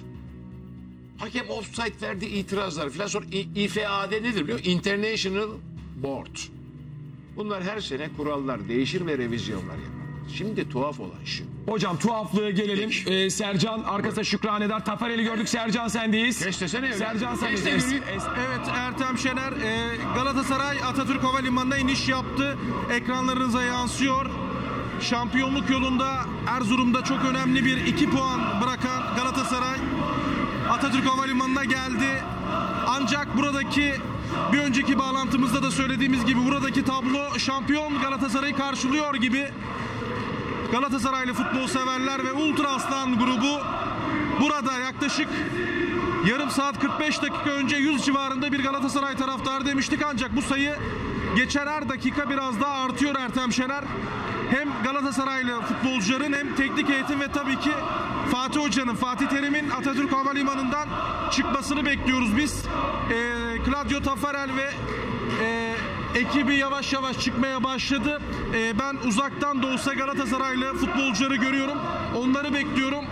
Hakem offside verdi itirazlar falan sonra İ- İ F A D nedir biliyor musun? International Board. Bunlar her sene kurallar değişir ve revizyonlar yapar. Şimdi tuhaf olan şu. Hocam tuhaflığa gelelim. Ee, Sercan arkasında Şükran eder. Tafarel'i gördük. Sercan sendeyiz. Kes desene evladım. Sercan sendeyiz. Kes de Es- yürü. es- Evet Ertem Şener e, Galatasaray Atatürk Havalimanı'na iniş yaptı. Ekranlarınıza yansıyor. Şampiyonluk yolunda Erzurum'da çok önemli bir iki puan bırakan Galatasaray Atatürk Havalimanı'na geldi. Ancak buradaki bir önceki bağlantımızda da söylediğimiz gibi buradaki tablo şampiyon Galatasaray'ı karşılıyor gibi. Galatasaraylı futbol severler ve Ultra Aslan grubu burada yaklaşık yarım saat kırk beş dakika önce yüz civarında bir Galatasaray taraftarı demiştik ancak bu sayı geçen her dakika biraz daha artıyor Ertem Şener. hem Galatasaraylı futbolcuların hem teknik heyetin ve tabii ki Fatih Hoca'nın, Fatih Terim'in Atatürk Havalimanı'ndan çıkmasını bekliyoruz biz. Ee, Claudio Taffarel ve e, ekibi yavaş yavaş çıkmaya başladı. Ee, ben uzaktan da olsa Galatasaraylı futbolcuları görüyorum. Onları bekliyorum.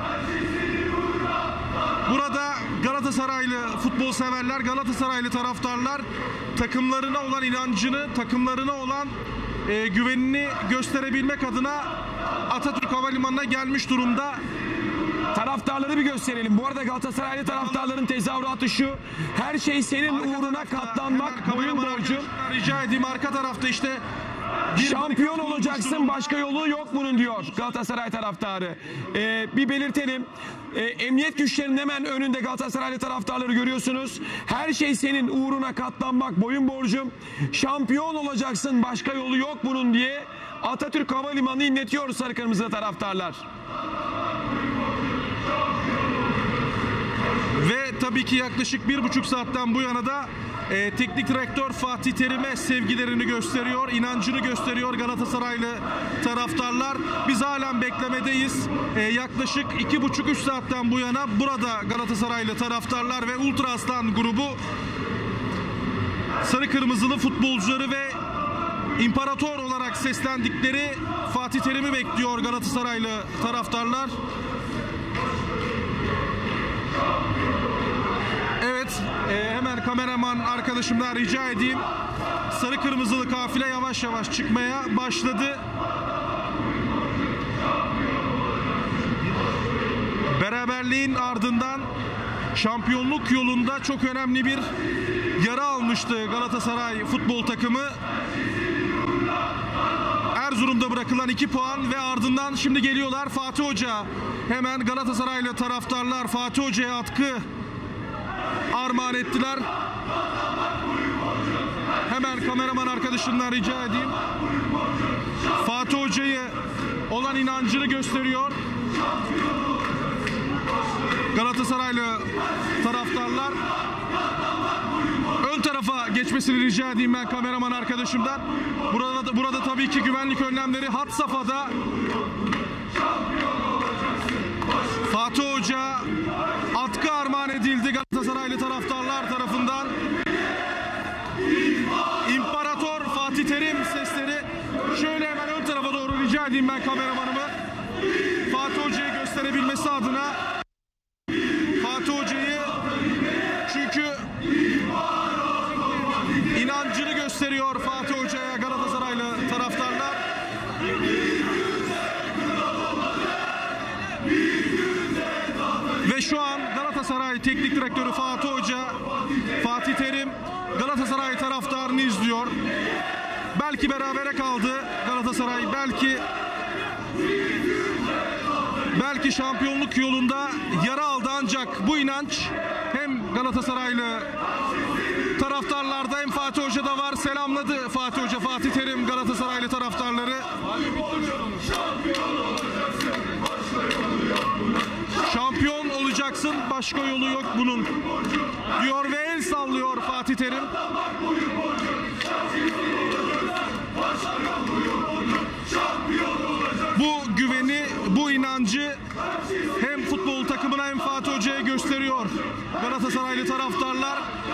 Burada Galatasaraylı futbol severler, Galatasaraylı taraftarlar takımlarına olan inancını, takımlarına olan e, güvenini gösterebilmek adına Atatürk Havalimanı'na gelmiş durumda. Taraftarları bir gösterelim. Bu arada Galatasaraylı taraftarların tezahüratı şu: her şey senin Arka uğruna tarafta, katlanmak hemen boyun kameraman borcum. arkadaşlar rica edeyim, arka tarafta işte bir Şampiyon barikat olacaksın, kurulmuş başka yolu yok bunun diyor Galatasaray taraftarı. Ee, bir belirtelim. Ee, emniyet güçlerinin hemen önünde Galatasaraylı taraftarları görüyorsunuz. Her şey senin uğruna katlanmak boyun borcum. Şampiyon olacaksın, başka yolu yok bunun diye Atatürk Havalimanı'nı inletiyor sarı kırmızı taraftarlar. Ve tabii ki yaklaşık bir buçuk saatten bu yana da e, teknik direktör Fatih Terim'e sevgilerini gösteriyor, inancını gösteriyor Galatasaraylı taraftarlar. Biz halen beklemedeyiz. E, yaklaşık iki buçuk üç saatten bu yana burada Galatasaraylı taraftarlar ve Ultra Aslan grubu sarı kırmızılı futbolcuları ve imparator olarak seslendikleri Fatih Terim'i bekliyor Galatasaraylı taraftarlar. Evet, e, hemen kameraman arkadaşımdan rica edeyim. Sarı kırmızılı kafile yavaş yavaş çıkmaya başladı. Beraberliğin ardından şampiyonluk yolunda çok önemli bir yara almıştı Galatasaray futbol takımı. Erzurum'da bırakılan iki puan ve ardından şimdi geliyorlar Fatih Hoca. Hemen Galatasaraylı taraftarlar Fatih Hoca'ya atkı armağan ettiler. Hemen kameraman arkadaşımdan rica edeyim. Fatih Hoca'yı olan inancını gösteriyor Galatasaraylı taraftarlar. Ön tarafa geçmesini rica edeyim ben kameraman arkadaşımdan. Burada burada tabii ki güvenlik önlemleri had safhada. Fatih Hoca atkı armağan edildi Galatasaraylı taraftarlar tarafından. İmparator Fatih Terim sesleri. Şöyle hemen ön tarafa doğru rica edeyim ben kameramanımı. Fatih Hoca'yı gösterebilmesi adına. Fatih Hoca'yı, çünkü inancını gösteriyor Fatih Hoca'ya Galatasaraylı taraftarlar. Ve şu an Galatasaray Teknik Direktörü Fatih Hoca, Fatih Terim Galatasaray taraftarını izliyor. Belki berabere kaldı Galatasaray, belki belki şampiyonluk yolunda yara aldı, ancak bu inanç hem Galatasaraylı taraftarlarda hem Fatih Hoca'da var. Selamladı Fatih Hoca, Fatih Terim Galatasaraylı taraftarları. Şampiyon olacaksın, başka yolu yok bunun diyor ve el sallıyor Fatih Terim. Bu güveni, bu inancı hem futbol takımına hem Fatih Hoca'ya gösteriyor Galatasaraylı taraftarlar.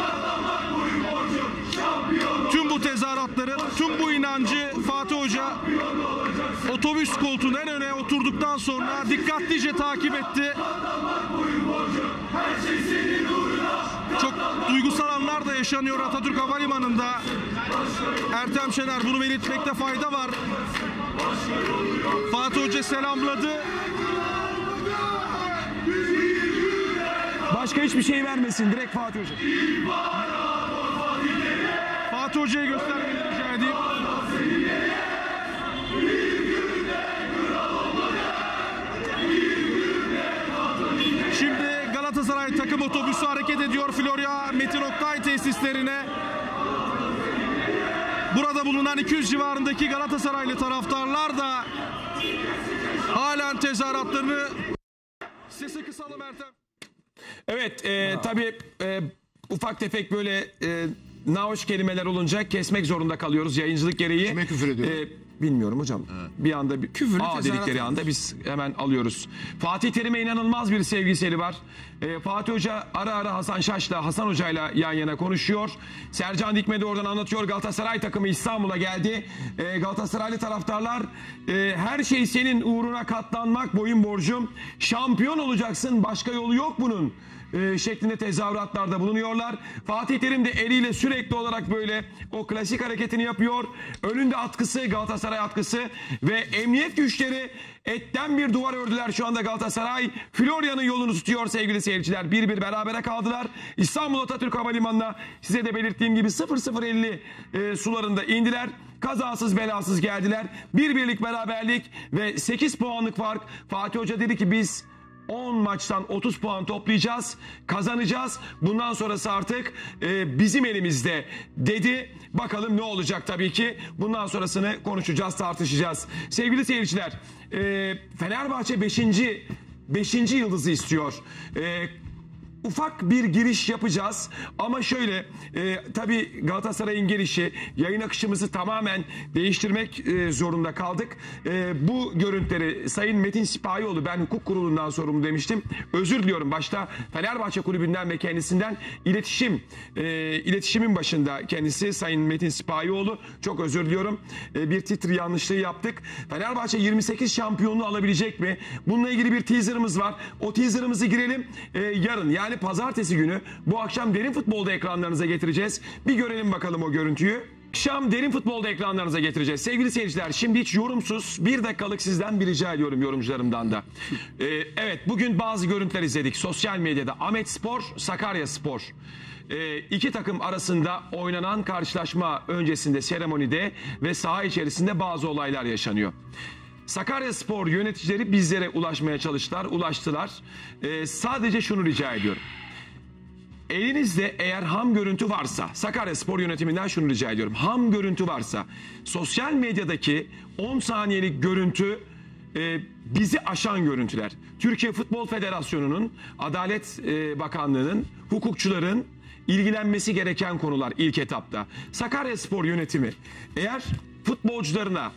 Tüm bu tezahüratları, tüm bu inancı Fatih Hoca otobüs koltuğunun en öne oturduktan sonra dikkatlice takip etti. Çok duygusal anlar da yaşanıyor Atatürk Havalimanı'nda. Ertem Şener, bunu belirtmekte fayda var. Fatih Hoca selamladı. Başka hiçbir şey vermesin, direkt Fatih Hoca. Fatih Hoca'yı göstermeni rica edeyim. Şimdi Galatasaray takım otobüsü hareket ediyor Florya Metin Oktay tesislerine. Burada bulunan iki yüz civarındaki Galatasaraylı taraftarlar da halen tezahüratlarını... Sesi kısalım Ertem. Evet, e, tabii e, ufak tefek böyle e, nahoş kelimeler olunca kesmek zorunda kalıyoruz yayıncılık gereği. Kime küfür ediyor? E, Bilmiyorum hocam. Bir anda bir Küfürlü aa tezahürat dedikleri anda ediyoruz. biz hemen alıyoruz. Fatih Terim'e inanılmaz bir sevgiseli var. Ee, Fatih Hoca ara ara Hasan Şaş'la, Hasan Hoca'yla yan yana konuşuyor. Sercan Dikme de oradan anlatıyor. Galatasaray takımı İstanbul'a geldi. Ee, Galatasaraylı taraftarlar e, her şey senin uğruna katlanmak boyun borcum. Şampiyon olacaksın, başka yolu yok bunun. E, şeklinde tezahüratlarda bulunuyorlar. Fatih Terim de eliyle sürekli olarak böyle o klasik hareketini yapıyor. Önünde atkısı, Galatasaray atkısı ve emniyet güçleri etten bir duvar ördüler şu anda Galatasaray. Florya'nın yolunu tutuyor sevgili seyirciler. Bir bir berabere kaldılar. İstanbul Atatürk Havalimanı'na size de belirttiğim gibi sıfır sıfır elli e, sularında indiler. Kazasız belasız geldiler. Bir birlik beraberlik ve sekiz puanlık fark. Fatih Hoca dedi ki biz on maçtan otuz puan toplayacağız, kazanacağız. Bundan sonrası artık e, bizim elimizde dedi. Bakalım ne olacak tabii ki. Bundan sonrasını konuşacağız, tartışacağız. Sevgili seyirciler, e, Fenerbahçe beşinci beşinci yıldızı istiyor. E, Ufak bir giriş yapacağız ama şöyle e, tabii Galatasaray'ın gelişi yayın akışımızı tamamen değiştirmek e, zorunda kaldık. E, bu görüntüleri Sayın Metin Sipahioğlu, ben hukuk kurulundan sorumlu demiştim. Özür diliyorum başta Fenerbahçe kulübünden ve kendisinden iletişim e, iletişimin başında kendisi Sayın Metin Sipahioğlu, çok özür diliyorum. E, bir titri yanlışlığı yaptık. Fenerbahçe yirmi sekiz şampiyonluğu alabilecek mi? Bununla ilgili bir teaserımız var. O teaserımızı girelim e, yarın yani pazartesi günü bu akşam Derin Futbol'da ekranlarınıza getireceğiz. Bir görelim bakalım o görüntüyü. Akşam Derin Futbol'da ekranlarınıza getireceğiz. Sevgili seyirciler, şimdi hiç yorumsuz bir dakikalık sizden bir rica ediyorum, yorumcularımdan da. Ee, evet, bugün bazı görüntüler izledik sosyal medyada. Ahmetspor, Sakaryaspor. Ee, iki takım arasında oynanan karşılaşma öncesinde, seremonide ve saha içerisinde bazı olaylar yaşanıyor. Sakaryaspor yöneticileri bizlere ulaşmaya çalıştılar, ulaştılar. Ee, sadece şunu rica ediyorum. Elinizde eğer ham görüntü varsa, Sakaryaspor yönetiminden şunu rica ediyorum. Ham görüntü varsa, sosyal medyadaki on saniyelik görüntü e, bizi aşan görüntüler. Türkiye Futbol Federasyonu'nun, Adalet e, Bakanlığı'nın, hukukçuların ilgilenmesi gereken konular ilk etapta. Sakaryaspor yönetimi eğer futbolcularına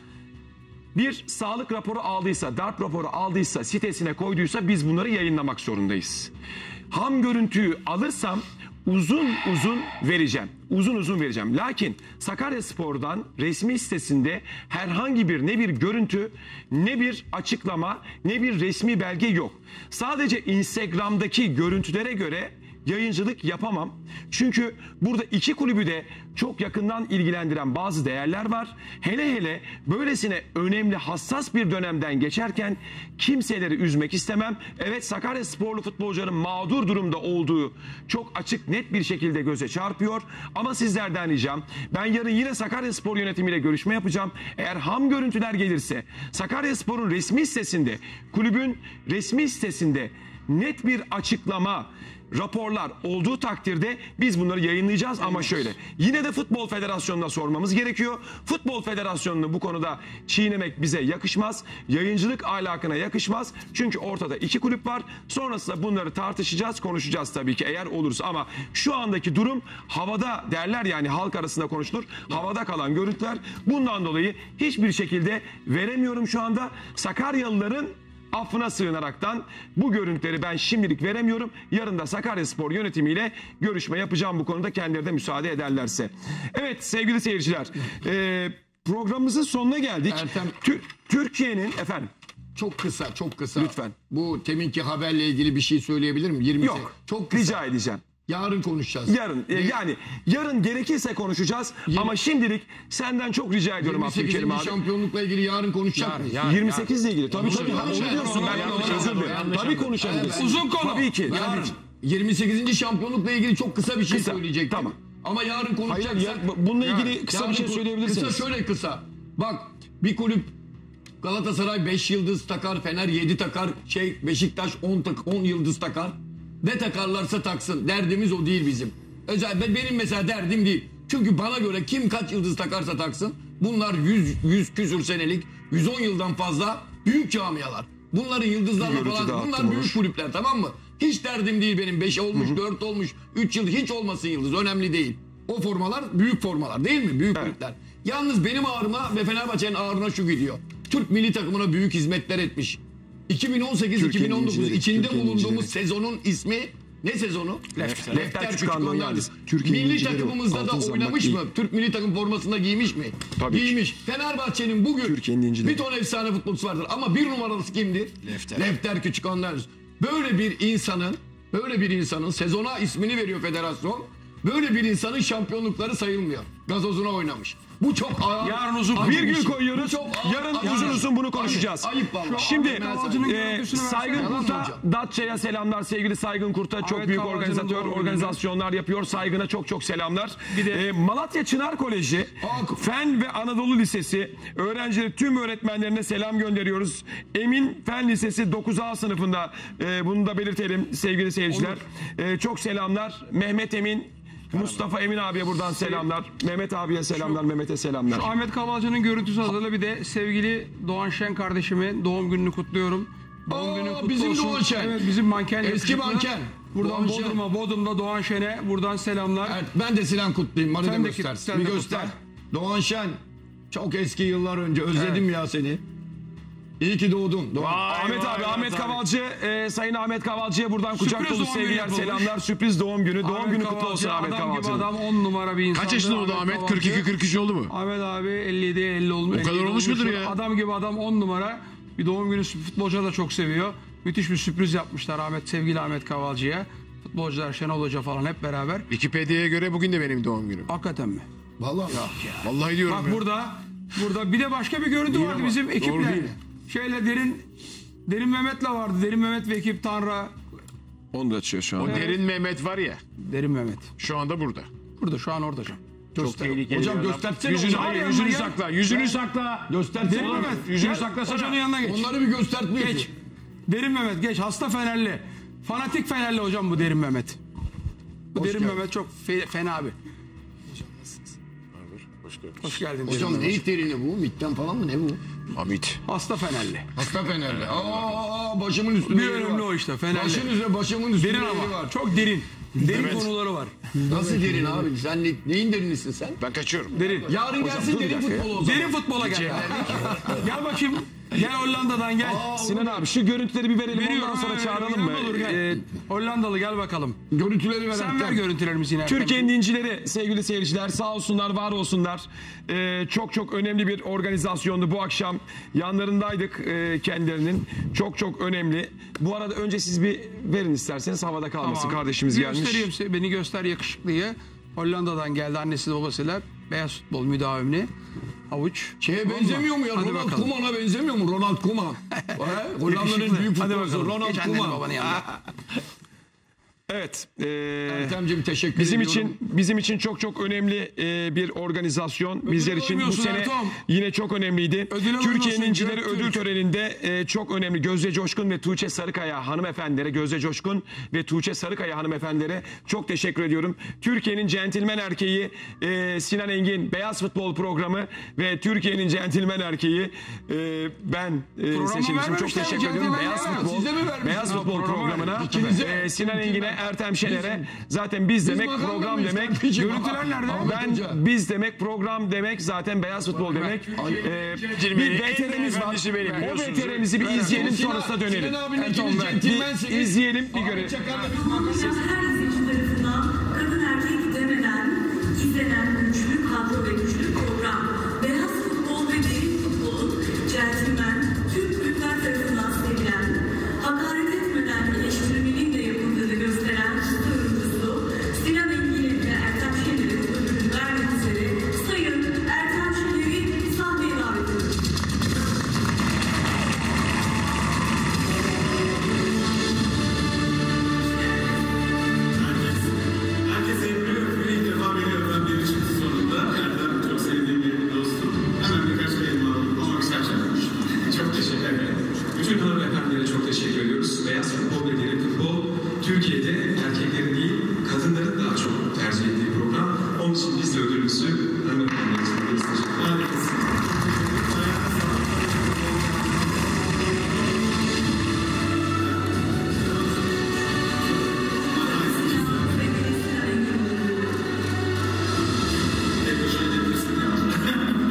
bir sağlık raporu aldıysa, darp raporu aldıysa, sitesine koyduysa biz bunları yayınlamak zorundayız. Ham görüntüyü alırsam uzun uzun vereceğim. Uzun uzun vereceğim. Lakin Sakaryaspor'dan resmi sitesinde herhangi bir ne bir görüntü, ne bir açıklama, ne bir resmi belge yok. Sadece Instagram'daki görüntülere göre yayıncılık yapamam. Çünkü burada iki kulübü de çok yakından ilgilendiren bazı değerler var. Hele hele böylesine önemli, hassas bir dönemden geçerken kimseleri üzmek istemem. Evet, Sakaryasporlu futbolcuların mağdur durumda olduğu çok açık, net bir şekilde göze çarpıyor. Ama sizlerden ricam, ben yarın yine Sakaryaspor yönetimiyle görüşme yapacağım. Eğer ham görüntüler gelirse Sakaryaspor'un resmi sitesinde, kulübün resmi sitesinde net bir açıklama, raporlar olduğu takdirde biz bunları yayınlayacağız. Ama şöyle, yine de Futbol Federasyonu'na sormamız gerekiyor. Futbol Federasyonu'nu bu konuda çiğnemek bize yakışmaz. Yayıncılık ahlakına yakışmaz. Çünkü ortada iki kulüp var. Sonrasında bunları tartışacağız, konuşacağız tabii ki eğer olursa. Ama şu andaki durum havada derler, yani halk arasında konuşulur. Havada kalan görüntüler. Bundan dolayı hiçbir şekilde veremiyorum şu anda. Sakaryalıların affına sığınaraktan bu görüntüleri ben şimdilik veremiyorum. Yarın da Sakaryaspor yönetimiyle görüşme yapacağım bu konuda, kendileri de müsaade ederlerse. Evet sevgili seyirciler, e, programımızın sonuna geldik. Ertem, Tü- Türkiye'nin efendim. Çok kısa, çok kısa. Lütfen. Bu teminki haberle ilgili bir şey söyleyebilir miyim? yirmi Yok. Çok kısa. Rica edeceğim. Yarın konuşacağız. Yarın e, yani yarın gerekirse konuşacağız Yirmi- ama şimdilik senden çok rica ediyorum Abdülkerim yirmi sekizinci abi. şampiyonlukla ilgili yarın konuşacak mıyız? yirmi sekiz ile ilgili. Tabii tabii. Yanlış Onu diyorsun. Ben yanlış özür dilerim. yanlış Tabii konuşabiliriz. Uzun konu. Tabii ki. Yarın Tabii ki. yirmi sekizinci şampiyonlukla ilgili çok kısa bir şey Kısa, söyleyecektim. tamam. Ama yarın konuşacaksak... Hayır, ya, bununla ilgili Ya, kısa bir yarın şey ko- söyleyebilirsiniz. Kısa, şöyle kısa. Bak, bir kulüp Galatasaray beş yıldız takar, Fener yedi takar, şey Beşiktaş on tak on yıldız takar. Ne takarlarsa taksın. Derdimiz o değil bizim. Özel benim mesela derdim değil. Çünkü bana göre kim kaç yıldız takarsa taksın, bunlar yüz yüz küsür senelik, yüz on yıldan fazla büyük camialar. Bunların yıldızlarla Görüntü falan, dağıttım, bunlar olur. büyük kulüpler, tamam mı? Hiç derdim değil benim. beş olmuş, dört olmuş, üç yıl hiç olmasın yıldız. Önemli değil. O formalar büyük formalar değil mi? Büyük Evet. kulüpler. Yalnız benim ağrıma ve Fenerbahçe'nin ağrına şu gidiyor. Türk milli takımına büyük hizmetler etmiş. iki bin on sekiz iki bin on dokuz içinde bulunduğumuz sezonun ismi ne sezonu? Lefter. Lefter Küçükanlar. Yani. Milli takımımızda da oynamış mı? Türk milli takım formasında giymiş mi? Tabii Giymiş. Fenerbahçe'nin bugün Türkiye'nin incileri. bir ton efsane futbolcusu vardır ama bir numaralısı kimdir? Lefter. Lefter Küçükanlar. Böyle bir insanın böyle bir insanın sezona ismini veriyor federasyon. Böyle bir insanın şampiyonlukları sayılmıyor. Gazozuna oynamış. Bu çok ağır. Yarın uzun acı Bir bir gün şey. koyuyoruz. Bu çok ağır- Yarın acı uzun bir uzun şey. bunu konuşacağız. Ayıp, ayıp vallahi. Şimdi Ahmet Kavalcı'nın e, görüntüsünü Saygın versene. Kurt'a, Yalan mı Datça'ya selamlar. Sevgili Saygın Kurt'a çok Ahmet büyük Kavalcı'nın organizatör, doğum günü. organizasyonlar yapıyor. Saygın'a çok çok selamlar. Bir de- E, Malatya Çınar Koleji, Aa, Fen ve Anadolu Lisesi öğrencileri, tüm öğretmenlerine selam gönderiyoruz. Emin Fen Lisesi dokuz A sınıfında, e, bunu da belirtelim sevgili seyirciler. E, çok selamlar. Mehmet Emin, Mustafa Emin abiye buradan selamlar. Mehmet abiye selamlar, Mehmet'e selamlar. Şu Ahmet Kavalcı'nın görüntüsü hazırla, bir de sevgili Doğan Şen kardeşimin doğum gününü kutluyorum. Doğum Aa, günü kutlu bizim olsun. Doğan Şen. Evet, bizim manken. Eski yakışıklı. manken. Buradan Doğan Şen. Bodrum'a, Bodrum'da Doğan Şen'e buradan selamlar. Evet, ben de Sinan kutlayayım. Bana Sen da de göster. kut- sen bir de göster. kutla. Doğan Şen. Çok eski yıllar önce. Özledim ya seni. İyi ki doğdun. Doğan. Ahmet abi, Ahmet Kavalcı, e, Sayın Ahmet Kavalcı'ya buradan kucak Sürpriz dolu doğum günü sevgiler, yapılmış. selamlar. Sürpriz doğum günü. Doğum Ahmet günü kutlu Kavalcı, olsun Ahmet adam gibi Kavalcı'nın. adam, on numara bir insan. Kaç yaşında oldu Ahmet? kırk iki kırk üç oldu mu? Ahmet abi elli yedi elli olmuş. O kadar olmuş mudur ya? Adam gibi adam, on numara. Bir doğum günü, futbolcu da çok seviyor. Müthiş bir sürpriz yapmışlar Ahmet, sevgili Ahmet Kavalcı'ya. Futbolcular, Şenol Hoca falan hep beraber. Wikipedia'ya göre bugün de benim doğum günüm. Hakikaten mi? Vallahi. Vallahi diyorum Bak ya. burada burada bir de başka bir görüntü vardı bizim ekiple. değil. Şeyle Derin Derin Mehmet'le vardı. Derin Mehmet ve ekip, Tanrı. Onu da açıyor şu an. O derin Mehmet var ya, Derin Mehmet. şu anda burada. Burada şu an orada hocam. Çok tehlikeli. Hocam göstersene. Yüzünü, onları. hayır, yanına yüzünü gel. sakla, yüzünü sakla. Göstersene. Derin Mehmet. Yüzünü Gel, saklasana. Hocanın yanına geç. Onları bir göstertmiyor Geç. ki. Derin Mehmet geç. Hasta Fenerli. Fanatik Fenerli hocam bu Derin Mehmet. Bu Hoş Derin geldin. Mehmet çok fe- fena abi. Hoş geldin. Derin Hocam Mehmet. ne terini bu? Mitten falan mı ne bu? Hamit. Hasta Fenerli. Hasta Fenerli. Aa, başımın üstünde Bir yeri önemli var. o işte, Fenerli. Başın üstünde, başımın üstünde Derin yeri ama. var. Çok derin. Derin Evet. konuları var. Nasıl derin abi? Sen ne, neyin derinisin sen? Ben kaçıyorum. Derin. Yarın gelsin derin futbol o zaman. Derin futbola gel. Gel bakayım. Gel Hollanda'dan gel. Sinan abi şu görüntüleri bir verelim, Veriyorum, ondan sonra ha, çağıralım mı? veriyorum. Olur, gel. Ee, Hollandalı gel bakalım. Görüntüleri ver. Sen ver Ertem. görüntülerimizi yine. Türkiye'nin incileri sevgili seyirciler, sağ olsunlar, var olsunlar. Ee, çok çok önemli bir organizasyondu bu akşam. Yanlarındaydık e, kendilerinin. Çok çok önemli. Bu arada önce siz bir verin isterseniz, havada kalmasın. Tamam. Kardeşimiz Bir gelmiş. Göstereyim size. Beni göster yakışıklıyı. Hollanda'dan geldi annesi babasıyla. Beyaz futbol müdavimli. Avuç. Şeye Tamam mı? benzemiyor mu ya? Hadi Ronald bakalım. Koeman'a benzemiyor mu? Ronald Koeman. He? Hollanda'nın Yakışıklı. büyük Hadi futbolcusu bakalım. Ronald Geç annenin Koeman. babanın yanına. Evet. e, Ertem'ciğim teşekkür Bizim ediyorum. için bizim için çok çok önemli e, bir organizasyon. Bizler için bu uymuyorsun sene Ertuğrul. yine çok önemliydi. Ödüle Türkiye'nin uymuyorsun, İncileri Göktürk. ödül töreninde e, çok önemli. Gözde Coşkun ve Tuğçe Sarıkaya hanımefendilere, Gözde Coşkun ve Tuğçe Sarıkaya hanımefendililere çok teşekkür ediyorum. Türkiye'nin centilmen erkeği e, Sinan Engin Beyaz Futbol programı ve Türkiye'nin centilmen erkeği e, ben e, seçilmişim. Çok vermemişler, teşekkür ediyorum. centilmen Beyaz ya. Futbol, Size mi vermişler? Beyaz Futbol Programa programına İkinize. e, Sinan Engin'e, Ertem Şener'e, zaten biz demek makam program mıyız? demek. Ben piçim. Görüntüler nerede? Ben biz demek, program demek, zaten beyaz futbol demek. Ee, bir V T R'miz var. efendisi benim, O biliyorsunuz. V T R'mizi bir izleyelim, Sinan- sonrasında dönelim. Sinan abinin Evet, ikiniz onlar. centilmensiniz. Bir izleyelim, bir Ahmet görelim. Çakar da biz Dünya her izleyici tarafından kadın erkek demeden izlenen güçlü kadro ve güçlü program. Beyaz futbol ve derin futbolun centilmen, Türk Türkler tarafından sevilen, hakaret etmeden eleştirmenin de yapıldığını gösteren usta yorumcusu Sinan Engin'in ve Ertem Şener'in ödülünü vermek üzere Sayın Ertem Şener'i sahneye davet ediyoruz. Herkese emri öpüyle ilk defa veriyorum ben bir işin sonunda. Erdem çok sevdiğim bir dostum. Hemen birkaç kelime alalım. Ama güzel çalmış. Çok teşekkür ederim. Bütün hanımefendilere çok teşekkür ediyoruz. Beyaz futbol ve derin futbol Türkiye'de erkeklerin değil kadınların daha çok tercih ettiği program. Onun için biz de ödülümüzü hanımefendilerimize veriyoruz. Teşekkür ederiz. Tek başına gidebilirsin ya.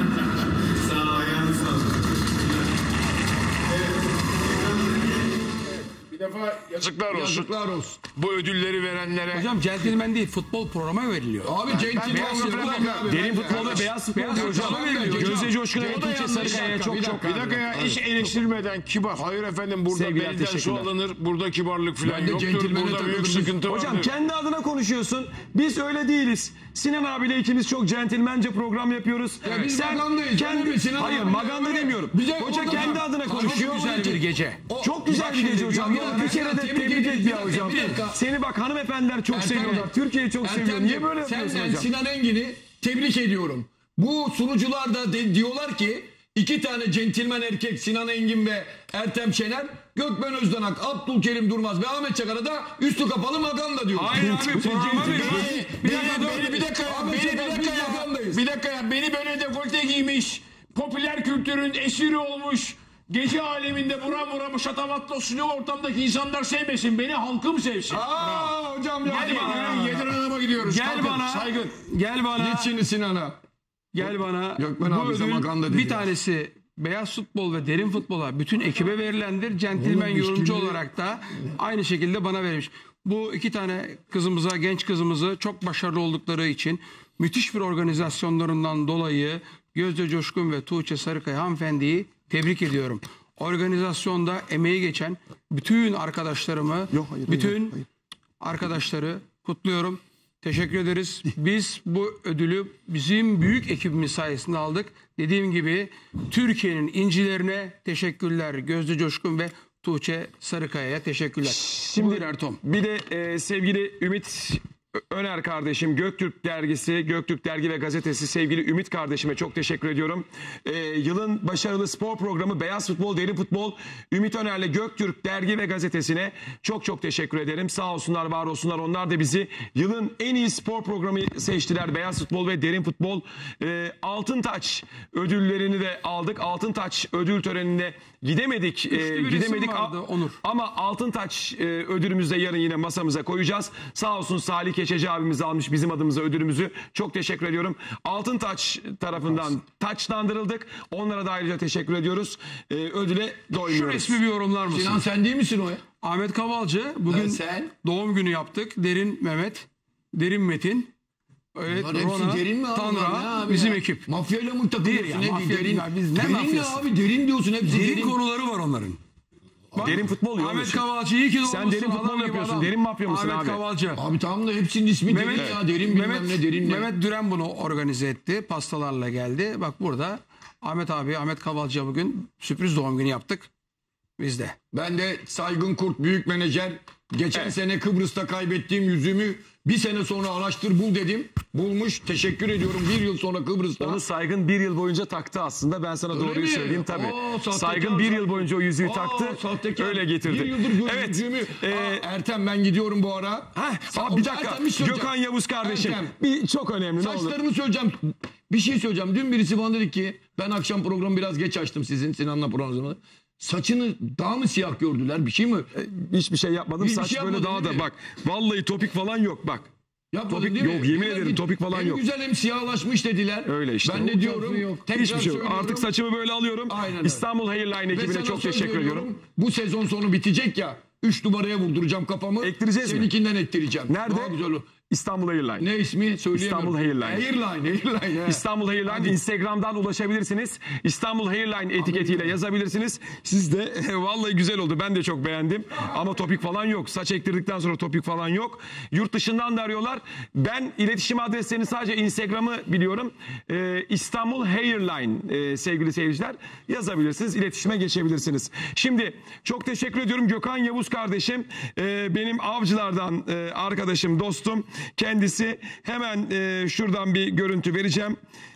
yazıklar olsun. Yazıklar olsun. Bu ödülleri verenlere. Hocam centilmen değil, futbol programı veriliyor. Abi centilmen. Derin futbol ve beyaz futbol diyor hocam. Gözde Coşkun'a ve O da Tuğçe yanlış. Sarıkaya'ya çok Bir çok dakika, bir dakika ya. Hiç eleştirmeden kibar. Hayır efendim burada Sevgiler, belden su teşekkürler. alınır. Burada kibarlık falan Ben de yoktur. centilmene Burada büyük takıldım. sıkıntı vardır. Hocam kendi adına konuşuyorsun. Biz öyle değiliz. Sinan abiyle ikimiz çok centilmence program yapıyoruz. Ya biz magandayız. kendi Öyle Sinan hayır abi maganda öyle. demiyorum. Bize Hoca orada kendi da- adına Çok konuşuyor. Güzel bir gece. O- Çok güzel Bak bir gece şimdi, hocam. ya, Ya, bir kere de tebrik tebrik et ediyorum. ya hocam. Bir dakika. Seni bak hanımefendiler çok Ertem seviyorlar. Bey, Türkiye'yi çok seviyor. Ertem Niye Bey, böyle yapıyorsun senden hocam? Sinan Engin'i tebrik ediyorum. Bu sunucular da de- diyorlar ki iki tane centilmen erkek Sinan Engin ve Ertem Şener, Gökmen Özdanak, Abdülkerim Durmaz ve Ahmet Çakar'a da üstü kapalı maganda diyor. Hayır abi, programa Beni, veriyor. beni, beni, bir dakika ya, Ahmet beni bir Çakar, dakika biz ya, magandayız. bir dakika ya, beni böyle dekolte giymiş, popüler kültürün esiri olmuş, gece aleminde buram buram şatavatlı o sıcak ortamdaki insanlar sevmesin, beni halkım sevsin. Aa hocam ya. Hadi bakalım, yediren adama gidiyoruz. Gel Kalkın, bana. saygın. Gel bana. Git şimdi Sinan'a. Gel bana. Gökmen Bu abi bize ödül maganda dedi bir ya. tanesi beyaz futbol ve derin futbola bütün ekibe verilendir. Centilmen yorumcu olarak da aynı şekilde bana verilmiş. Bu iki tane kızımıza, genç kızımızı çok başarılı oldukları için müthiş bir organizasyonlarından dolayı Gözde Coşkun ve Tuğçe Sarıkaya hanımefendiyi tebrik ediyorum. Organizasyonda emeği geçen bütün arkadaşlarımı, bütün arkadaşları kutluyorum. Teşekkür ederiz. Biz bu ödülü bizim büyük ekibimiz sayesinde aldık. Dediğim gibi Türkiye'nin incilerine teşekkürler. Gözde Coşkun ve Tuğçe Sarıkaya'ya teşekkürler. Şimdi Buyur Ertom. Bir de e, sevgili Ümit Öner kardeşim, Göktürk Dergisi, Göktürk Dergi ve Gazetesi sevgili Ümit kardeşime çok teşekkür ediyorum. Ee, yılın başarılı spor programı Beyaz Futbol, Derin Futbol, Ümit Öner'le Göktürk Dergi ve Gazetesi'ne çok çok teşekkür ederim. Sağ olsunlar, var olsunlar. Onlar da bizi yılın en iyi spor programı seçtiler. Beyaz Futbol ve Derin Futbol. Ee, Altın Taç ödüllerini de aldık. Altın Taç ödül törenine gidemedik. Ee, bir resim gidemedik vardı, Onur. ama Altın Taç e, ödülümüzü de yarın yine masamıza koyacağız. Sağ olsun Salih Keçeci abimiz almış bizim adımıza ödülümüzü. Çok teşekkür ediyorum. Altın Taç tarafından taçlandırıldık. Onlara da ayrıca teşekkür ediyoruz. E, ödüle doymuyoruz. Şu resmi bir yorumlar mısın? Sinan sen değil misin o ya? Ahmet Kavalcı bugün Ha, sen? doğum günü yaptık. Derin Mehmet, Derin Metin, evet, Bunlar hepsi Rona, derin mi abi? Tanra, bunlar? Ne abi bizim ya? ekip. Mafyayla mı Değil takılıyorsun? ya, Ne mafya- derin, ya biz ne derin mafyası? ya abi derin diyorsun hepsi Derin, derin. konuları var onların. Derin futbol yok. Ahmet Kavalcı iyi ki doğmuşsun. Sen derin futbol adam gibi yapıyorsun. adam. Derin mafya mısın Ahmet abi? Kavalcı. Abi tamam da hepsinin ismi Mehmet, derin ya derin bilmem Mehmet, ne derin ne. Mehmet Düren bunu organize etti. Pastalarla geldi. Bak burada Ahmet abi, Ahmet Kavalcı'ya bugün sürpriz doğum günü yaptık. Biz de. Ben de Saygın Kurt büyük menajer. Geçen Evet. sene Kıbrıs'ta kaybettiğim yüzümü bir sene sonra araştır bul dedim. Bulmuş. Teşekkür ediyorum. Bir yıl sonra Kıbrıs'ta. Onu Saygın bir yıl boyunca taktı aslında. Ben sana Öyle doğruyu mi? söyleyeyim tabii. Oo, sahtekar, Saygın bir yıl boyunca o yüzüğü Aa, taktı. sahtekar. Öyle getirdi. Bir yıldır göz Evet. yüzüğümü. e, Aa, Ertem ben gidiyorum bu ara. Heh, Sa- bir dakika. Ertem, bir şey söyleyeceğim. Gökhan Yavuz kardeşim. Ertem, Bir çok önemli ne olur. saçlarımı söyleyeceğim. Bir şey söyleyeceğim. Dün birisi bana dedi ki ben akşam programı biraz geç açtım sizin Sinan'la programı. Saçını daha mı siyah gördüler? Bir şey mi? Hiçbir şey yapmadım. Bir- bir Saç şey böyle yapmadın daha değil da mi? bak. Vallahi topik falan yok bak. Yapmadın Topik değil mi? yok, yemin Dediler ederim ki, topik falan hem yok. güzel hem siyahlaşmış dediler. Öyle işte. Ben de diyorum. Tekrar Hiçbir şey yok. söylüyorum. Artık saçımı böyle alıyorum. Aynen öyle. İstanbul Hairline Ve ekibine sana çok söz teşekkür veriyorum, ediyorum. Bu sezon sonu bitecek ya. Üç numaraya vurduracağım kafamı. Ektireceğiz mi? Seninkinden ektireceğim. Nerede? Daha güzel olur. İstanbul Hairline. Ne ismi söyleyemiyorum. İstanbul Hairline. Hairline. Hairline. he. İstanbul Hairline Hadi. Instagram'dan ulaşabilirsiniz. İstanbul Hairline etiketiyle yazabilirsiniz. Siz de vallahi güzel oldu. Ben de çok beğendim. Ama topik falan yok. Saç ektirdikten sonra topik falan yok. Yurt dışından da arıyorlar. Ben iletişim adreslerini sadece Instagram'ı biliyorum. Ee, İstanbul Hairline e, sevgili seyirciler. Yazabilirsiniz. İletişime geçebilirsiniz. Şimdi çok teşekkür ediyorum. Gökhan Yavuz kardeşim. e, benim avcılardan e, arkadaşım, dostum. Kendisi hemen e, şuradan bir görüntü vereceğim.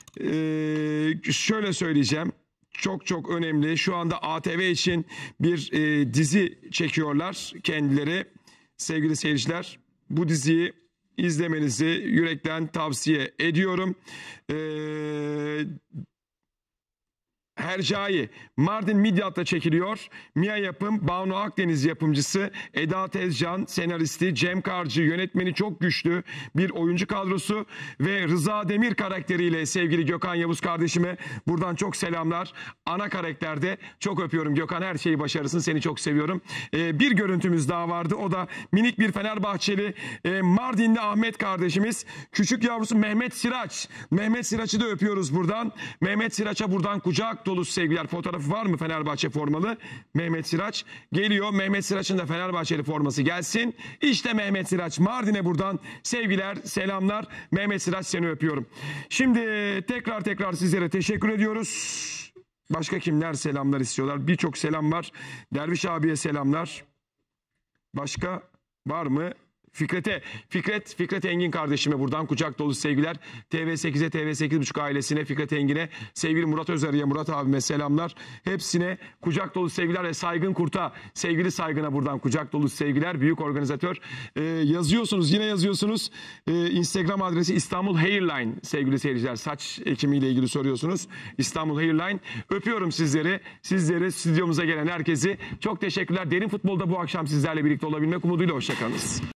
E, şöyle söyleyeceğim. Çok çok önemli. Şu anda A T V için bir e, dizi çekiyorlar kendileri. Sevgili seyirciler, bu diziyi izlemenizi yürekten tavsiye ediyorum. E, Hercai, Mardin Midyat'ta çekiliyor. Mia Yapım, Banu Akdeniz yapımcısı, Eda Tezcan, senaristi, Cem Karcı, yönetmeni çok güçlü bir oyuncu kadrosu ve Rıza Demir karakteriyle sevgili Gökhan Yavuz kardeşime buradan çok selamlar. Ana karakterde çok öpüyorum Gökhan, her şeyi başarısın, seni çok seviyorum. Ee, bir görüntümüz daha vardı, o da minik bir Fenerbahçeli e, Mardinli Ahmet kardeşimiz, küçük yavrusu Mehmet Siraç. Mehmet Siraç'ı da öpüyoruz buradan. Mehmet Siraç'a buradan kucak dolusu sevgiler. Fotoğrafı var mı Fenerbahçe formalı? Mehmet Siraç geliyor. Mehmet Siraç'ın da Fenerbahçeli forması gelsin. İşte Mehmet Siraç. Mardin'e buradan sevgiler, selamlar. Mehmet Siraç, seni öpüyorum. Şimdi tekrar tekrar sizlere teşekkür ediyoruz. Başka kimler selamlar istiyorlar? Birçok selam var. Derviş abiye selamlar. Başka var mı? Fikret'e, Fikret, Fikret Engin kardeşime buradan kucak dolu sevgiler. T V sekize, T V sekiz buçuk ailesine, Fikret Engin'e, sevgili Murat Özarı'ya, Murat abime selamlar. Hepsine kucak dolu sevgiler ve Saygın Kurt'a, sevgili Saygın'a buradan kucak dolu sevgiler. Büyük organizatör. Ee, yazıyorsunuz, yine yazıyorsunuz. Ee, Instagram adresi İstanbul Hairline sevgili seyirciler. Saç ekimiyle ilgili soruyorsunuz. İstanbul Hairline. Öpüyorum sizleri. Sizleri, stüdyomuza gelen herkesi. Çok teşekkürler. Derin Futbol'da bu akşam sizlerle birlikte olabilmek umuduyla hoşçakalınız.